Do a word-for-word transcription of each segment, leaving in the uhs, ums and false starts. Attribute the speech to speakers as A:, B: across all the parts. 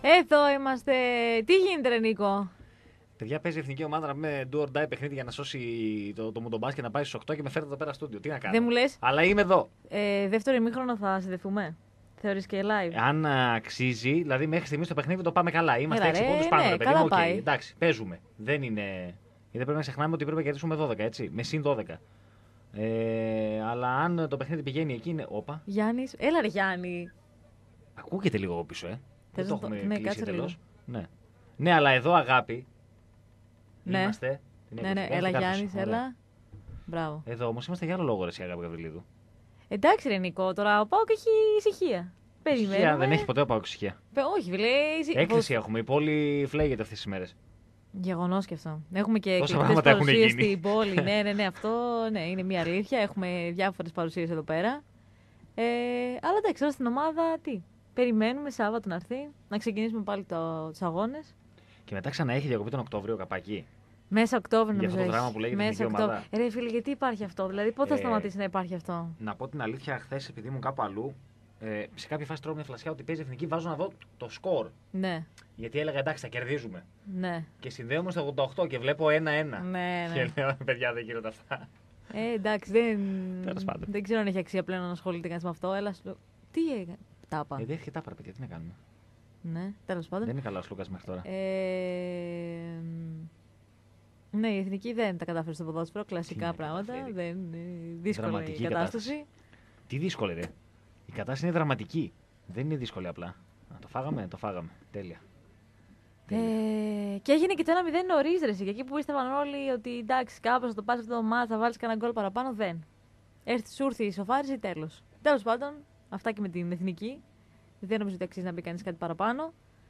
A: Εδώ είμαστε. Τι γίνεται, ρε Νίκο?
B: Παιδιά, παίζει η εθνική ομάδα να πούμε do or die παιχνίδι για να σώσει το, το μουντομπάσκετ να πάει στου οκτώ και με φέρετε εδώ πέρα στούντιο. Τι να κάνω.
A: Δεν μου λες.
B: Αλλά είμαι εδώ.
A: Ε, δεύτερο ημίχρονο θα συνδεθούμε. Θεωρείς και live.
B: Αν αξίζει, δηλαδή μέχρι στιγμή το παιχνίδι το πάμε καλά. Είμαστε έξι πόντους πάνω,
A: ναι,
B: ρε παιδί
A: καλά
B: μου.
A: πάει.
B: Okay, εντάξει, παίζουμε. Δεν είναι. Γιατί πρέπει να ξεχνάμε ότι πρέπει να κερδίσουμε δώδεκα, έτσι. Με συν δώδεκα. Ε, αλλά αν το παιχνίδι πηγαίνει εκεί είναι. Όπα.
A: Γιάννης, έλα ρε Γιάννη.
B: Ακούγεται λίγο πίσω, ε. Δεν το
A: το...
B: έχουμε
A: ναι,
B: κλείσει εντελώς.
A: Ναι.
B: Ναι. ναι, αλλά εδώ αγάπη.
A: Ναι.
B: Είμαστε.
A: Ναι, ναι, έλα Γιάννης, έλα. Μπράβο.
B: Εδώ όμως είμαστε για άλλο λόγο, ρε εσύ, Αγάπη Γαβριλίδου.
A: Εντάξει, ρε Νικό, τώρα ο Πάοκ έχει ησυχία. Περιμένουμε.
B: Ησυχία, δεν έχει ποτέ ο Πάοκ ησυχία.
A: Πε, όχι, λέει.
B: Έκθεση έχουμε. Η πόλη φλέγεται αυτές τις μέρες.
A: Γεγονός και αυτό. Έχουμε και
B: Τόσα
A: εκλεκτές
B: πράγματα έχουν
A: παρουσίες
B: γίνει.
A: στην πόλη. ναι, ναι, ναι, αυτό ναι, είναι μια αλήθεια. Έχουμε διάφορες παρουσίες εδώ πέρα. Ε, αλλά εντάξει, τώρα στην ομάδα τι. Περιμένουμε Σάββατο να έρθει, να ξεκινήσουμε πάλι το, τους αγώνες.
B: Και μετά ξανά έχει διακοπή τον Οκτώβριο καπάκι.
A: Μέσα Οκτώβριο
B: Για
A: νομίζω.
B: αυτό το
A: έχει.
B: δράμα που λέγεται
A: Μέσα
B: εθνική ομάδα.
A: Ε, ρε φίλε, γιατί υπάρχει αυτό, δηλαδή πότε θα
B: Ε,
A: σταματήσει να υπάρχει αυτό.
B: Να πω την αλήθεια, χθες επειδή ήμουν κάπου αλλού, ε, σε κάποια φάση τρώω μια φλασιά ότι παίζει εθνική, βάζω να δω το σκορ.
A: Ναι,
B: Γιατί έλεγα εντάξει, θα κερδίζουμε.
A: ναι.
B: Και συνδέομαι στο ογδόντα οκτώ και βλέπω ένα ένα.
A: Ναι, ναι.
B: Και λέω, παιδιά, δεν γίνονται αυτά.
A: Ε, εντάξει, δεν,
B: Τέλος πάντων.
A: δεν ξέρω αν έχει αξία πλέον να ασχολείται κανείς με αυτό. Έλα, σου... Τι έκανε. Τάπα.
B: Ε, δεν έχει τάπαρα, παιδιά, τι να κάνουμε.
A: Ναι, τέλος πάντων.
B: Δεν είναι καλά ο Λούκας μέχρι τώρα.
A: Ε, ναι, η εθνική δεν τα κατάφερε στο ποδόσφαιρο. Κλασικά
B: να
A: πράγματα.
B: καταφέρει.
A: Δεν είναι δύσκολη
B: Δραματική
A: η κατάσταση.
B: κατάσταση. Τι δύσκολη, ρε. Η κατάσταση είναι δραματική. Δεν είναι δύσκολη απλά. Α, το φάγαμε, το φάγαμε. Τέλεια.
A: Ε, και έγινε και το ένα μηδέν νωρίς, ρε. Και εκεί που πίστευαν όλοι ότι εντάξει, κάπως θα το πας αυτό το μάτς, θα βάλεις κανένα γκολ παραπάνω, δεν. Έρθει, σου ήρθε η σοφάριση, τέλος. Τέλος πάντων, αυτά και με την εθνική. Δεν νομίζω ότι αξίζει να μπει κανείς κάτι παραπάνω.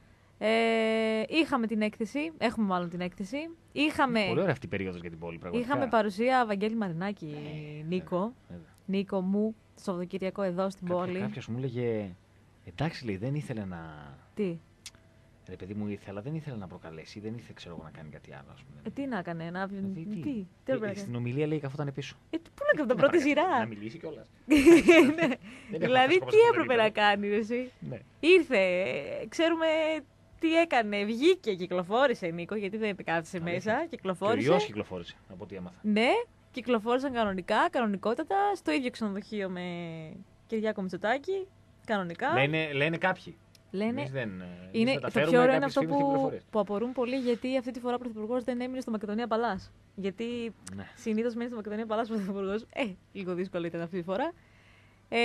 A: Ε, είχαμε την έκθεση, έχουμε μάλλον την έκθεση. Είχαμε,
B: Πολύ ωραία αυτή η περίοδος για την πόλη, πραγματικά.
A: είχαμε παρουσία Βαγγέλη Μαρινάκη, Νίκο.
B: Βέβαια.
A: Νίκο μου, το Σαββατοκύριακο εδώ στην
B: Κάποιο,
A: πόλη.
B: κάποιος μου έλεγε, εντάξει, λέει, δεν ήθελε να.
A: Τι,
B: Ρε παιδί μου ήθελε, αλλά δεν ήθελε να προκαλέσει, δεν ήθελε ξέρω, εγώ, να κάνει κάτι άλλο. Ας πούμε.
A: ε, τι να έκανε, να πει.
B: Δηλαδή,
A: Τι, τι,
B: τι,
A: τι έπρεπε να
B: ε,
A: κάνει.
B: στην ομιλία λέει καθόταν πίσω.
A: Ε, πού να κάνει, τα πρώτη
B: Να
A: σειρά.
B: μιλήσει κιόλα.
A: Ναι. Δηλαδή, τι έπρεπε να κάνει, ρε, εσύ.
B: Ναι.
A: Ήρθε, ε, ξέρουμε τι έκανε. Βγήκε, κυκλοφόρησε Νίκο, γιατί δεν κάθισε
B: Αλήθεια.
A: μέσα.
B: Και ο
A: Κυκλοφόρησε.
B: ιός κυκλοφόρησε, από ό,τι έμαθα.
A: Ναι, κυκλοφόρησαν κανονικά, κανονικότατα, στο ίδιο ξενοδοχείο με Κυριάκο Μητσοτάκη. Κανονικά.
B: Λένε, λένε κάποιοι.
A: Λένε.
B: Εμείς δεν, εμείς
A: Είναι,
B: δεν τα
A: το
B: φέρουμε,
A: πιο ωραίο είναι
B: κάποιες
A: αυτό
B: φήμες και
A: που,
B: πληροφορίες.
A: που απορούν πολύ, γιατί αυτή τη φορά ο Πρωθυπουργός δεν έμεινε στο Μακεδονία Παλάς. Γιατί
B: Ναι.
A: συνήθως μένει στο Μακεδονία Παλάς ο Πρωθυπουργός. Ε, λίγο δύσκολο ήταν αυτή τη φορά. Ε,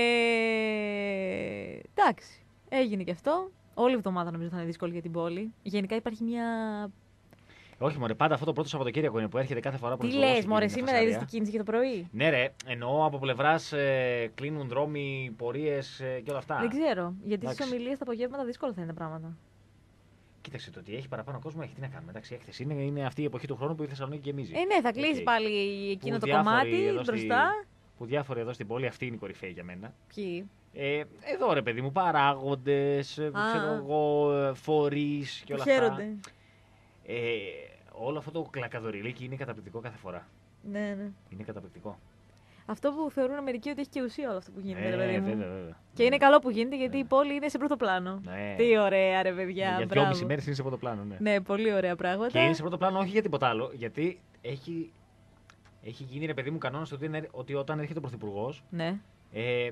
A: εντάξει, έγινε και αυτό. Όλη η εβδομάδα νομίζω θα είναι δύσκολη για την πόλη. Γενικά υπάρχει μια.
B: Όχι, μωρέ, πάντα αυτό το πρώτο Σαββατοκύριακο είναι που έρχεται κάθε φορά που
A: Τι λες, μωρέ, σήμερα είδες την κίνηση και το πρωί.
B: Ναι, ρε, εννοώ από πλευρά ε, κλείνουν δρόμοι, πορείε ε, και όλα αυτά.
A: Δεν ξέρω. Γιατί στι
B: Εντάξει.
A: ομιλίες τα απογεύματα δύσκολα θα είναι τα πράγματα.
B: Κοίταξε, το ότι έχει παραπάνω κόσμο έχει τι να κάνουμε. Εντάξει, η έκθεση είναι, είναι αυτή η εποχή του χρόνου που η Θεσσαλονίκη γεμίζει.
A: Ε, ναι, θα κλείσει
B: Οκ.
A: πάλι εκείνο
B: Που
A: το
B: διάφοροι
A: κομμάτι
B: εδώ στη-
A: μπροστά.
B: Που διάφοροι εδώ στην πόλη, αυτή είναι η κορυφαία για μένα.
A: Ποιοι.
B: Ε, εδώ ρε παιδί μου, παράγοντε, ξέρω εγώ, φορεί και όλα
A: Που
B: αυτά.
A: χαίρονται.
B: Ε, όλο αυτό το κλακαδοριλίκι είναι καταπληκτικό κάθε φορά.
A: Ναι, ναι.
B: Είναι καταπληκτικό.
A: Αυτό που θεωρούν μερικοί ότι έχει και ουσία όλο αυτό που γίνεται, ρε
B: Ε,
A: παιδί μου.
B: βέβαια, βέβαια.
A: Και είναι καλό που γίνεται γιατί η
B: Ναι.
A: πόλη είναι σε πρώτο πλάνο.
B: Ναι.
A: Τι ωραία, ρε παιδιά.
B: Για
A: μπράβο.
B: δυόμιση μέρες είναι σε πρώτο πλάνο, ναι.
A: Ναι, πολύ ωραία πράγματα.
B: Και είναι σε πρώτο πλάνο όχι για τίποτα άλλο, γιατί έχει, έχει γίνει ρε παιδί μου κανόνα ότι, είναι- ότι όταν έρχεται ο Πρωθυπουργός,
A: Ναι.
B: ε,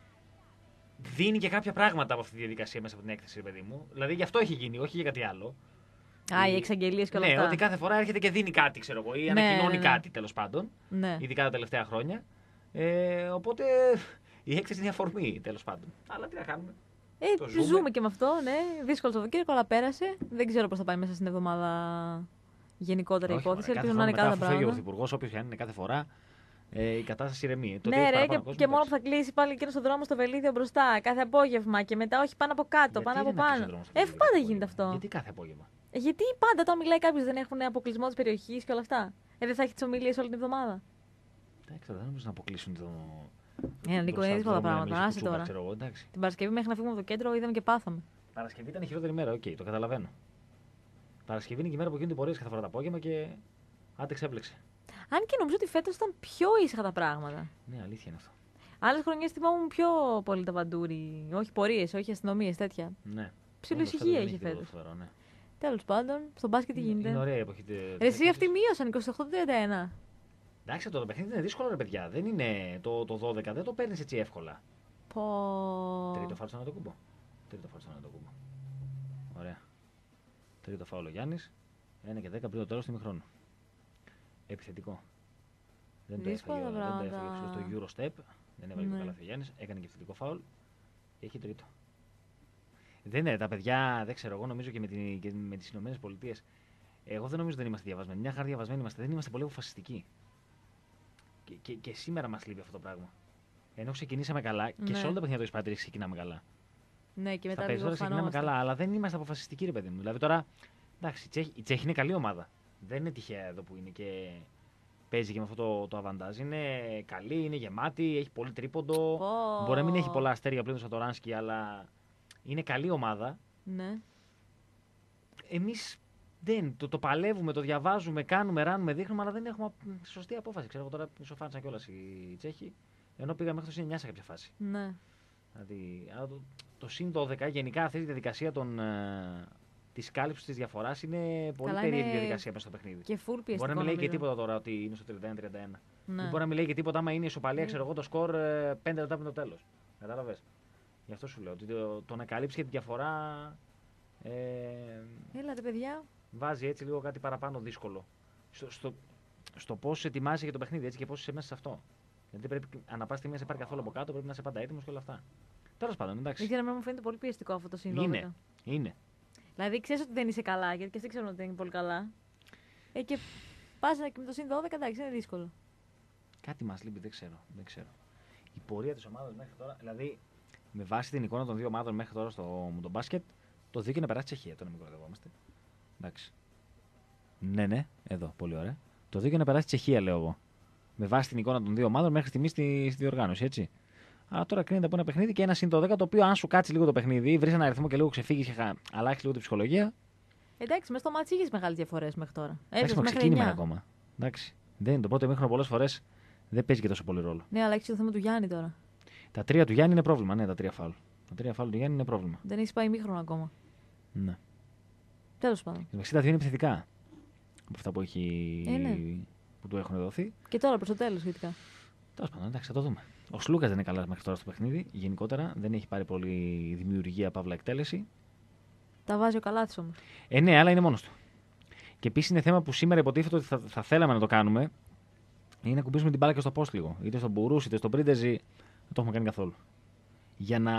B: δίνει και κάποια πράγματα από αυτή τη διαδικασία μέσα από την έκθεση, ρε παιδί μου. Δηλαδή γι' αυτό έχει γίνει, όχι για κάτι άλλο.
A: Α, οι
B: Ε,
A: εξαγγελίες και όλα
B: ναι,
A: αυτά.
B: ότι κάθε φορά έρχεται και δίνει κάτι, ξέρω εγώ, ή
A: Ναι,
B: ανακοινώνει
A: ναι, ναι.
B: κάτι τέλος πάντων,
A: Ναι.
B: ειδικά τα τελευταία χρόνια. Ε, οπότε η έκθεση είναι η αφορμή τέλος πάντων. Αλλά τι να κάνουμε.
A: Ε,
B: το
A: ζούμε.
B: ζούμε.
A: και με αυτό, ναι. Δύσκολο Σαββατοκύριακο, αλλά πέρασε. Δεν ξέρω πώς θα πάει μέσα στην εβδομάδα γενικότερα η
B: Όχι,
A: υπόθεση.
B: μωρέ,
A: Ελπίζω
B: κάθε
A: να είναι
B: φορά
A: καλά τα
B: μετά, αφού φεύγει ο
A: πράγματα.
B: Πρωθυπουργός, όποιος και αν είναι κάθε φορά, ε, η κατάσταση ηρεμεί. Το ότι
A: Ναι,
B: έχει
A: ρε,
B: παραπάνω
A: και,
B: κόσμο,
A: και μόνο που
B: εντάξει.
A: θα κλείσει πάλι εκείνο στον δρόμο στο βελίδιο μπροστά κάθε απόγευμα και μετά όχι πάνω από κάτω,
B: Γιατί
A: πάνω από
B: δεν αφήσει ο
A: πάνω.
B: δρόμος στο
A: Ε,
B: βελίδιο
A: πάντα
B: το
A: γίνεται
B: απόγευμα?
A: αυτό.
B: Γιατί κάθε απόγευμα.
A: Ε, Γιατί πάντα όταν μιλάει κάποιο δεν έχουν αποκλεισμό τη περιοχή και όλα αυτά. Ε, δεν θα έχει τι ομιλίε όλη την εβδομάδα.
B: Εντάξει, δεν νομίζω να αποκλείσουν το.
A: Ε, Νίκο,
B: μπροστά
A: είναι δύσκολα
B: του δρόμου, να
A: πράγματα.
B: μιλήσει
A: Άσε
B: κουτσούμπα,
A: τώρα.
B: ξέρω εγώ, εντάξει.
A: Την Παρασκευή μέχρι να φύγουμε από το κέντρο είδαμε και πάθαμε.
B: Παρασκευή ήταν η χειρότερη μέρα, οκ, το καταλαβαίνω. Παρασκευή είναι και η μέρα που γίνονται πορείες κάθε φορά το απόγευμα και άντε ξέπλεξε.
A: Αν και νομίζω ότι φέτο ήταν πιο ήσυχα τα πράγματα.
B: Ναι, αλήθεια είναι αυτό.
A: Άλλε χρονιέ θυμάμαι πιο πολύ τα βαντούρι. Όχι πορείε, όχι αστυνομίε, τέτοια.
B: Ναι.
A: ψιλοησυχία είχε φέτος.
B: Ναι.
A: Τέλος πάντων, στο μπάσκετ τι γίνεται.
B: Είναι ωραία η εποχή.
A: Ρε, εσύ αυτοί μείωσαν είκοσι οκτώ τριάντα ένα.
B: Εντάξει, το παιχνίδι είναι δύσκολο, ρε παιδιά. Δεν είναι το, το δώδεκα, δεν το παίρνει έτσι εύκολα.
A: Πω.
B: Τρίτο φάουλ στον Αντοκούμπο. Τρίτο φάουλ στον Αντοκούμπο. Ωραία. Τρίτο φάουλ ο Γιάννης. ένα και δέκα πριν το τέλος του ημιχρόνου. Επιθετικό. Δεν το έφαγε, δεν το έφαγε στο Eurostep. Δεν έβαλε
A: Ναι.
B: το καλάθι ο Γιάννης. Έκανε και επιθετικό φάουλ. Και έχει τρίτο. Δεν είναι τα παιδιά, δεν ξέρω, εγώ νομίζω και με, την, και με τις Ηνωμένες Πολιτείες. Εγώ δεν νομίζω ότι δεν είμαστε διαβασμένοι. Μια χαρά διαβασμένοι είμαστε. Δεν είμαστε πολύ αποφασιστικοί. Και, και, και σήμερα μας λείπει αυτό το πράγμα. Ενώ ξεκινήσαμε καλά και
A: Ναι.
B: σε όλα τα παιχνίδια του Ισπανίας ξεκινάμε καλά.
A: Ναι, και μετά
B: Στα
A: λίγο
B: περισσότερα ξεκινάμε
A: φανόμαστε.
B: καλά, αλλά δεν είμαστε αποφασιστικοί, ρε παιδί μου. Δηλαδή τώρα, εντάξει, η Τσέχη, η Τσέχη είναι καλή ομάδα. Δεν είναι τυχαία εδώ που είναι και παίζει και με αυτό το, το αβαντάζ. Είναι καλή, είναι γεμάτη, έχει πολύ τρίποντο.
A: Πω.
B: Μπορεί να μην έχει πολλά αστέρια πλέον στο Σατοράνσκι, αλλά είναι καλή ομάδα.
A: Ναι.
B: Εμείς δεν το, το παλεύουμε, το διαβάζουμε, κάνουμε, ράνουμε, δείχνουμε, αλλά δεν έχουμε σωστή απόφαση. Ξέρω εγώ τώρα ισοφάνησαν κιόλας οι Τσέχοι, ενώ πήγαμε μέχρι το συν εννιά σε κάποια φάση.
A: Ναι.
B: Δηλαδή, άρα το, το συν δώδεκα, γενικά αυτή η διαδικασία των, ε, της κάλυψης της διαφοράς είναι πολύ
A: Καλά,
B: περίεργη
A: είναι
B: διαδικασία μέσα στο παιχνίδι.
A: Και full πιεστικό.
B: Μπορεί να μην λέει και
A: νομίζω.
B: τίποτα τώρα ότι είναι στο τριάντα ένα τριάντα ένα.
A: Ναι.
B: Ή μπορεί να μην λέει και τίποτα άμα είναι ισοπαλία,
A: Ναι.
B: ξέρω εγώ, το σκορ ε, πέντε λεπτά πριν το τέλος. Κατάλαβες. Γι' αυτό σου λέω ότι το, το να καλύψει και τη διαφορά ε,
A: Έλατε, παιδιά.
B: βάζει έτσι λίγο κάτι παραπάνω δύσκολο. Στο, στο, στο πώς ετοιμάζει για το παιχνίδι έτσι, και πώς είσαι μέσα σε αυτό. Γιατί πρέπει ανά πάσα στιγμή να σε πάρει καθόλου από κάτω, πρέπει να είσαι πάντα έτοιμο και όλα αυτά. Τέλος πάντων,
A: Δεν
B: εντάξει.
A: ξέρω, εμένα μου φαίνεται πολύ πιεστικό αυτό το συν
B: Είναι.
A: δώδεκα.
B: Είναι.
A: Δηλαδή, ξέρει ότι δεν είσαι καλά, γιατί και εσύ ξέρουν ότι δεν είναι πολύ καλά. Ε, και πα και με το συν δώδεκα, εντάξει, είναι δύσκολο.
B: Κάτι μας λείπει, δεν ξέρω. Δεν ξέρω. Η πορεία της ομάδας μέχρι τώρα, δηλαδή με βάση την εικόνα των δύο ομάδων μέχρι τώρα στο το μπάσκετ, το δίκαιο είναι να περάσει Τσεχία. Τώρα μην κοροϊδευόμαστε. Εντάξει. Ναι, ναι, εδώ, πολύ ωραία. Το δίκαιο είναι να περάσει Τσεχία, λέω εγώ. Με βάση την εικόνα των δύο ομάδων μέχρι στιγμή στη, στη διοργάνωση, έτσι. Αλλά τώρα κρίνεται από ένα παιχνίδι και ένα συν το δέκα, το οποίο αν σου κάτσει λίγο το παιχνίδι, βρει ένα αριθμό και λίγο ξεφύγει και χα... αλλάξει λίγο την ψυχολογία.
A: Εντάξει, μέσα στο μάτσι είχε μεγάλε διαφορέ μέχρι τώρα.
B: Εντάξει,
A: Έβγαζε
B: μα
A: μέχρι
B: ξεκίνημα
A: εννιά.
B: ακόμα. Εντάξει. Δεν είναι το πρώτο μήχρονο πολλές φορές δεν παίζει και τόσο πολύ ρόλο.
A: Ναι, αλλά έχει το θέμα του Γιάννη τώρα.
B: Τα τρία του Γιάννη είναι πρόβλημα, ναι, τα τρία φάουλ. Τα τρία φάουλ του Γιάννη είναι πρόβλημα.
A: Δεν έχει πάει μήχρονο ακόμα.
B: Ναι.
A: Τέλο πάντων.
B: Εντάξει, τα δύο είναι επιθετικά. Από αυτά που, έχει...
A: Ε, ναι.
B: που του έχουν δοθεί.
A: Και τώρα προ το τέλο σχετικά.
B: Τέλος πάντων, εντάξει, θα το δούμε. Ο Σλούκας δεν είναι καλά μέχρι τώρα στο παιχνίδι. Γενικότερα δεν έχει πάρει πολύ δημιουργία παύλα εκτέλεση.
A: Τα βάζει ο Καλάθης όμως.
B: Ε, ναι, αλλά είναι μόνος του. Και επίσης είναι θέμα που σήμερα υποτίθεται ότι θα, θα θέλαμε να το κάνουμε. Είναι να κουμπίσουμε την μπάλα και στο post λίγο. Είτε στον Μπουρούς είτε στον Πρίντεζι. Δεν το έχουμε κάνει καθόλου. Για να,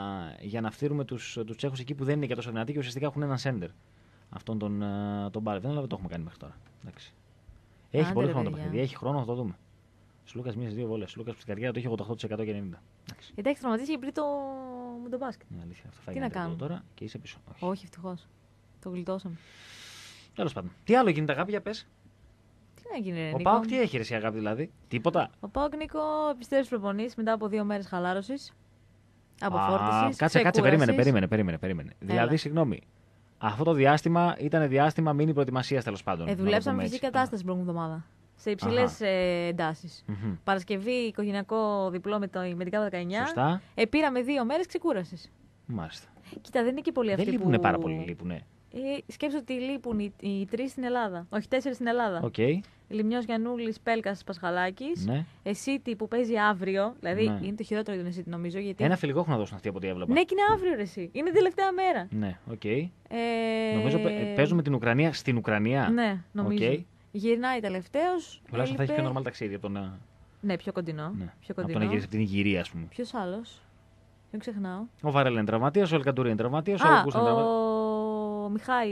B: για να φτύρουμε τους, τους Τσέχους εκεί που δεν είναι και τόσο δυνατοί και ουσιαστικά έχουν έναν σέντερ. Αυτόν τον, τον Μπάρετ. Αλλά δεν το έχουμε κάνει μέχρι τώρα. Εντάξει. Έχει
A: Άντε,
B: πολύ
A: ρε,
B: χρόνο το
A: παιδιά.
B: παιχνίδι. Έχει χρόνο, θα το δούμε. Σλούκας μία δύο βόλες. Σλούκας που στην καριέρα του έχει ογδόντα οκτώ τοις εκατό και ενενήντα τοις εκατό. Εντάξει.
A: Εντάξει, τραυματίστηκε πριν το... με τον μπάσκετ.
B: Είναι αλήθεια. Αυτό
A: Τι
B: φάει
A: να
B: ένα τρίποντο
A: κάνουμε.
B: τώρα και είσαι πίσω. Όχι.
A: Όχι, ευτυχώ. Το γλιτώσαμε.
B: Τέλος πάντων. Τι άλλο γίνεται, αγάπη, για πες.
A: Τι να γίνει, ρε,
B: Ο
A: Νίκο.
B: Πάοκ τι έχει, ρε, εσύ, αγάπη, δηλαδή. Τίποτα.
A: Ο Πάοκ, Νίκο, επιστρέφει προπονήσει μετά από δύο μέρε χαλάρωση.
B: Α,
A: Αποφόρτηση.
B: κάτσε, κάτσε, περίμενε, περίμενε, περίμενε. περίμενε. Δηλαδή, συγγνώμη. Αυτό το διάστημα ήταν διάστημα μήνυ προετοιμασία, τέλος πάντων.
A: Ε, δουλέψαμε φυσική κατάσταση την προηγούμενη εβδομάδα. Σε υψηλέ ε, εντάσει.
B: Mm-hmm.
A: Παρασκευή, οικογενειακό διπλό με, το, με την κάτω δεκαεννιά.
B: Σωστά.
A: Ε, πήραμε δύο μέρε ξεκούραση.
B: Μάλιστα.
A: Κοίτα, δεν είναι και πολλοί αυτοί.
B: Δεν λείπουνε
A: που...
B: πάρα πολύ, λείπουνε.
A: Ε, σκέψω ότι λείπουν οι, οι τρει στην Ελλάδα. Όχι, τέσσερι στην Ελλάδα.
B: Okay.
A: Λιμιός Γιαννούλης, Πέλκας, Πασχαλάκης.
B: Ναι.
A: Εσίτη που παίζει αύριο. Δηλαδή
B: Ναι.
A: είναι το χειρότερο για τον Εσίτη, νομίζω. Γιατί...
B: Ένα φιλικό έχουν να δώσουν αυτοί από ό,τι έβλεπα.
A: Ναι, και είναι αύριο, ρε, εσύ. Είναι τελευταία μέρα.
B: Ναι, οκ. Okay.
A: Ε...
B: Νομίζω παι- παίζουμε την Ουκρανία στην Ουκρανία.
A: Ναι, νομίζω.
B: Okay.
A: Γυρνάει τελευταίο.
B: Τουλάχιστον θα έχει πιο νορμάλ ταξίδι από τον.
A: Ναι, πιο κοντινό.
B: Ναι.
A: Πιο
B: Από
A: κοντινό.
B: τον Αιγύρι, από την Ιγυρία, α πούμε.
A: Ποιο άλλο. Δεν ξεχνάω.
B: Ο Βαρέλ είναι τραυματία, ο Ελκαντούρη είναι τραυματία, ο
A: Α,
B: Αγκούστο είναι τραυματία.
A: ο Μιχάη.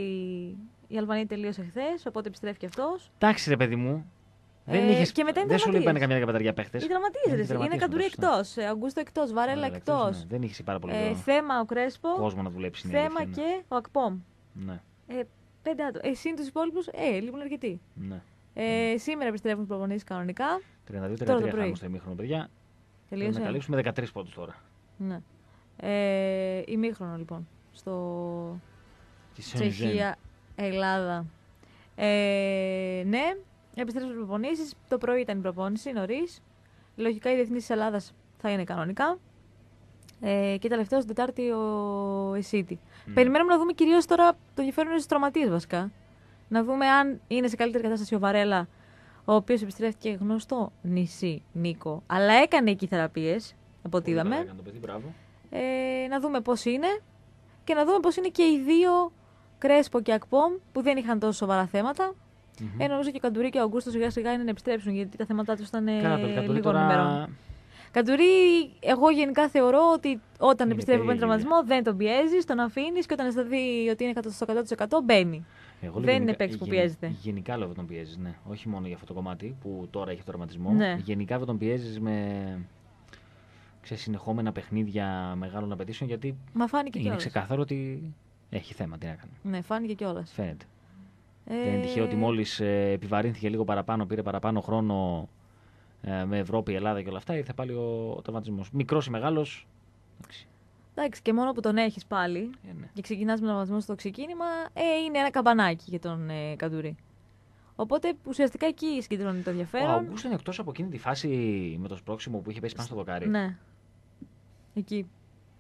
A: Η Αλβανία τελείωσε χθε, οπότε επιστρέφει και αυτό.
B: Εντάξει, ρε παιδί μου.
A: Ε,
B: Δεν, είχες...
A: και μετά είναι
B: δεν σου λείπανε
A: τραυματίες.
B: καμιά δεκαπενταριά παίχτε.
A: Οι τραυματίε. Είναι Καντουρί εκτό. Αγκούστο εκτό. Βαρέλα εκτό.
B: Ναι. Δεν είχε πάρα πολύ
A: Ε,
B: ε,
A: θέμα ο Κρέσπο.
B: κόσμο να δουλέψει.
A: Θέμα και ο Ακπόμ.
B: Ναι.
A: Ε, πέντε άτομα. Εσύ του υπόλοιπου, ε, λείπουν αρκετοί.
B: Ναι.
A: Ε, mm. Σήμερα επιστρέφουν οι προπονήσεις κανονικά.
B: τριάντα δύο τριάντα τρία χάνουμε στο ημίχρονο, παιδιά.
A: Τελείωσε.
B: Πρέπει να καλύψουμε δεκατρείς πόντους τώρα.
A: Ναι. Ε, ημίχρονο λοιπόν. Στο Τσεχία, Ελλάδα. Ε, ναι, επιστρέφουν οι προπονήσεις. Το πρωί ήταν η προπόνηση, νωρίς. Λογικά η διεθνής της Ελλάδας θα είναι κανονικά. Ε, και τελευταίο στην Τετάρτη ο Εσίτη.
B: Mm.
A: Περιμένουμε να δούμε κυρίως τώρα το ενδιαφέρον είναι στις τραυματίες βασικά. Να δούμε αν είναι σε καλύτερη κατάσταση ο Βαρέλα, ο οποίος επιστρέφθηκε γνωστό νησί Νίκο, αλλά έκανε εκεί θεραπείες, από ό,τι είδαμε.
B: Έκανε το παιδί, μπράβο.
A: Ε, να δούμε πώς είναι και να δούμε πώς είναι και οι δύο Κρέσπο και Ακπόμ που δεν είχαν τόσο σοβαρά θέματα. Mm-hmm. Ε, νομίζω και ο Καντουρί και ο Αγκούστο σιγά σιγά είναι να επιστρέψουν γιατί τα θέματα του ήταν λίγο
B: τώρα...
A: ημερών. Καντουρί, εγώ γενικά θεωρώ ότι όταν είναι επιστρέφει από ένα τραυματισμό δεν τον πιέζει, τον αφήνει και όταν αισθανθεί ότι είναι στο εκατό τοις εκατό μπαίνει.
B: Εγώ
A: δεν
B: γενικά,
A: είναι παίκτη που πιέζεται.
B: Γενικά λέω ότι τον πιέζει, ναι. Όχι μόνο για αυτό το κομμάτι που τώρα έχει τραυματισμό.
A: Ναι.
B: Γενικά δεν τον πιέζει με ξέρεις, συνεχόμενα παιχνίδια μεγάλων απαιτήσεων γιατί
A: Μα φάνηκε
B: είναι
A: κιόλας.
B: Ξεκάθαρο ότι έχει θέμα. Τι να κάνει.
A: Ναι, φάνηκε κιόλας.
B: Φαίνεται.
A: Ε...
B: Δεν είναι τυχαίο ότι μόλις ε, επιβαρύνθηκε λίγο παραπάνω, πήρε παραπάνω χρόνο ε, με Ευρώπη, Ελλάδα και όλα αυτά, ήρθε πάλι ο, ο τραυματισμός. Μικρός ή μεγάλος.
A: Εντάξει, και μόνο που τον έχεις πάλι
B: ε, ναι.
A: και ξεκινάς με τραυματισμό στο ξεκίνημα, ε, είναι ένα καμπανάκι για τον ε, Καντουρί. Οπότε ουσιαστικά εκεί συγκεντρώνει το ενδιαφέρον.
B: Ο Αγκούστο είναι εκτός από εκείνη τη φάση με το σπρόξιμο που είχε πέσει πάνω στο δοκάρι.
A: Ναι. Εκεί.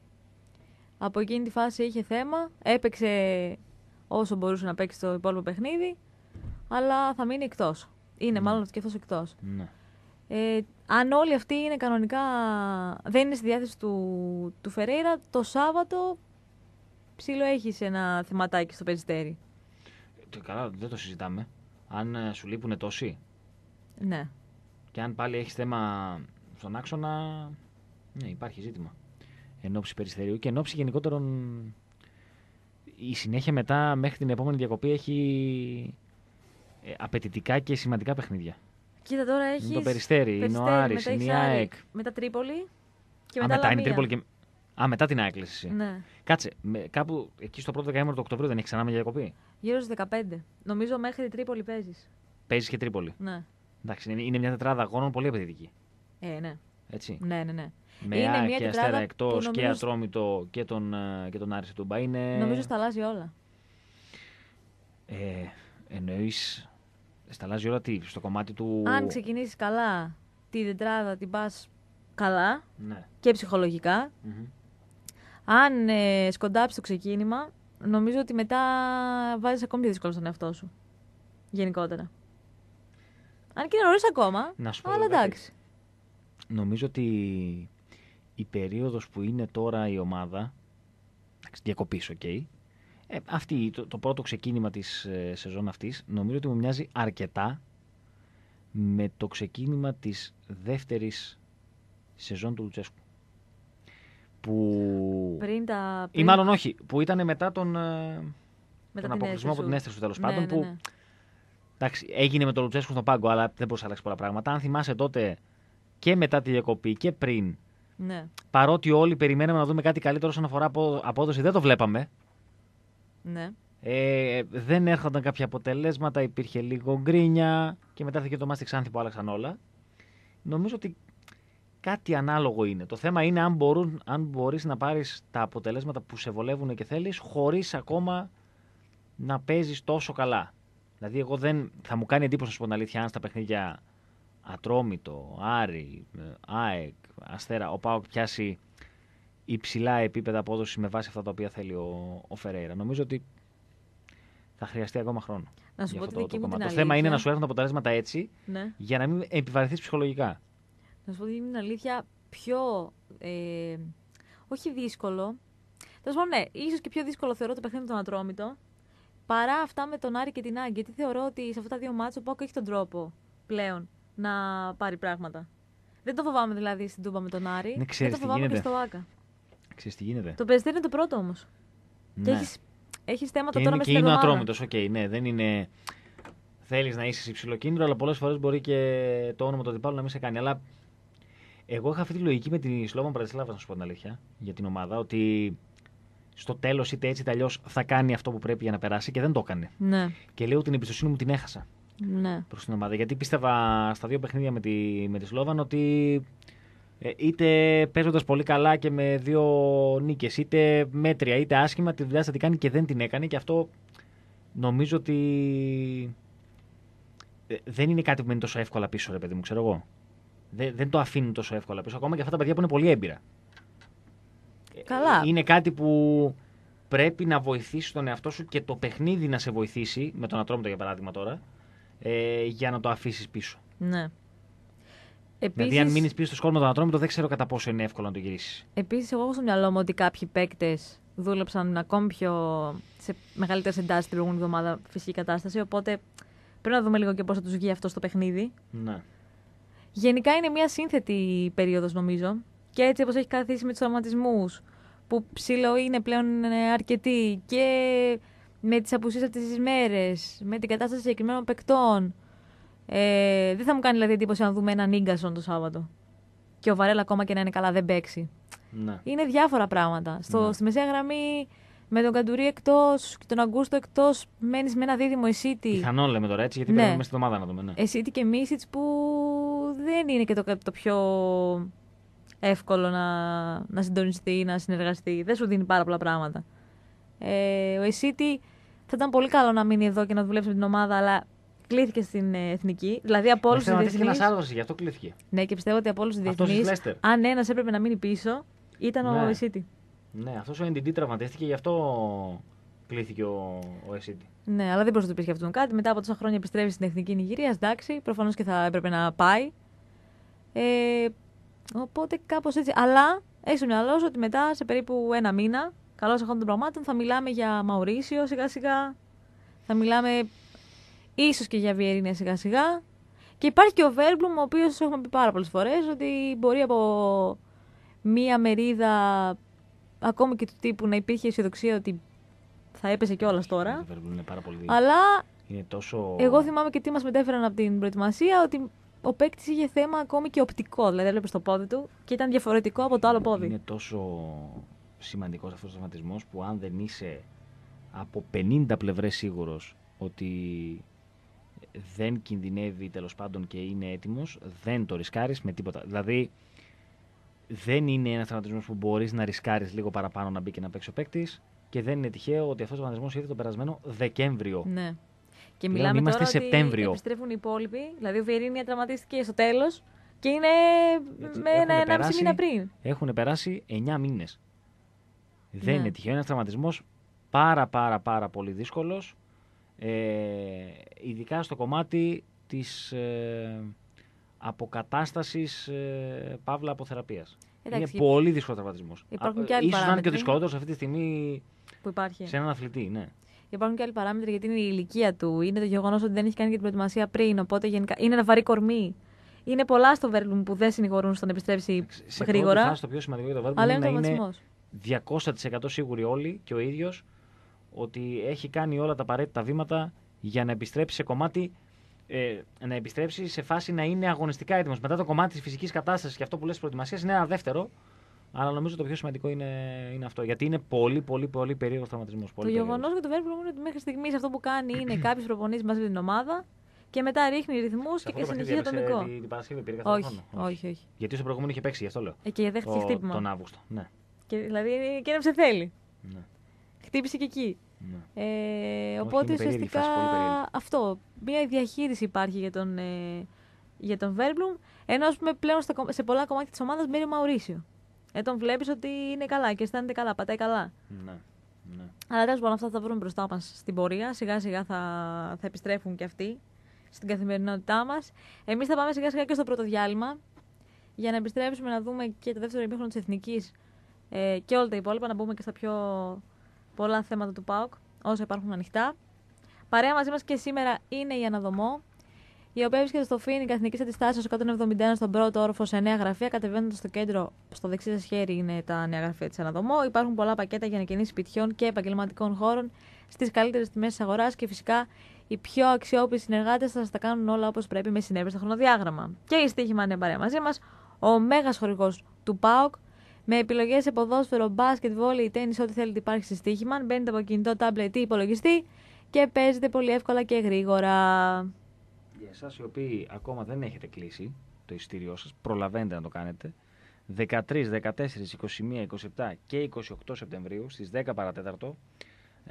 A: Από εκείνη τη φάση είχε θέμα. Έπαιξε όσο μπορούσε να παίξει το υπόλοιπο παιχνίδι. Αλλά θα μείνει εκτός. Είναι mm. μάλλον και αυτός εκτός.
B: Ναι.
A: Ε, αν όλοι αυτοί είναι κανονικά, δεν είναι στη διάθεση του, του Φερέιρα, το Σάββατο ψήλο έχεις ένα θεματάκι στο Περιστέρι.
B: Ε, καλά, δεν το συζητάμε. Αν ε, σου λείπουν τόσοι.
A: Ναι.
B: Και αν πάλι έχεις θέμα στον άξονα, ναι, υπάρχει ζήτημα. Εν ώψη Περιστερίου και εν ώψη γενικότερων. Η συνέχεια μετά μέχρι την επόμενη διακοπή έχει ε, απαιτητικά και σημαντικά παιχνίδια.
A: Κοίτα τώρα έχεις...
B: Είναι το Περιστέρι, είναι ο Άρης, είναι η ΑΕΚ.
A: Μετά Τρίπολη και
B: Α,
A: μετά,
B: μετά
A: Λαμία.
B: είναι Τρίπολη και... Α, μετά την ΑΕΚ λες εσύ.
A: Ναι.
B: Κάτσε, με, κάπου εκεί στο πρώτο δεκαήμερο του Οκτωβρίου δεν έχει ξανά μια διακοπή.
A: Γύρω στις δεκαπέντε. Νομίζω μέχρι Τρίπολη παίζεις.
B: Παίζεις και Τρίπολη.
A: Ναι.
B: Εντάξει, είναι, είναι μια τετράδα αγώνων πολύ απαιτητική.
A: Ε, ναι.
B: Έτσι.
A: Ναι, ναι, ναι.
B: Με
A: είναι
B: ΑΕΚ
A: μια
B: και Αστέρα εκτός
A: νομίζω...
B: και Ατρόμητο και τον, και τον Άρη Τούμπα. Είναι...
A: Νομίζω στα αλλάζει όλα.
B: Ε, εννοείς, στα αλλάζει όλα τι, στο κομμάτι του...
A: Αν ξεκινήσεις καλά τη τετράδα την πας καλά
B: ναι.
A: και ψυχολογικά.
B: Mm-hmm.
A: Αν ε, σκοντάψεις το ξεκίνημα, νομίζω ότι μετά βάζεις ακόμη πιο δύσκολο στον εαυτό σου. Γενικότερα. Αν και είναι νωρίς ακόμα,
B: να σου πω
A: αλλά εντάξει.
B: Νομίζω ότι η περίοδος που είναι τώρα η ομάδα, διακοπής, οκ, okay, ε, αυτή, το, το πρώτο ξεκίνημα της ε, σεζόν αυτής, νομίζω ότι μου μοιάζει αρκετά με το ξεκίνημα της δεύτερης σεζόν του Λουτσέσκου. Που...
A: Πριν τα... Πριν...
B: Ή μάλλον όχι, που ήταν μετά τον,
A: μετά
B: τον αποκλεισμό από την αίσθηση του τέλος
A: ναι,
B: πάντων,
A: ναι,
B: που
A: ναι.
B: εντάξει, έγινε με τον Λουτσέσκου στον πάγκο, αλλά δεν μπορούσε να αλλάξει πολλά πράγματα. Αν θυμάσαι τότε και μετά τη διακοπή και πριν,
A: ναι.
B: παρότι όλοι περιμέναμε να δούμε κάτι καλύτερο όσον αφορά απόδοση, δεν το βλέπαμε.
A: Ναι.
B: Ε, δεν έρχονταν κάποια αποτελέσματα, υπήρχε λίγο γκρίνια και μετά έρχεται το Μάστι Ξάνθη που άλλαξαν όλα. Νομίζω ότι κάτι ανάλογο είναι. Το θέμα είναι αν, μπορούν, αν μπορείς να πάρεις τα αποτελέσματα που σε βολεύουν και θέλεις, χωρίς ακόμα να παίζεις τόσο καλά. Δηλαδή, εγώ δεν θα μου κάνει εντύπωση, να σου πω την αλήθεια, αν στα παιχνίδια Ατρόμητο, Άρη, ΑΕΚ, Αστέρα, ο ΠΑΟΚ πιάσει υψηλά επίπεδα απόδοση με βάση αυτά τα οποία θέλει ο, ο Φερέιρα. Νομίζω ότι θα χρειαστεί ακόμα χρόνο.
A: Να σου πω
B: αυτό
A: τη δική
B: το,
A: μου
B: το,
A: την
B: το
A: αλήθεια.
B: θέμα είναι να σου έρθουν τα αποτελέσματα έτσι,
A: ναι.
B: για να μην επιβαρυνθείς ψυχολογικά.
A: Να σου πω την αλήθεια, πιο. Ε, όχι δύσκολο. Τέλος πάντων, ναι, ίσως και πιο δύσκολο θεωρώ το παιχνίδι με τον Ατρόμητο παρά αυτά με τον Άρη και την Άγκη. Γιατί θεωρώ ότι σε αυτά τα δύο μάτια ο ΠΑΟΚ έχει τον τρόπο πλέον να πάρει πράγματα. Δεν το φοβάμαι δηλαδή στην Τούμπα με τον Άρη.
B: Ναι,
A: δεν το φοβάμαι και στο Άκα.
B: Ξέρεις τι γίνεται.
A: Το Περιστέρι είναι το πρώτο όμως.
B: Ναι.
A: Και έχεις, έχεις θέματα
B: και
A: τώρα
B: είναι,
A: μέσα
B: και
A: στην
B: είναι ο
A: εβδομάδα.
B: Ατρόμητος, οκ, okay, ναι, δεν είναι. Θέλεις να είσαι σε υψηλό κίνδυνο, αλλά πολλές φορές μπορεί και το όνομα του αντιπάλου να μην σε κάνει. Αλλά εγώ είχα αυτή τη λογική με τη Σλόβαν Μπρατισλάβα, να σου πω την αλήθεια, για την ομάδα, ότι στο τέλος είτε έτσι είτε αλλιώς θα κάνει αυτό που πρέπει για να περάσει και δεν το έκανε.
A: Ναι.
B: Και λέω την εμπιστοσύνη μου την έχασα
A: Ναι.
B: προς την ομάδα. Γιατί πίστευα στα δύο παιχνίδια με τη, με τη Σλόβαν ότι ε, είτε παίζοντας πολύ καλά και με δύο νίκες, είτε μέτρια είτε άσχημα, τη δουλειά θα την κάνει και δεν την έκανε. Και αυτό νομίζω ότι ε, δεν είναι κάτι που μένει τόσο εύκολα πίσω, ρε παιδί μου, ξέρω εγώ. Δεν, δεν το αφήνουν τόσο εύκολα πίσω, ακόμα και αυτά τα παιδιά που είναι πολύ έμπειρα.
A: Καλά.
B: Είναι κάτι που πρέπει να βοηθήσει τον εαυτό σου και το παιχνίδι να σε βοηθήσει, με τον Ατρόμητο για παράδειγμα τώρα, ε, για να το αφήσεις πίσω.
A: Ναι. Επίσης,
B: Δηλαδή, αν μείνεις πίσω στο σκόρ με τον Ατρόμητο, δεν ξέρω κατά πόσο είναι εύκολο να το γυρίσεις.
A: Επίσης, εγώ έχω στο μυαλό μου ότι κάποιοι παίκτες δούλεψαν ακόμη πιο σε μεγαλύτερες εντάσεις την προηγούμενη εβδομάδα φυσική κατάσταση. Οπότε πρέπει να δούμε λίγο και πώς θα τους βγει αυτό στο παιχνίδι.
B: Ναι.
A: Γενικά είναι μια σύνθετη περίοδος νομίζω. Και έτσι όπως έχει καθίσει με τους τραυματισμούς, που ψηλό είναι πλέον αρκετοί, και με τις απουσίες αυτές τις μέρες, με την κατάσταση συγκεκριμένων παικτών. Ε, δεν θα μου κάνει δηλαδή εντύπωση αν δούμε έναν Ίγκασον το Σάββατο. Και ο Βαρέλα ακόμα και να είναι καλά δεν παίξει.
B: Ναι.
A: Είναι διάφορα πράγματα. Στο,
B: Ναι.
A: Στη μεσαία γραμμή με τον Καντουρί εκτός και τον Αγκούστο εκτός, μένεις με ένα δίδυμο Εσίτη.
B: Πιθανό λέμε τώρα έτσι, γιατί
A: Ναι.
B: πρέπει μέσα στην εβδομάδα να δούμε. Ναι.
A: Εσίτη και Μίσιτς που δεν είναι και το, το πιο εύκολο να, να συντονιστεί ή να συνεργαστεί. Δεν σου δίνει πάρα πολλά πράγματα. Ε, ο Εσίτη θα ήταν πολύ καλό να μείνει εδώ και να δουλέψει με την ομάδα, αλλά κλήθηκε στην ε, εθνική. Δηλαδή από όλους τους
B: Τραυματίστηκε
A: διεθνείς.
B: ένας άλλος, γι' αυτό κλήθηκε.
A: Ναι, και πιστεύω ότι από όλους τους
B: Αυτός της
A: διεθνείς,
B: Leicester.
A: αν ένας έπρεπε να μείνει πίσω, ήταν
B: Ναι.
A: ο Εσίτη.
B: Ναι, αυτός ο εν ντι ντι τραυματίστηκε, γι' αυτό κλήθηκε ο, ο Εσίτη.
A: Ναι, αλλά δεν μπορούσε να του πει και αυτόν κάτι. Μετά από τόσα χρόνια επιστρέφει στην εθνική Νιγηρία, εντάξει, προφανώς και θα έπρεπε να πάει. Ε, οπότε κάπως έτσι. Αλλά έχει στο μυαλό σου ότι μετά σε περίπου ένα μήνα, καλώς εχόντων των πραγμάτων, θα μιλάμε για Μαουρίσιο σιγά σιγά. Θα μιλάμε ίσως και για Βιερίνια σιγά σιγά. Και υπάρχει και ο Βέρμπλουμ, ο οποίος έχουμε πει πάρα πολλές φορές ότι μπορεί από μία μερίδα ακόμη και του τύπου να υπήρχε αισιοδοξία ότι θα έπεσε κιόλας τώρα.
B: Είναι πάρα πολύ...
A: Αλλά
B: είναι τόσο...
A: εγώ θυμάμαι και τι μας μετέφεραν από την προετοιμασία, ότι ο παίκτης είχε θέμα ακόμη και οπτικό. Δηλαδή έβλεπε στο πόδι του και ήταν διαφορετικό από το άλλο πόδι.
B: Είναι τόσο σημαντικός αυτός ο τραυματισμός που αν δεν είσαι από πενήντα πλευρές σίγουρος ότι δεν κινδυνεύει τέλος πάντων και είναι έτοιμος, δεν το ρισκάρεις με τίποτα. Δηλαδή δεν είναι ένας τραυματισμός που μπορείς να ρισκάρεις λίγο παραπάνω να μπει και να παίξει ο παίκτης, και δεν είναι τυχαίο ότι αυτός ο τραυματισμός ήρθε τον περασμένο Δεκέμβριο.
A: Ναι. Και
B: Πλέον
A: μιλάμε
B: είμαστε
A: τώρα
B: Σεπτέμβριο.
A: ότι επιστρέφουν οι υπόλοιποι. Δηλαδή ο Βιερίνια τραυματίστηκε στο τέλος και είναι
B: Έτσι,
A: με
B: έχουν
A: ένα ενάμιση
B: περάσει-
A: μήνα πριν.
B: Έχουν περάσει εννιά μήνες. Δεν
A: Ναι.
B: είναι τυχαίο. Είναι ένας τραυματισμός πάρα πάρα πάρα πολύ δύσκολος, ε, ειδικά στο κομμάτι της ε, αποκατάστασης ε, παύλα αποθεραπείας.
A: Εντάξει,
B: Είναι πολύ δύσκολο τραυματισμός.
A: υπάρχουν
B: Α,
A: και άλλοι
B: ίσως να είναι και ο
A: παράμετροι.
B: δυσκολότερος αυτή τη στιγμή
A: Που υπάρχει.
B: σε έναν αθλητή. Ναι.
A: Υπάρχουν και άλλοι παράμετροι, γιατί είναι η ηλικία του. Είναι το γεγονός ότι δεν έχει κάνει και την προετοιμασία πριν. Οπότε γενικά είναι ένα βαρύ κορμί. Είναι πολλά στο Βέρμπλουμ που δεν συνηγορούν στο να επιστρέψει
B: Σε
A: γρήγορα.
B: πρώτη φάση το πιο σημαντικό για το Βέρμπλουμ
A: Αλλά
B: είναι
A: είναι
B: να είναι
A: τραυματισμός.
B: διακόσια τοις εκατό σίγουροι όλοι και ο ίδιος ότι έχει κάνει όλα τα απαραίτητα βήματα για να επιστρέψει σε κομμάτι, ε, να επιστρέψει σε φάση να είναι αγωνιστικά έτοιμος. Μετά το κομμάτι της φυσικής κατάστασης και αυτό που λες προετοιμασίας είναι ένα δεύτερο, αλλά νομίζω το πιο σημαντικό είναι, είναι αυτό. Γιατί είναι πολύ, πολύ, πολύ περίεργος τραυματισμός.
A: Το γεγονός για το Βέρμπλουμ είναι ότι μέχρι στιγμής αυτό που κάνει είναι κάποιος προπονείς μαζί με την ομάδα και μετά ρίχνει ρυθμούς και συνεχίζει ατομικό.
B: Την, την Παρασκευή πήρε καθόλου
A: Όχι,
B: χρόνο.
A: όχι, όχι.
B: Γιατί στο προηγούμενο είχε παίξει, γι' αυτό λέω.
A: Ε, και δέχτηκε
B: Το-
A: χτύπημα.
B: Τον Αύγουστο. Ναι.
A: Και, δηλαδή και να ψεθέλει.
B: ναι.
A: Χτύπησε και εκεί.
B: ναι.
A: Ε,
B: Όχι,
A: οπότε
B: είναι περίεργη
A: ουσιαστικά
B: φάση, πολύ περίεργη.
A: αυτό. Μια διαχείριση υπάρχει για τον, ε, για τον Βέρμπλουμ. Ενώ ας πούμε, πλέον στα, κομ- σε πολλά κομμάτια της ομάδας μένει ο Μαουρίσιο. Ε, τον βλέπεις ότι είναι καλά και αισθάνεται καλά, πατάει καλά.
B: ναι. ναι.
A: Αλλά τέλος πάντων αυτά θα βρούμε μπροστά μας στην πορεία. Σιγά σιγά θα, θα επιστρέφουν και αυτοί στην καθημερινότητά μας. Εμείς θα πάμε σιγά σιγά και στο πρώτο διάλειμμα για να επιστρέψουμε να δούμε και το δεύτερο ημίχρονο της Εθνικής ε, και όλα τα υπόλοιπα, να μπούμε και στα πιο πολλά θέματα του ΠΑΟΚ, όσα υπάρχουν ανοιχτά. Παρέα μαζί μας και σήμερα είναι η Αναδομό, η οποία βρίσκεται στο Φοίνικα Εθνικής Αντιστάσεως εκατόν εβδομήντα ένα στον πρώτο όροφο σε νέα γραφεία. Κατεβαίνοντας στο κέντρο, στο δεξί σας χέρι είναι τα νέα γραφεία της Αναδομό. Υπάρχουν πολλά πακέτα για ανακαινήσεις σπιτιών και επαγγελματικών χώρων στις καλύτερες τιμές της αγοράς και φυσικά οι πιο αξιόπιστοι συνεργάτες θα σας τα κάνουν όλα όπως πρέπει με συνέπεια στο χρονοδιάγραμμα. Και η Στοίχημα είναι παρέα μαζί μας, ο μέγας χορηγός του ΠΑΟΚ, με επιλογές σε ποδόσφαιρο, μπάσκετ, βόλεϊ, τένις, ό,τι θέλετε υπάρχει στη Στοίχημα. Μπαίνετε από κινητό, τάμπλετ ή υπολογιστή και παίζετε πολύ εύκολα και γρήγορα.
B: Για εσάς οι οποίοι ακόμα δεν έχετε κλείσει το εισιτήριό σας, προλαβαίνετε να το κάνετε. δεκατρείς, δεκατέσσερις, είκοσι ένα, είκοσι επτά και είκοσι οκτώ Σεπτεμβρίου στις δέκα παρά τέταρτο ε,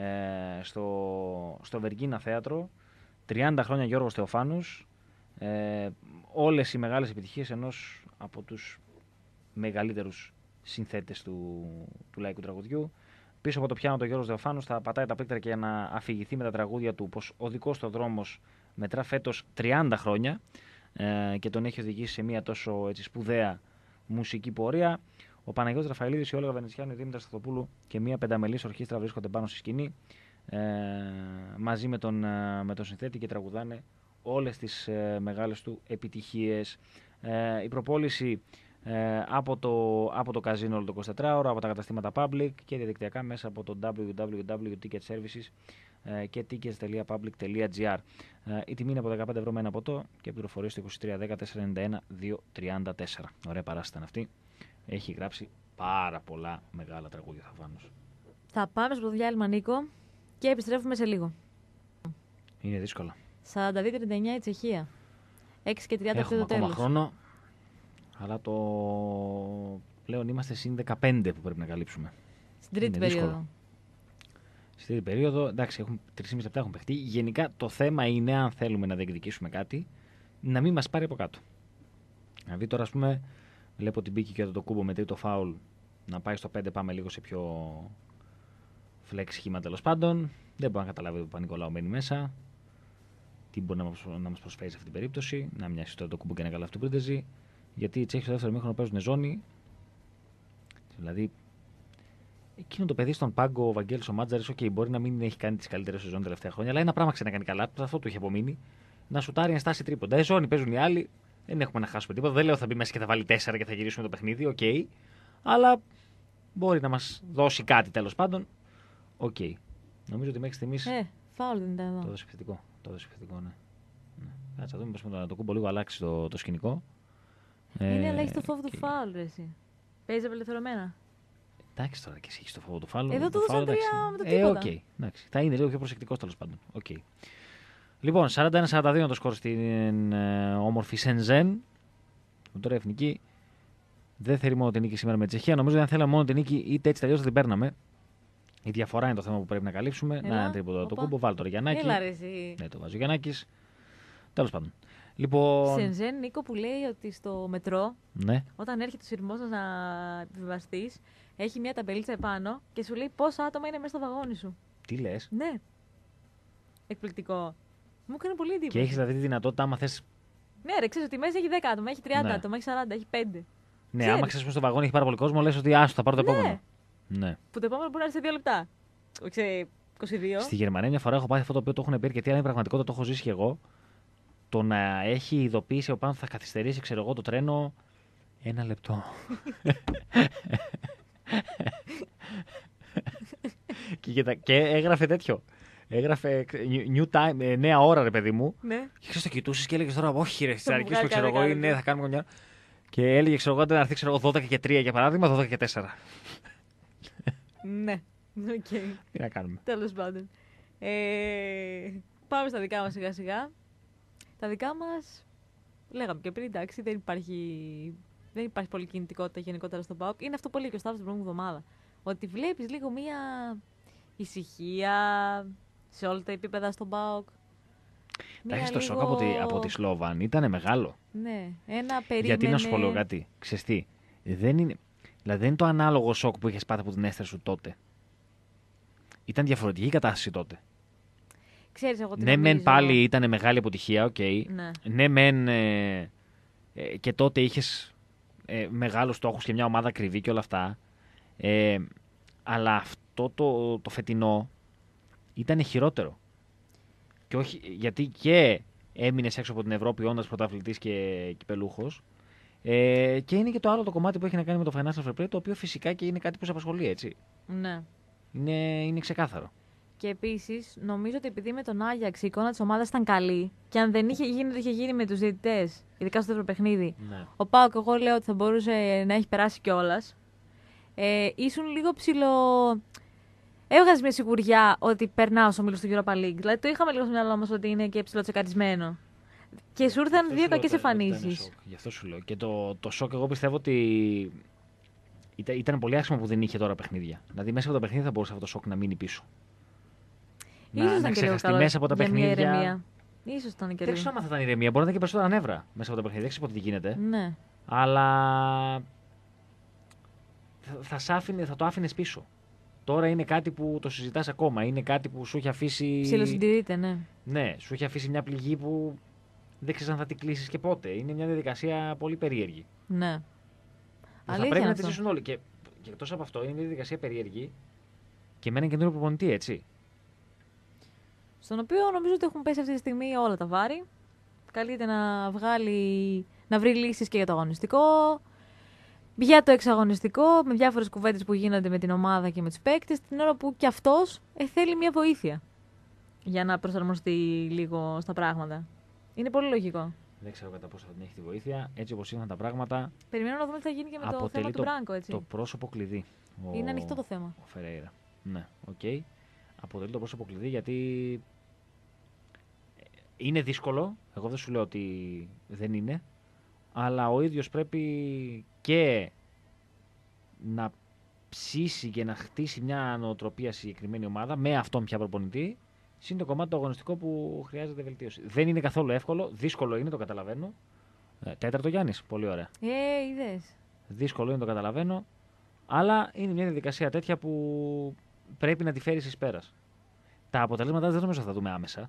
B: στο, στο Βεργίνα Θέατρο. τριάντα χρόνια Γιώργος Θεοφάνους. Ε, όλες οι μεγάλες επιτυχίες ενός από τους μεγαλύτερους συνθέτες του, του λαϊκού τραγουδιού. Πίσω από το πιάνο, το Γιώργος Δεοφάνος θα πατάει τα πλήκτρα για να αφηγηθεί με τα τραγούδια του πως ο δικός του δρόμος μετρά φέτος τριάντα χρόνια ε, και τον έχει οδηγήσει σε μια τόσο έτσι, σπουδαία μουσική πορεία. Ο Παναγιώτης Ραφαηλίδης, η Όλγα Βενετσιάνου, η Δήμητρα Σταθοπούλου και μια πενταμελής ορχήστρα βρίσκονται πάνω στη σκηνή ε, μαζί με τον, με τον συνθέτη και τραγουδάνε όλες τις ε, μεγάλες του επιτυχίες. Ε, η προπόληση ε, από, το, από το καζίνο όλο το εικοσιτετράωρο, από τα καταστήματα Public και διαδικτυακά μέσα από το double-u double-u double-u τελεία ticket services ε, και tickets τελεία public τελεία gr. Ε, η τιμή είναι από δεκαπέντε ευρώ με ένα ποτό και πληροφορίες στο είκοσι τρία δέκα τετρακόσια ενενήντα ένα διακόσια τριάντα τέσσερα. Ωραία παράσταση ήταν αυτή. Έχει γράψει πάρα πολλά μεγάλα τραγούδια Θαφάνος.
A: Θα πάμε στο διάλειμμα, Νίκο, και επιστρέφουμε σε λίγο.
B: Είναι δύσκολα.
A: σαράντα δύο τριάντα εννιά η Τσεχία. έξι και τριάντα
B: Έχουμε
A: το
B: ακόμα
A: τέλος.
B: χρόνο, αλλά το πλέον είμαστε συν δεκαπέντε που πρέπει να καλύψουμε.
A: Στην τρίτη
B: Είναι
A: περίοδο.
B: δύσκολο. Στην τρίτη περίοδο, εντάξει, έχουν τρία και μισό λεπτά έχουν παιχτεί. Γενικά το θέμα είναι, αν θέλουμε να διεκδικήσουμε κάτι, να μην μας πάρει από κάτω. Δηλαδή τώρα, ας πούμε, βλέπω ότι μπήκε και το κούμπο με τρίτο φάουλ να πάει στο πέντε, πάμε λίγο σε πιο flex σχήμα τέλος πάντων. Δεν μπορώ να καταλάβει ο Παπα-Νικολάου μένει μέσα. Τι μπορεί να μας προσφέρει σε αυτή την περίπτωση. Να μοιάσει τώρα το κούμπο και ένα καλά αυτοπρίτεζι. Γιατί οι Τσέχοι στο δεύτερο μήχρονο παίζουν ζώνη. Δηλαδή, εκείνο το παιδί στον πάγκο, ο Βαγγέλης ο Μάτζαρης, okay, μπορεί να μην έχει κάνει τις καλύτερες σεζόν τελευταία χρόνια, αλλά ένα πράγμα ξέρει να κάνει καλά. Αυτό του είχε απομείνει. Να σουτάρει εν στάση τρίποντα. Ε, ζώνη παίζουν οι άλλοι. Δεν έχουμε να χάσουμε τίποτα. Δεν λέω θα μπει μέσα και θα βάλει τέσσερα και θα γυρίσουμε το παιχνίδι. Οκ. Okay. Αλλά μπορεί να μας δώσει κάτι τέλος πάντων. Οκ. Okay. Νομίζω ότι μέχρι στιγμής.
A: Ε, φάουλ δεν ήταν εδώ.
B: Το έδωσε επιθετικό. Το έδωσε επιθετικό, ναι. ναι. Κάτσε να δούμε πώς το, το κούμπο λίγο αλλάξει το, το σκηνικό.
A: Είναι,
B: ε,
A: αλλά έχει το φόβο
B: και...
A: του φάουλ, ρε εσύ. Παίζει απελευθερωμένα.
B: Εντάξει τώρα και εσύ έχει το φόβο του φάουλ.
A: Εδώ του δώσαν τρία με το
B: ε,
A: τίποτα.
B: okay. Θα είναι λίγο πιο προσεκτικός τέλος πάντων. Okay. Λοιπόν, σαράντα ένα σαράντα δύο είναι το σκορ στην ε, όμορφη Σενζέν. Τώρα η εθνική δεν θέλει μόνο την νίκη σήμερα με τη Τσεχία. Νομίζω ότι αν θέλαμε μόνο την νίκη, είτε έτσι τελείως θα την παίρναμε. Η διαφορά είναι το θέμα που πρέπει να καλύψουμε.
A: Έλα,
B: να είναι τρίποδο το κούμπο, βάλει τώρα Γιαννάκη.
A: Έλα, ρε, εσύ.
B: Ναι, το βάζει ο Γιαννάκης. Τέλος πάντων. Λοιπόν...
A: Σενζέν, Νίκο, που λέει ότι στο μετρό,
B: ναι.
A: όταν έρχεται ο σειρμός να επιβιβαστεί, έχει μια ταμπελίτσα επάνω και σου λέει πόσα άτομα είναι μέσα στο βαγόνι σου.
B: Τι λες?
A: Ναι. Εκπληκτικό. Μου έκανε πολύ εντύπωση.
B: Και έχει δηλαδή τη δυνατότητα, άμα θες.
A: Ναι, ρε, ξέρει ότι μέσα έχει δέκα άτομα, έχει τριάντα
B: ναι.
A: άτομα, έχει σαράντα, έχει πέντε.
B: Ναι,
A: ξέρεις.
B: άμα ξέρει πω στο βαγόνι έχει πάρα πολύ κόσμο, λες ότι άστο, θα πάρω το
A: Ναι.
B: επόμενο. Ναι.
A: Που το επόμενο μπορεί να έρθει σε δύο λεπτά. Όχι σε είκοσι δύο.
B: Στη Γερμανία μια φορά έχω πάθει αυτό το οποίο το έχουν πει αρκετοί, αλλά είναι πραγματικότητα, το έχω ζήσει και εγώ. Το να έχει ειδοποίηση από πάνω θα καθυστερήσει, ξέρω εγώ, το τρένο. Ένα λεπτό. και, τα... και έγραφε τέτοιο. Έγραφε new time, νέα ώρα, ρε παιδί μου.
A: Ναι.
B: Και ξέρεις, το κοιτούσες και έλεγες τώρα, όχι, ρε,
A: Θα
B: στις
A: μου
B: αρχές που
A: βγάλει
B: ξέρω εγώ,
A: κανένα
B: είναι, θα κάνουμε μια. Και έλεγε, ξέρω εγώ, να έρθει ξέρω εγώ, δώδεκα και τρία για παράδειγμα, δώδεκα και τέσσερα.
A: Ναι. Οκ. Okay.
B: Τι να κάνουμε.
A: Τέλος πάντων. Ε, πάμε στα δικά μας σιγά σιγά. Τα δικά μας, λέγαμε και πριν, εντάξει, δεν υπάρχει, δεν υπάρχει πολύ κινητικότητα γενικότερα στον ΠΑΟΚ. Είναι αυτό που λέει και ο Σταύρος την προηγούμενη εβδομάδα. Ότι βλέπεις λίγο μία ησυχία σε όλα τα επίπεδα στον ΠΑΟΚ.
B: Εντάξει, το σοκ από τη, από τη Σλόβαν ήταν μεγάλο.
A: Ναι, ένα περίμενε...
B: Γιατί να σου πω λίγο κάτι. Ξέρεις τι, δεν είναι, δηλαδή δεν είναι το ανάλογο σοκ που είχες πάθει από την Έστερ σου τότε. Ήταν διαφορετική η κατάσταση τότε.
A: Ξέρεις, εγώ τι
B: ναι,
A: νομίζω...
B: μεν πάλι ήταν μεγάλη αποτυχία, οκ. Okay.
A: Ναι.
B: ναι, μεν ε, ε, και τότε είχες ε, μεγάλους στόχους και μια ομάδα ακριβή και όλα αυτά. Ε, αλλά αυτό το, το φετινό ήταν χειρότερο. Και όχι, γιατί και έμεινες έξω από την Ευρώπη όντας πρωταθλητής και κυπελούχος. Ε, και είναι και το άλλο το κομμάτι που έχει να κάνει με το financial fair play, το οποίο φυσικά και είναι κάτι που σε απασχολεί, έτσι.
A: Ναι.
B: Είναι, είναι ξεκάθαρο.
A: Και επίσης, νομίζω ότι επειδή με τον Άγιαξ η εικόνα της ομάδας ήταν καλή και αν δεν είχε γίνει ό,τι είχε γίνει με τους διαιτητές, ειδικά στο δεύτερο παιχνίδι,
B: Ναι.
A: ο ΠΑΟΚ, εγώ λέω ότι θα μπορούσε να έχει περάσει κιόλας. Ε, ήσουν λίγο ψηλό. Έβγαζε μια σιγουριά ότι περνάω στο μήλο του Europa League. Δηλαδή το είχαμε λίγο στο μυαλό μας ότι είναι και ψηλό τσεκαρισμένο. Και σου ήρθαν δύο κακές εμφανίσεις.
B: Γι' αυτό σου λέω. Και το, το σοκ, εγώ πιστεύω ότι ήταν, ήταν πολύ άσχημο που δεν είχε τώρα παιχνίδια. Δηλαδή μέσα από τα παιχνίδια θα μπορούσε αυτό το σοκ να μείνει πίσω.
A: Ίσως
B: να,
A: ήταν
B: να
A: και λίγο
B: ξεχαστεί
A: καλό
B: μέσα από τα
A: για μια
B: παιχνίδια.
A: ηρεμία. Ίσως ήταν και
B: Δεν
A: λίγο.
B: ξέρω αν θα ήταν ηρεμία. Μπορεί να ήταν και περισσότερα νεύρα μέσα από τα παιχνίδια. Δεν ξέρω τι γίνεται.
A: Ναι.
B: Αλλά θα, θα, άφηνε, θα το άφηνες πίσω. Τώρα είναι κάτι που το συζητάς ακόμα. Είναι κάτι που σου έχει αφήσει.
A: Ψιλοσυντηρείται, ναι.
B: Ναι, σου έχει αφήσει μια πληγή που δεν ξέρεις αν θα την κλείσεις και πότε. Είναι μια διαδικασία πολύ περίεργη.
A: Ναι.
B: Θα πρέπει να τη ζήσουν όλοι. Και, και εκτός από αυτό, είναι μια διαδικασία περίεργη και με έναν καινούριο προπονητή, έτσι.
A: Στον οποίο νομίζω ότι έχουν πέσει αυτή τη στιγμή όλα τα βάρη. Καλείται να βγάλει, να βρει λύσεις και για το αγωνιστικό, για το εξαγωνιστικό, με διάφορες κουβέντες που γίνονται με την ομάδα και με τους παίκτες, την ώρα που κι αυτός ε, θέλει μια βοήθεια για να προσαρμοστεί λίγο στα πράγματα. Είναι πολύ λογικό.
B: Δεν ξέρω κατά πόσο θα την έχει τη βοήθεια. Έτσι όπως είναι τα πράγματα.
A: Περιμένω να δούμε τι θα γίνει και με το θέμα του Μπράνκο. Έτσι.
B: Το πρόσωπο κλειδί. Ο...
A: Είναι ανοιχτό το θέμα.
B: Ο Φερέιρα. Ναι, οκ. Okay. Αποτελεί το πρόσωπο κλειδί γιατί είναι δύσκολο. Εγώ δεν σου λέω ότι δεν είναι. Αλλά ο ίδιος πρέπει και να ψήσει και να χτίσει μια νοοτροπία στη συγκεκριμένη ομάδα με αυτόν πια προπονητή. Συν το κομμάτι το αγωνιστικό που χρειάζεται βελτίωση. Δεν είναι καθόλου εύκολο. Δύσκολο είναι, το καταλαβαίνω. Ε, τέταρτο Γιάννης. Πολύ ωραία.
A: Ε, είδες.
B: Δύσκολο είναι, το καταλαβαίνω. Αλλά είναι μια διαδικασία τέτοια που πρέπει να τη φέρεις εις πέρας. Τα αποτελέσματα δεν νομίζω θα τα δούμε άμεσα.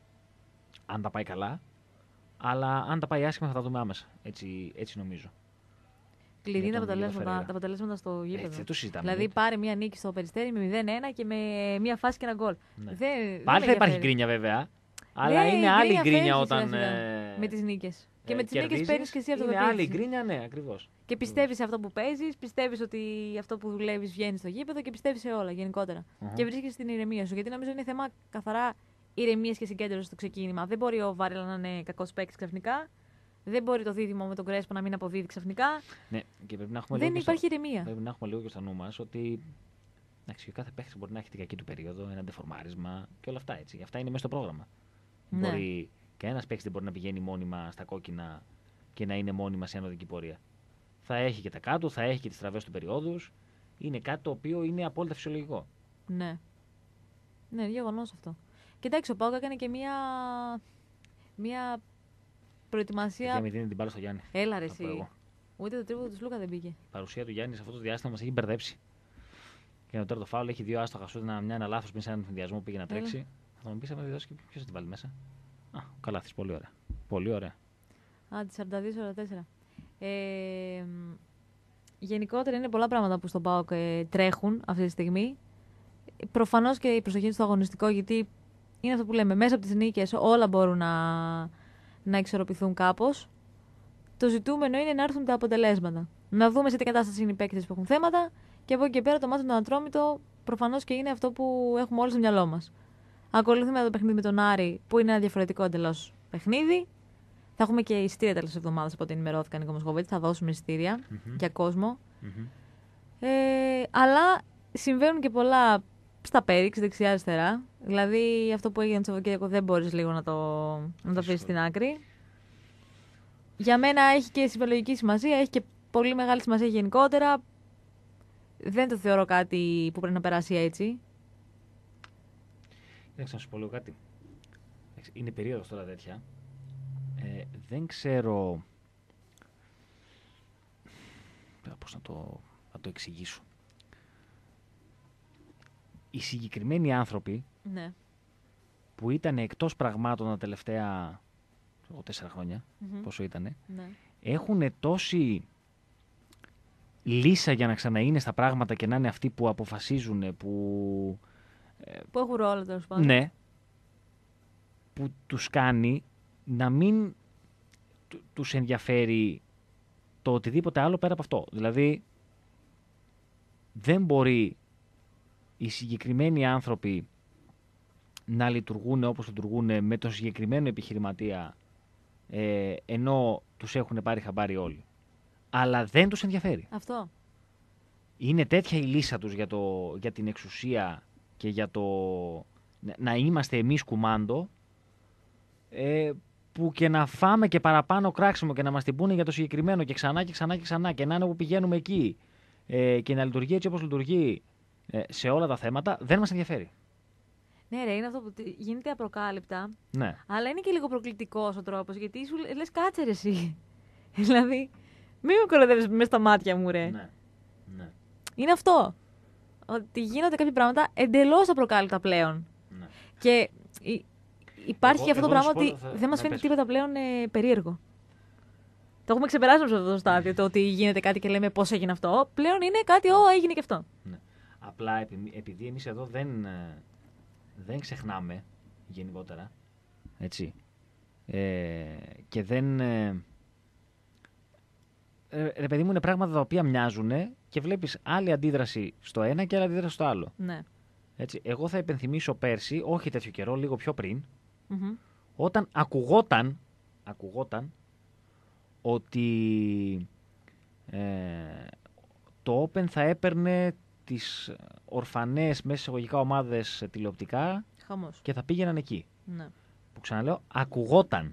B: Αν τα πάει καλά. Αλλά αν τα πάει άσχημα θα τα δούμε άμεσα. Έτσι, έτσι νομίζω.
A: Κλειδί είναι τα αποτελέσματα, τα αποτελέσματα στο γήπεδο.
B: Έτσι, δεν το συζητάμε.
A: Δηλαδή ούτε. Πάρε μια νίκη στο Περιστέρι με μηδέν ένα και με μια φάση και ένα γκολ.
B: Ναι.
A: Δεν,
B: Πάλι
A: δεν
B: θα υπάρχει γκρίνια βέβαια. Αλλά
A: ναι,
B: είναι άλλη γκρίνια
A: φέρνει,
B: όταν.
A: σιγά, σιγά, με τις νίκες. Και
B: ε,
A: με τις νίκες παίρνεις και εσύ αυτό
B: είναι
A: το
B: άλλη γκρίνια, ναι, ακριβώς.
A: Και πιστεύεις σε αυτό που παίζεις, πιστεύεις ότι αυτό που δουλεύεις βγαίνει στο γήπεδο και πιστεύεις σε όλα γενικότερα. Uh-huh. Και βρίσκεσαι στην ηρεμία σου. Γιατί νομίζω είναι θέμα καθαρά ηρεμίας και συγκέντρωσης στο ξεκίνημα. Δεν μπορεί ο Βάρελα να είναι κακός παίκτης ξαφνικά. Δεν μπορεί το δίδυμο με τον Κρέσπο να μην αποδίδει ξαφνικά.
B: Ναι, και πρέπει να έχουμε
A: δεν
B: λίγο
A: υπάρχει
B: στο...
A: ηρεμία.
B: Πρέπει να έχουμε λίγο και στο νου μας ότι εντάξει, κάθε παίκτη μπορεί να έχει την κακή του περίοδο, ένα ντεφορμάρισμα και όλα αυτά έτσι. Αυτά είναι μέσα στο πρόγραμμα. Ναι. Μπορεί... Και ένα παίκτη δεν μπορεί να πηγαίνει μόνιμα στα κόκκινα και να είναι μόνιμα σε ανωδική πορεία. Θα έχει και τα κάτω, θα έχει και τις τραβές του περιόδους. Είναι κάτι το οποίο είναι απόλυτα φυσιολογικό.
A: Ναι. Ναι, είναι γεγονός αυτό. Κοιτάξτε, ο Πάουκ έκανε και μία. μία προετοιμασία.
B: Για μην δίνει την μπάλα στο Γιάννη.
A: Έλα ρε εσύ. Ούτε το τρίποδο του Λούκα δεν μπήκε. Η
B: παρουσία του Γιάννη σε αυτό το διάστημα μας έχει μπερδέψει. Και το τέταρτο φάουλ έχει δύο άστοχα σου, ένα, ένα λάθος πριν σε έναν συνδυασμό που πήγε να τρέξει. Έλα. Θα μου πει αν δώσει και ποιο θα την βάλει μέσα. Α, Καλάθης, πολύ ωραία. Πολύ ωραία.
A: Α, τη σαράντα δύο σαράντα τέσσερα. Ε, γενικότερα είναι πολλά πράγματα που στον ΠΑΟΚ ε, τρέχουν αυτή τη στιγμή. Προφανώς και η προσοχή του στο αγωνιστικό, γιατί είναι αυτό που λέμε, μέσα από τις νίκες όλα μπορούν να, να εξορροπηθούν κάπως. Το ζητούμενο είναι να έρθουν τα αποτελέσματα. Να δούμε σε τι κατάσταση είναι οι παίκτες που έχουν θέματα και από εκεί και πέρα το μάτι του Ατρόμητο προφανώς και είναι αυτό που έχουμε όλοι στο μυαλό μας. Ακολουθούμε το παιχνίδι με τον Άρη, που είναι ένα διαφορετικό εντελώς παιχνίδι. Θα έχουμε και εισιτήρια τέλος εβδομάδας από ό,τι ενημερώθηκαν οι Κομοσχοβίτες. Θα δώσουμε εισιτήρια mm-hmm. για κόσμο. Mm-hmm. Ε, αλλά συμβαίνουν και πολλά στα πέριξ, δεξιά-αριστερά. Δηλαδή αυτό που έγινε το Σαββατοκύριακο δεν μπορείς λίγο να το, να το αφήσεις στην άκρη. Για μένα έχει και συμβολογική σημασία, έχει και πολύ μεγάλη σημασία γενικότερα. Δεν το θεωρώ κάτι που πρέπει να περάσει έτσι.
B: Εντάξει, να σου πω λίγο κάτι. Είναι περίοδος τώρα τέτοια. Ε, δεν ξέρω πώς να το, να το εξηγήσω. Οι συγκεκριμένοι άνθρωποι
A: ναι.
B: που ήταν εκτός πραγμάτων τα τελευταία τέσσερα χρόνια, mm-hmm. πόσο ήτανε,
A: ναι.
B: έχουν τόση λύσα για να ξαναείναι στα πράγματα και να είναι αυτοί που αποφασίζουν, που...
A: που έχουν ρόλο τέλος πάντων.
B: Ναι. Που τους κάνει να μην τους ενδιαφέρει το οτιδήποτε άλλο πέρα από αυτό. Δηλαδή, δεν μπορεί οι συγκεκριμένοι άνθρωποι να λειτουργούν όπως λειτουργούν με τον συγκεκριμένο επιχειρηματία, ε, ενώ τους έχουν πάρει χαμπάρι όλοι. Αλλά δεν τους ενδιαφέρει.
A: Αυτό.
B: Είναι τέτοια η λύσα τους για, το, για την εξουσία και για το να είμαστε εμείς κουμάντο, ε, που και να φάμε και παραπάνω κράξιμο και να μας την πούνε για το συγκεκριμένο και ξανά και ξανά και ξανά και να είναι που πηγαίνουμε εκεί ε, και να λειτουργεί έτσι όπως λειτουργεί ε, σε όλα τα θέματα, δεν μας ενδιαφέρει.
A: Ναι, ρε, είναι αυτό που γίνεται απροκάλυπτα.
B: Ναι.
A: Αλλά είναι και λίγο προκλητικός ο τρόπος, γιατί σου λες κάτσε ρε εσύ. Δηλαδή, μην με κοροϊδεύεις μέσα στα μάτια μου, ρε.
B: Ναι. Ναι.
A: είναι αυτό. Ότι γίνονται κάποια πράγματα εντελώς απροκάλυπτα πλέον.
B: Ναι.
A: Και υπάρχει
B: Εγώ-
A: αυτό το
B: εγώ να
A: πράγμα
B: σου πω,
A: ότι
B: θα-
A: δεν μας
B: ναι,
A: φαίνεται
B: πες.
A: τίποτα πλέον ε, περίεργο. Το έχουμε ξεπεράσει σε αυτό το στάδιο. Το ότι γίνεται κάτι και λέμε πώς έγινε αυτό. Πλέον είναι κάτι, ω, έγινε και αυτό.
B: Ναι. Απλά επει- επειδή εμείς εδώ δεν, ε, δεν ξεχνάμε γενικότερα, έτσι, ε, και δεν... Ε, ε, ρε παιδί μου, είναι πράγματα τα οποία μοιάζουν και βλέπεις άλλη αντίδραση στο ένα και άλλη αντίδραση στο άλλο.
A: Ναι.
B: Έτσι. Εγώ θα υπενθυμίσω πέρσι, όχι τέτοιο καιρό, λίγο πιο πριν,
A: Μμμ.
B: όταν ακουγόταν, ακουγόταν ότι ε, το Open θα έπαιρνε τις ορφανές μέσα εισαγωγικά ομάδες τηλεοπτικά
A: Χαμός.
B: και θα πήγαιναν εκεί.
A: Ναι.
B: Που ξαναλέω, ακουγόταν.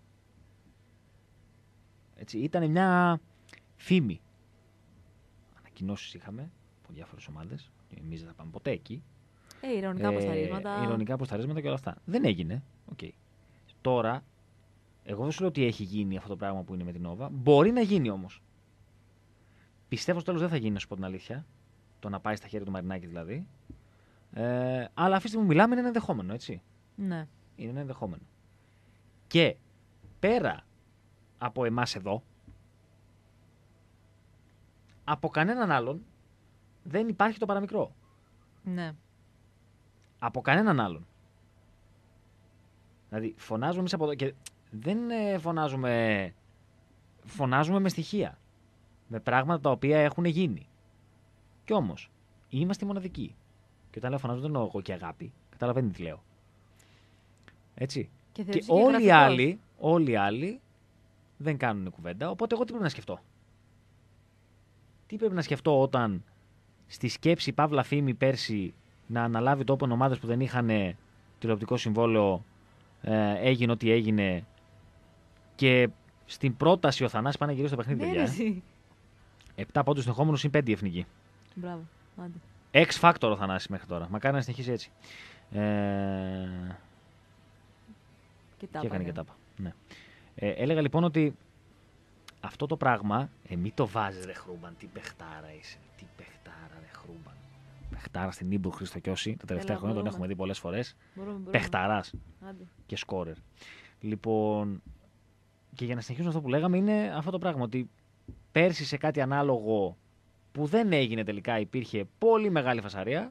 B: Έτσι, ήταν μια φήμη. Ανακοινώσεις είχαμε από διάφορες ομάδες. Εμείς δεν θα πάμε ποτέ εκεί.
A: Ε, ειρωνικά αποσταρίσματα.
B: Ειρωνικά αποσταρίσματα και όλα αυτά. Δεν έγινε. Okay. Τώρα, εγώ δεν σου λέω ότι έχει γίνει αυτό το πράγμα που είναι με την Nova. Μπορεί να γίνει όμως. Πιστεύω στο τέλος δεν θα γίνει, να σου πω την αλήθεια. Το να πάει στα χέρια του Μαρινάκη δηλαδή. Ε, αλλά αυτή τη στιγμή που μιλάμε είναι ένα ενδεχόμενο, έτσι.
A: Ναι.
B: Είναι ένα ενδεχόμενο. Και πέρα από εμάς εδώ, από κανέναν άλλον δεν υπάρχει το παραμικρό.
A: Ναι.
B: Από κανέναν άλλον. Δηλαδή, φωνάζουμε εμείς από εδώ και δεν ε, φωνάζουμε... Φωνάζουμε με στοιχεία. Με πράγματα τα οποία έχουν γίνει. Κι όμως, είμαστε οι μοναδικοί. Και όταν λέω φωνάζω δεν εννοώ εγώ και αγάπη. Καταλαβαίνετε τι λέω. Έτσι.
A: Και,
B: Και
A: θεωρείς
B: όλοι οι
A: γραφικός.
B: άλλοι, όλοι οι άλλοι δεν κάνουν κουβέντα. Οπότε εγώ τι πρέπει να σκεφτώ. Τι πρέπει να σκεφτώ όταν στη σκέψη Παύλα Φήμη πέρσι να αναλάβει το Open ομάδες που δεν είχαν τηλεοπτικό συμβόλαιο, ε, έγινε ό,τι έγινε και στην πρόταση ο Θανάσης πάνε να γυρίσει το παιχνίδι,
A: Ναι,
B: παιδιά.
A: ρε, εσύ.
B: Επτά πόντους συνεχόμενους συν πέντε η εθνική.
A: Μπράβο. Άντε.
B: X factor ο Θανάσης μέχρι τώρα. Μακάρι να συνεχίσει έτσι. Ε,
A: Και τα
B: και έκανε
A: πάνε.
B: και τάπα. Ναι. Ε, έλεγα λοιπόν ότι αυτό το πράγμα, ε, μη το βάζεις ρε Χρούμπαν, τι παιχτάρα είσαι. Τι παιχτάρα ρε Χρούμπαν. Παιχτάρα στην Ήμπρου Χριστοκιώση, τα τελευταία
A: Έλα,
B: χρόνια τον
A: μπορούμε.
B: έχουμε δει πολλές φορές.
A: Μπορούμε, μπορούμε.
B: Παιχταράς
A: Άντε.
B: και σκόρερ. Λοιπόν, και για να συνεχίσουμε αυτό που λέγαμε είναι αυτό το πράγμα, ότι πέρσι σε κάτι ανάλογο που δεν έγινε τελικά υπήρχε πολύ μεγάλη φασαρία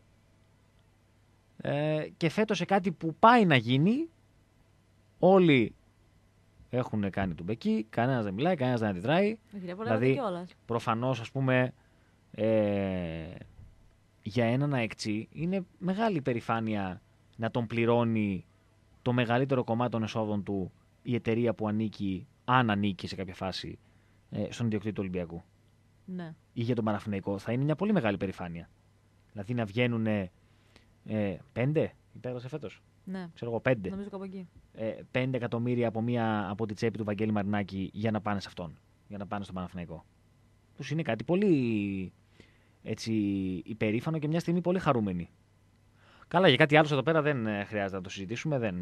B: ε, και φέτος σε κάτι που πάει να γίνει όλοι έχουν κάνει του μπεκί, κανένας δεν μιλάει, κανένας δεν αντιδράει.
A: Όχι, ρε, πολλά
B: Δηλαδή,
A: κιόλας.
B: προφανώς, ας πούμε, ε, για έναν αεκτσί είναι μεγάλη περηφάνεια να τον πληρώνει το μεγαλύτερο κομμάτι των εσόδων του η εταιρεία που ανήκει, αν ανήκει σε κάποια φάση, ε, στον ιδιοκτήτη του Ολυμπιακού.
A: Ναι.
B: Ή για τον Παναθηναϊκό. Θα είναι μια πολύ μεγάλη περηφάνεια. Δηλαδή να βγαίνουν ε, πέντε, υπέρασε φέτος.
A: Ναι.
B: Ξέρω εγώ, πέντε.
A: Νομίζω κάπου εκεί.
B: Ε, πέντε εκατομμύρια από, μια, από τη τσέπη του Βαγγέλη Μαρινάκη για να πάνε σε αυτόν. Για να πάνε στον Παναθηναϊκό. Τους είναι κάτι πολύ έτσι, υπερήφανο και μια στιγμή πολύ χαρούμενοι. Καλά, για κάτι άλλο εδώ πέρα δεν ε, χρειάζεται να το συζητήσουμε. Δεν...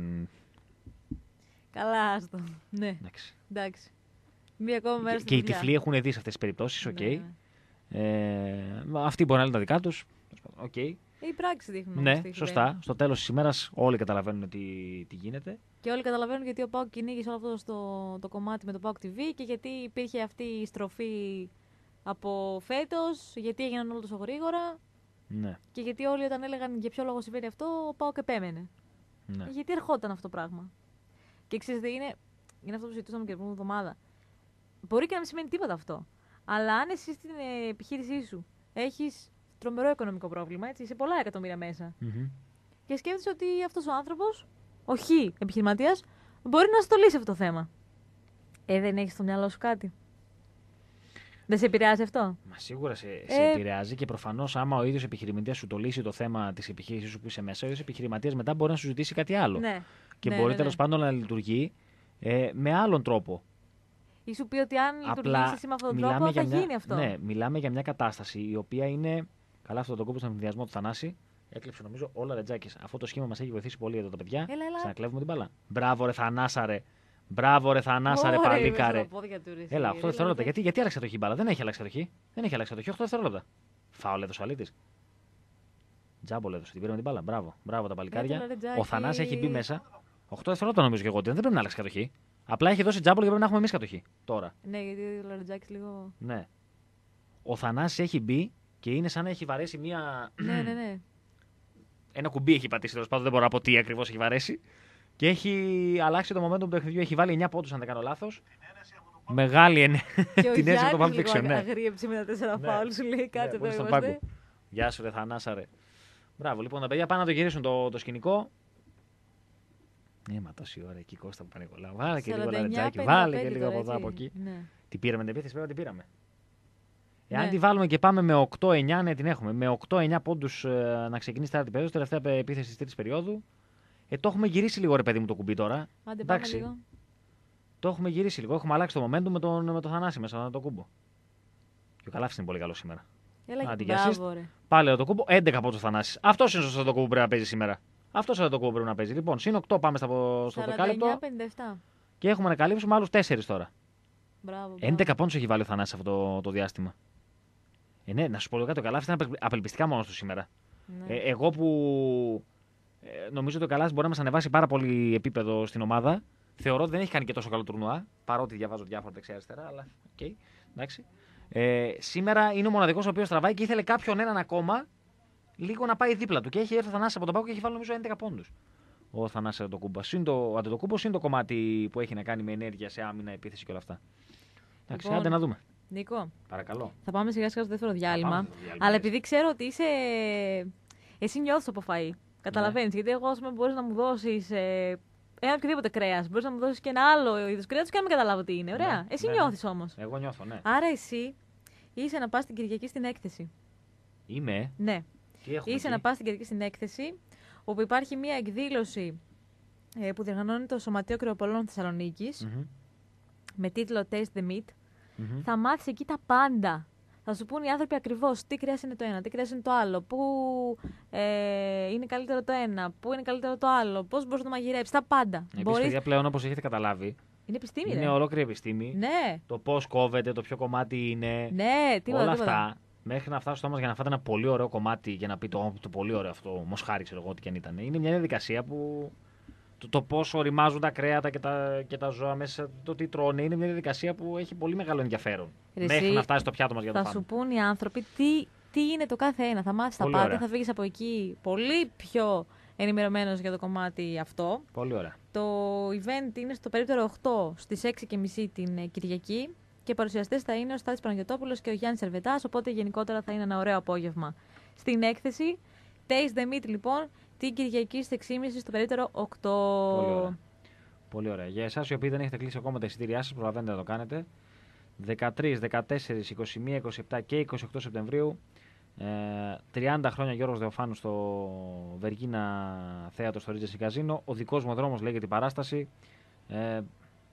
A: Καλά, άστο. Ναι.
B: Εντάξει.
A: Εντάξει. Μία ακόμα μέρα
B: Και,
A: στη
B: και οι
A: δουλειά.
B: τυφλοί έχουν δει σε αυτές τις περιπτώσεις.
A: Ναι,
B: οκ.
A: ναι.
B: Ε, αυτοί μπορεί να λένε τα δικά τους. Οκ.
A: Ε, Οι πράξεις δείχνουν. όμως
B: Ναι,
A: τι έχει
B: σωστά.
A: συμβαίνει.
B: Στο τέλος της ημέρας όλοι καταλαβαίνουν τι, τι γίνεται.
A: Και όλοι καταλαβαίνουν γιατί ο ΠΑΟΚ κυνήγησε όλο αυτό στο, το κομμάτι με το ΠΑΟΚ τι βι και γιατί υπήρχε αυτή η στροφή από φέτος, γιατί έγιναν όλα τόσο γρήγορα
B: Ναι,
A: και γιατί όλοι όταν έλεγαν για ποιο λόγο συμβαίνει αυτό, ο ΠΑΟΚ επέμενε.
B: ναι.
A: Γιατί ερχόταν αυτό το πράγμα. Και ξέρετε, είναι, είναι αυτό που συζητούσαμε και την προηγούμενη εβδομάδα. Μπορεί και να μην σημαίνει τίποτα αυτό. Αλλά αν εσύ στην ε, επιχείρησή σου έχει τρομερό οικονομικό πρόβλημα, έτσι, σε πολλά εκατομμύρια μέσα,
B: Μμμ.
A: και σκέφτεσαι ότι αυτός ο άνθρωπος, ο χ επιχειρηματίας, μπορεί να σου το λύσει αυτό το θέμα. Ε, δεν έχεις στο μυαλό σου κάτι. Δεν σε επηρεάζει αυτό.
B: Μα σίγουρα σε, σε
A: Ε,
B: επηρεάζει και προφανώς άμα ο ίδιος επιχειρηματίας σου το λύσει το θέμα της επιχείρησης σου που είσαι μέσα, ο ίδιος επιχειρηματίας μετά μπορεί να σου ζητήσει κάτι άλλο.
A: Ναι.
B: Και
A: ναι,
B: μπορεί
A: ναι, ναι.
B: τέλος πάντων να λειτουργεί ε, με άλλον τρόπο.
A: Ή σου πει ότι αν λειτουργήσει εσύ με αυτόν τον
B: μιλάμε
A: τρόπο
B: για
A: θα
B: μια,
A: γίνει αυτό.
B: Ναι, μιλάμε για μια κατάσταση η οποία είναι. Καλά, αυτό το κόμπο στον ενδιασμό του Θανάση. Έκλειψε νομίζω όλα ρετζάκες. Αυτό το σχήμα μας έχει βοηθήσει πολύ εδώ τα παιδιά.
A: Έλα, έλα.
B: Ξανακλέβουμε την μπάλα. Μπράβο, ρε Θανάσα, ρε. Μπράβο, ρε Θανάσα, ρε
A: Ωραία,
B: παλίκα,
A: είμαι
B: ρε.
A: στα πόδια του, ρε, εσύ.
B: Έλα, οκτώ
A: Έλα,
B: δευτερόλεπτα.
A: ρε.
B: Γιατί, γιατί άλλαξε το χ η μπάλα. Δεν έχει αλλάξει το χ. Δεν έχει αλλάξει το χ. οκτώ δευτερόλεπτα. Φάουλ έδωσε ο Αλήτης. Τζάμπολ έδωσε. Την πήραμε την μπάλα. Μπράβο, μπράβο τα παλικάρια.
A: Ναι, το
B: Ο Θανάσης έχει μπει μέσα. οκτώ δευτερόλεπτα νομίζω και εγώ ότι δεν πρέπει να αλλάξει κατοχή. Απλά έχει δώσει τζάμπολ και πρέπει να έχουμε εμείς κατοχή τώρα.
A: Ναι, γιατί ο Λαρετζάκης λίγο.
B: Ναι. Ο Θανάσης έχει μπει και είναι σαν να έχει βαρέσει μία.
A: Ναι, ναι, ναι.
B: Ένα κουμπί έχει πατήσει, τέλος πάντων, δεν μπορώ να πω τι ακριβώς έχει βαρέσει. Και έχει αλλάξει το momentum του παιχνιδιού. Έχει βάλει εννιά πόντους, αν δεν κάνω λάθος. Μεγάλη ενέργεια. Την έννοια από το Pulp Fiction, ναι.
A: Αγρίεψε με τα τέσσερα φάουλ, σου λέει κάτι εδώ είμαστε.
B: Γεια σου, ρε Θανάσα, ρε. Μπράβο, λοιπόν, τα παιδιά πάνε να το γυρίσουν το, το σκηνικό. Ναι, μα τόση ώρα εκεί Κώστα που Πανικολάου. Βάλε και λίγο Λαρετζάκι, βάλε και λίγο από εδώ από εκεί.
A: Ναι.
B: Την πήραμε την επίθεση, πρέπει να την πήραμε. Εάν ναι. τη βάλουμε και πάμε με οκτώ εννιά, ναι, την έχουμε. Με οκτώ εννιά πόντους ε, να ξεκινήσει τέταρτη περίοδο, τελευταία επίθεση της τρίτης περίοδου. Ε, το έχουμε γυρίσει λίγο, ρε παιδί μου, το κουμπί τώρα.
A: Άντε,
B: εντάξει.
A: Λίγο.
B: Το έχουμε γυρίσει λίγο. Έχουμε αλλάξει το momentum με τον, με τον Θανάση μέσα το κούμπο. Και ο Καλάφης είναι πολύ καλό σήμερα.
A: Έλα, μπράβο, ρε.
B: Πάλι το κούμπο, έντεκα πόντους ο Θανάσης. Αυτό είναι σωστό το κούμπο που πρέπει να παίζει σήμερα. Αυτό είναι το κούμπο που πρέπει να παίζει. Λοιπόν, συν οκτώ πάμε στο, στο δεκάλεπτο. Και έχουμε να καλύψουμε άλλους τέσσερις τώρα.
A: Μπράβο, μπράβο.
B: έντεκα πόντους έχει βάλει ο Θανάσης αυτό το, το διάστημα. Ε, ναι, να σου πω κάτι, ο Καλάφης ήταν απελπιστικά μόνος του σήμερα. Ναι. Ε, εγώ που ε, νομίζω ότι ο Καλάφης μπορεί να μας ανεβάσει πάρα πολύ επίπεδο στην ομάδα. Θεωρώ ότι δεν έχει κάνει και τόσο καλό τουρνουά, παρότι διαβάζω διάφορα δεξιά-αριστερά, αλλά οκ, okay, εντάξει. Ε, σήμερα είναι ο μοναδικός ο οποίος τραβάει και ήθελε κάποιον έναν ακόμα λίγο να πάει δίπλα του. Και έχει έρθει ο Θανάσης από τον πάκο και έχει βάλει νομίζω έντεκα πόντους. Ο Θανάσης Αντετοκούμπο. Συν το Αντετοκούμπο, συν το κομμάτι που έχει να κάνει με ενέργεια σε άμυνα, επίθεση και όλα αυτά. Εντάξει, λοιπόν, άντε να δούμε.
A: Νίκο,
B: παρακαλώ.
A: Θα πάμε σιγά σιγά στο δεύτερο διάλειμμα. διάλειμμα αλλά επειδή ξέρω ότι είσαι. Εσύ νιώθεις από φαΐ. Καταλαβαίνεις. Ναι. Γιατί εγώ, ας πούμε, μπορείς να μου δώσεις ε, ένα οποιοδήποτε κρέας. Μπορείς να μου δώσεις και ένα άλλο είδος κρέατος και να μην καταλάβω τι είναι. Ωραία. Ναι, εσύ ναι, νιώθεις ναι. όμως.
B: Εγώ νιώθω, ναι.
A: Άρα εσύ είσαι να πας την Κυριακή στην έκθεση.
B: Είμαι.
A: Ναι.
B: Τι έχουμε
A: είσαι
B: εκεί?
A: να πας την Κυριακή στην έκθεση, όπου υπάρχει μια εκδήλωση ε, που διοργανώνει το Σωματείο Κρεοπολών Θεσσαλονίκης mm-hmm. με τίτλο Taste the Meat. Mm-hmm. Θα μάθεις εκεί τα πάντα. Θα σου πούν οι άνθρωποι ακριβώς τι κρέας είναι το ένα, τι κρέας είναι το άλλο, πού ε, είναι καλύτερο το ένα, πού είναι καλύτερο το άλλο, πώς μπορείς να το μαγειρέψεις, τα πάντα.
B: Επίσης,
A: μπορείς...
B: παιδιά, πλέον όπως έχετε καταλάβει,
A: είναι επιστήμη.
B: Είναι
A: ρε.
B: ολόκληρη επιστήμη.
A: Ναι.
B: Το πώς κόβεται, το ποιο κομμάτι είναι.
A: Ναι, τίποτα,
B: όλα
A: τίποτα.
B: αυτά. Μέχρι να φτάσω στο όμως για να φάτε ένα πολύ ωραίο κομμάτι για να πει το, το πολύ ωραίο αυτό, μοσχάρι, ξέρω εγώ, ό,τι και αν ήταν. Είναι μια διαδικασία που. Το, το πώς οριμάζουν τα κρέατα και τα, και τα ζώα μέσα, το τι τρώνε, είναι μια διαδικασία που έχει πολύ μεγάλο ενδιαφέρον. Ρε μέχρι εσύ, να φτάσει στο πιάτο μας για το
A: θα
B: φάμε.
A: Θα σου πούν οι άνθρωποι τι, τι είναι το κάθε ένα. Θα μάθεις τα πάντα, θα φύγεις από εκεί πολύ πιο ενημερωμένος για το κομμάτι αυτό.
B: Πολύ ωραία.
A: Το event είναι στο περίπτερο οκτώ στις έξι και μισή την Κυριακή και παρουσιαστές θα είναι ο Στάθης Παναγιωτόπουλος και ο Γιάννης Σερβετάς, οπότε γενικότερα θα είναι ένα ωραίο απόγευμα στην έκθεση. Taste the Meat λοιπόν, την Κυριακή στις έξι και μισή στο περίπτερο οκτώ.
B: Πολύ ωραία. Πολύ ωραία. Για εσάς οι οποίοι δεν έχετε κλείσει ακόμα τα εισιτήριά σας, προλαβαίνετε να το κάνετε. δεκατρείς, δεκατέσσερις, είκοσι μία, είκοσι επτά και είκοσι οκτώ Σεπτεμβρίου. Ε, τριάντα χρόνια Γιώργος Δεοφάνου στο Βεργίνα Θέατρο στο Regency Casino. Ο δικός μου δρόμος λέγεται η παράσταση. Ε,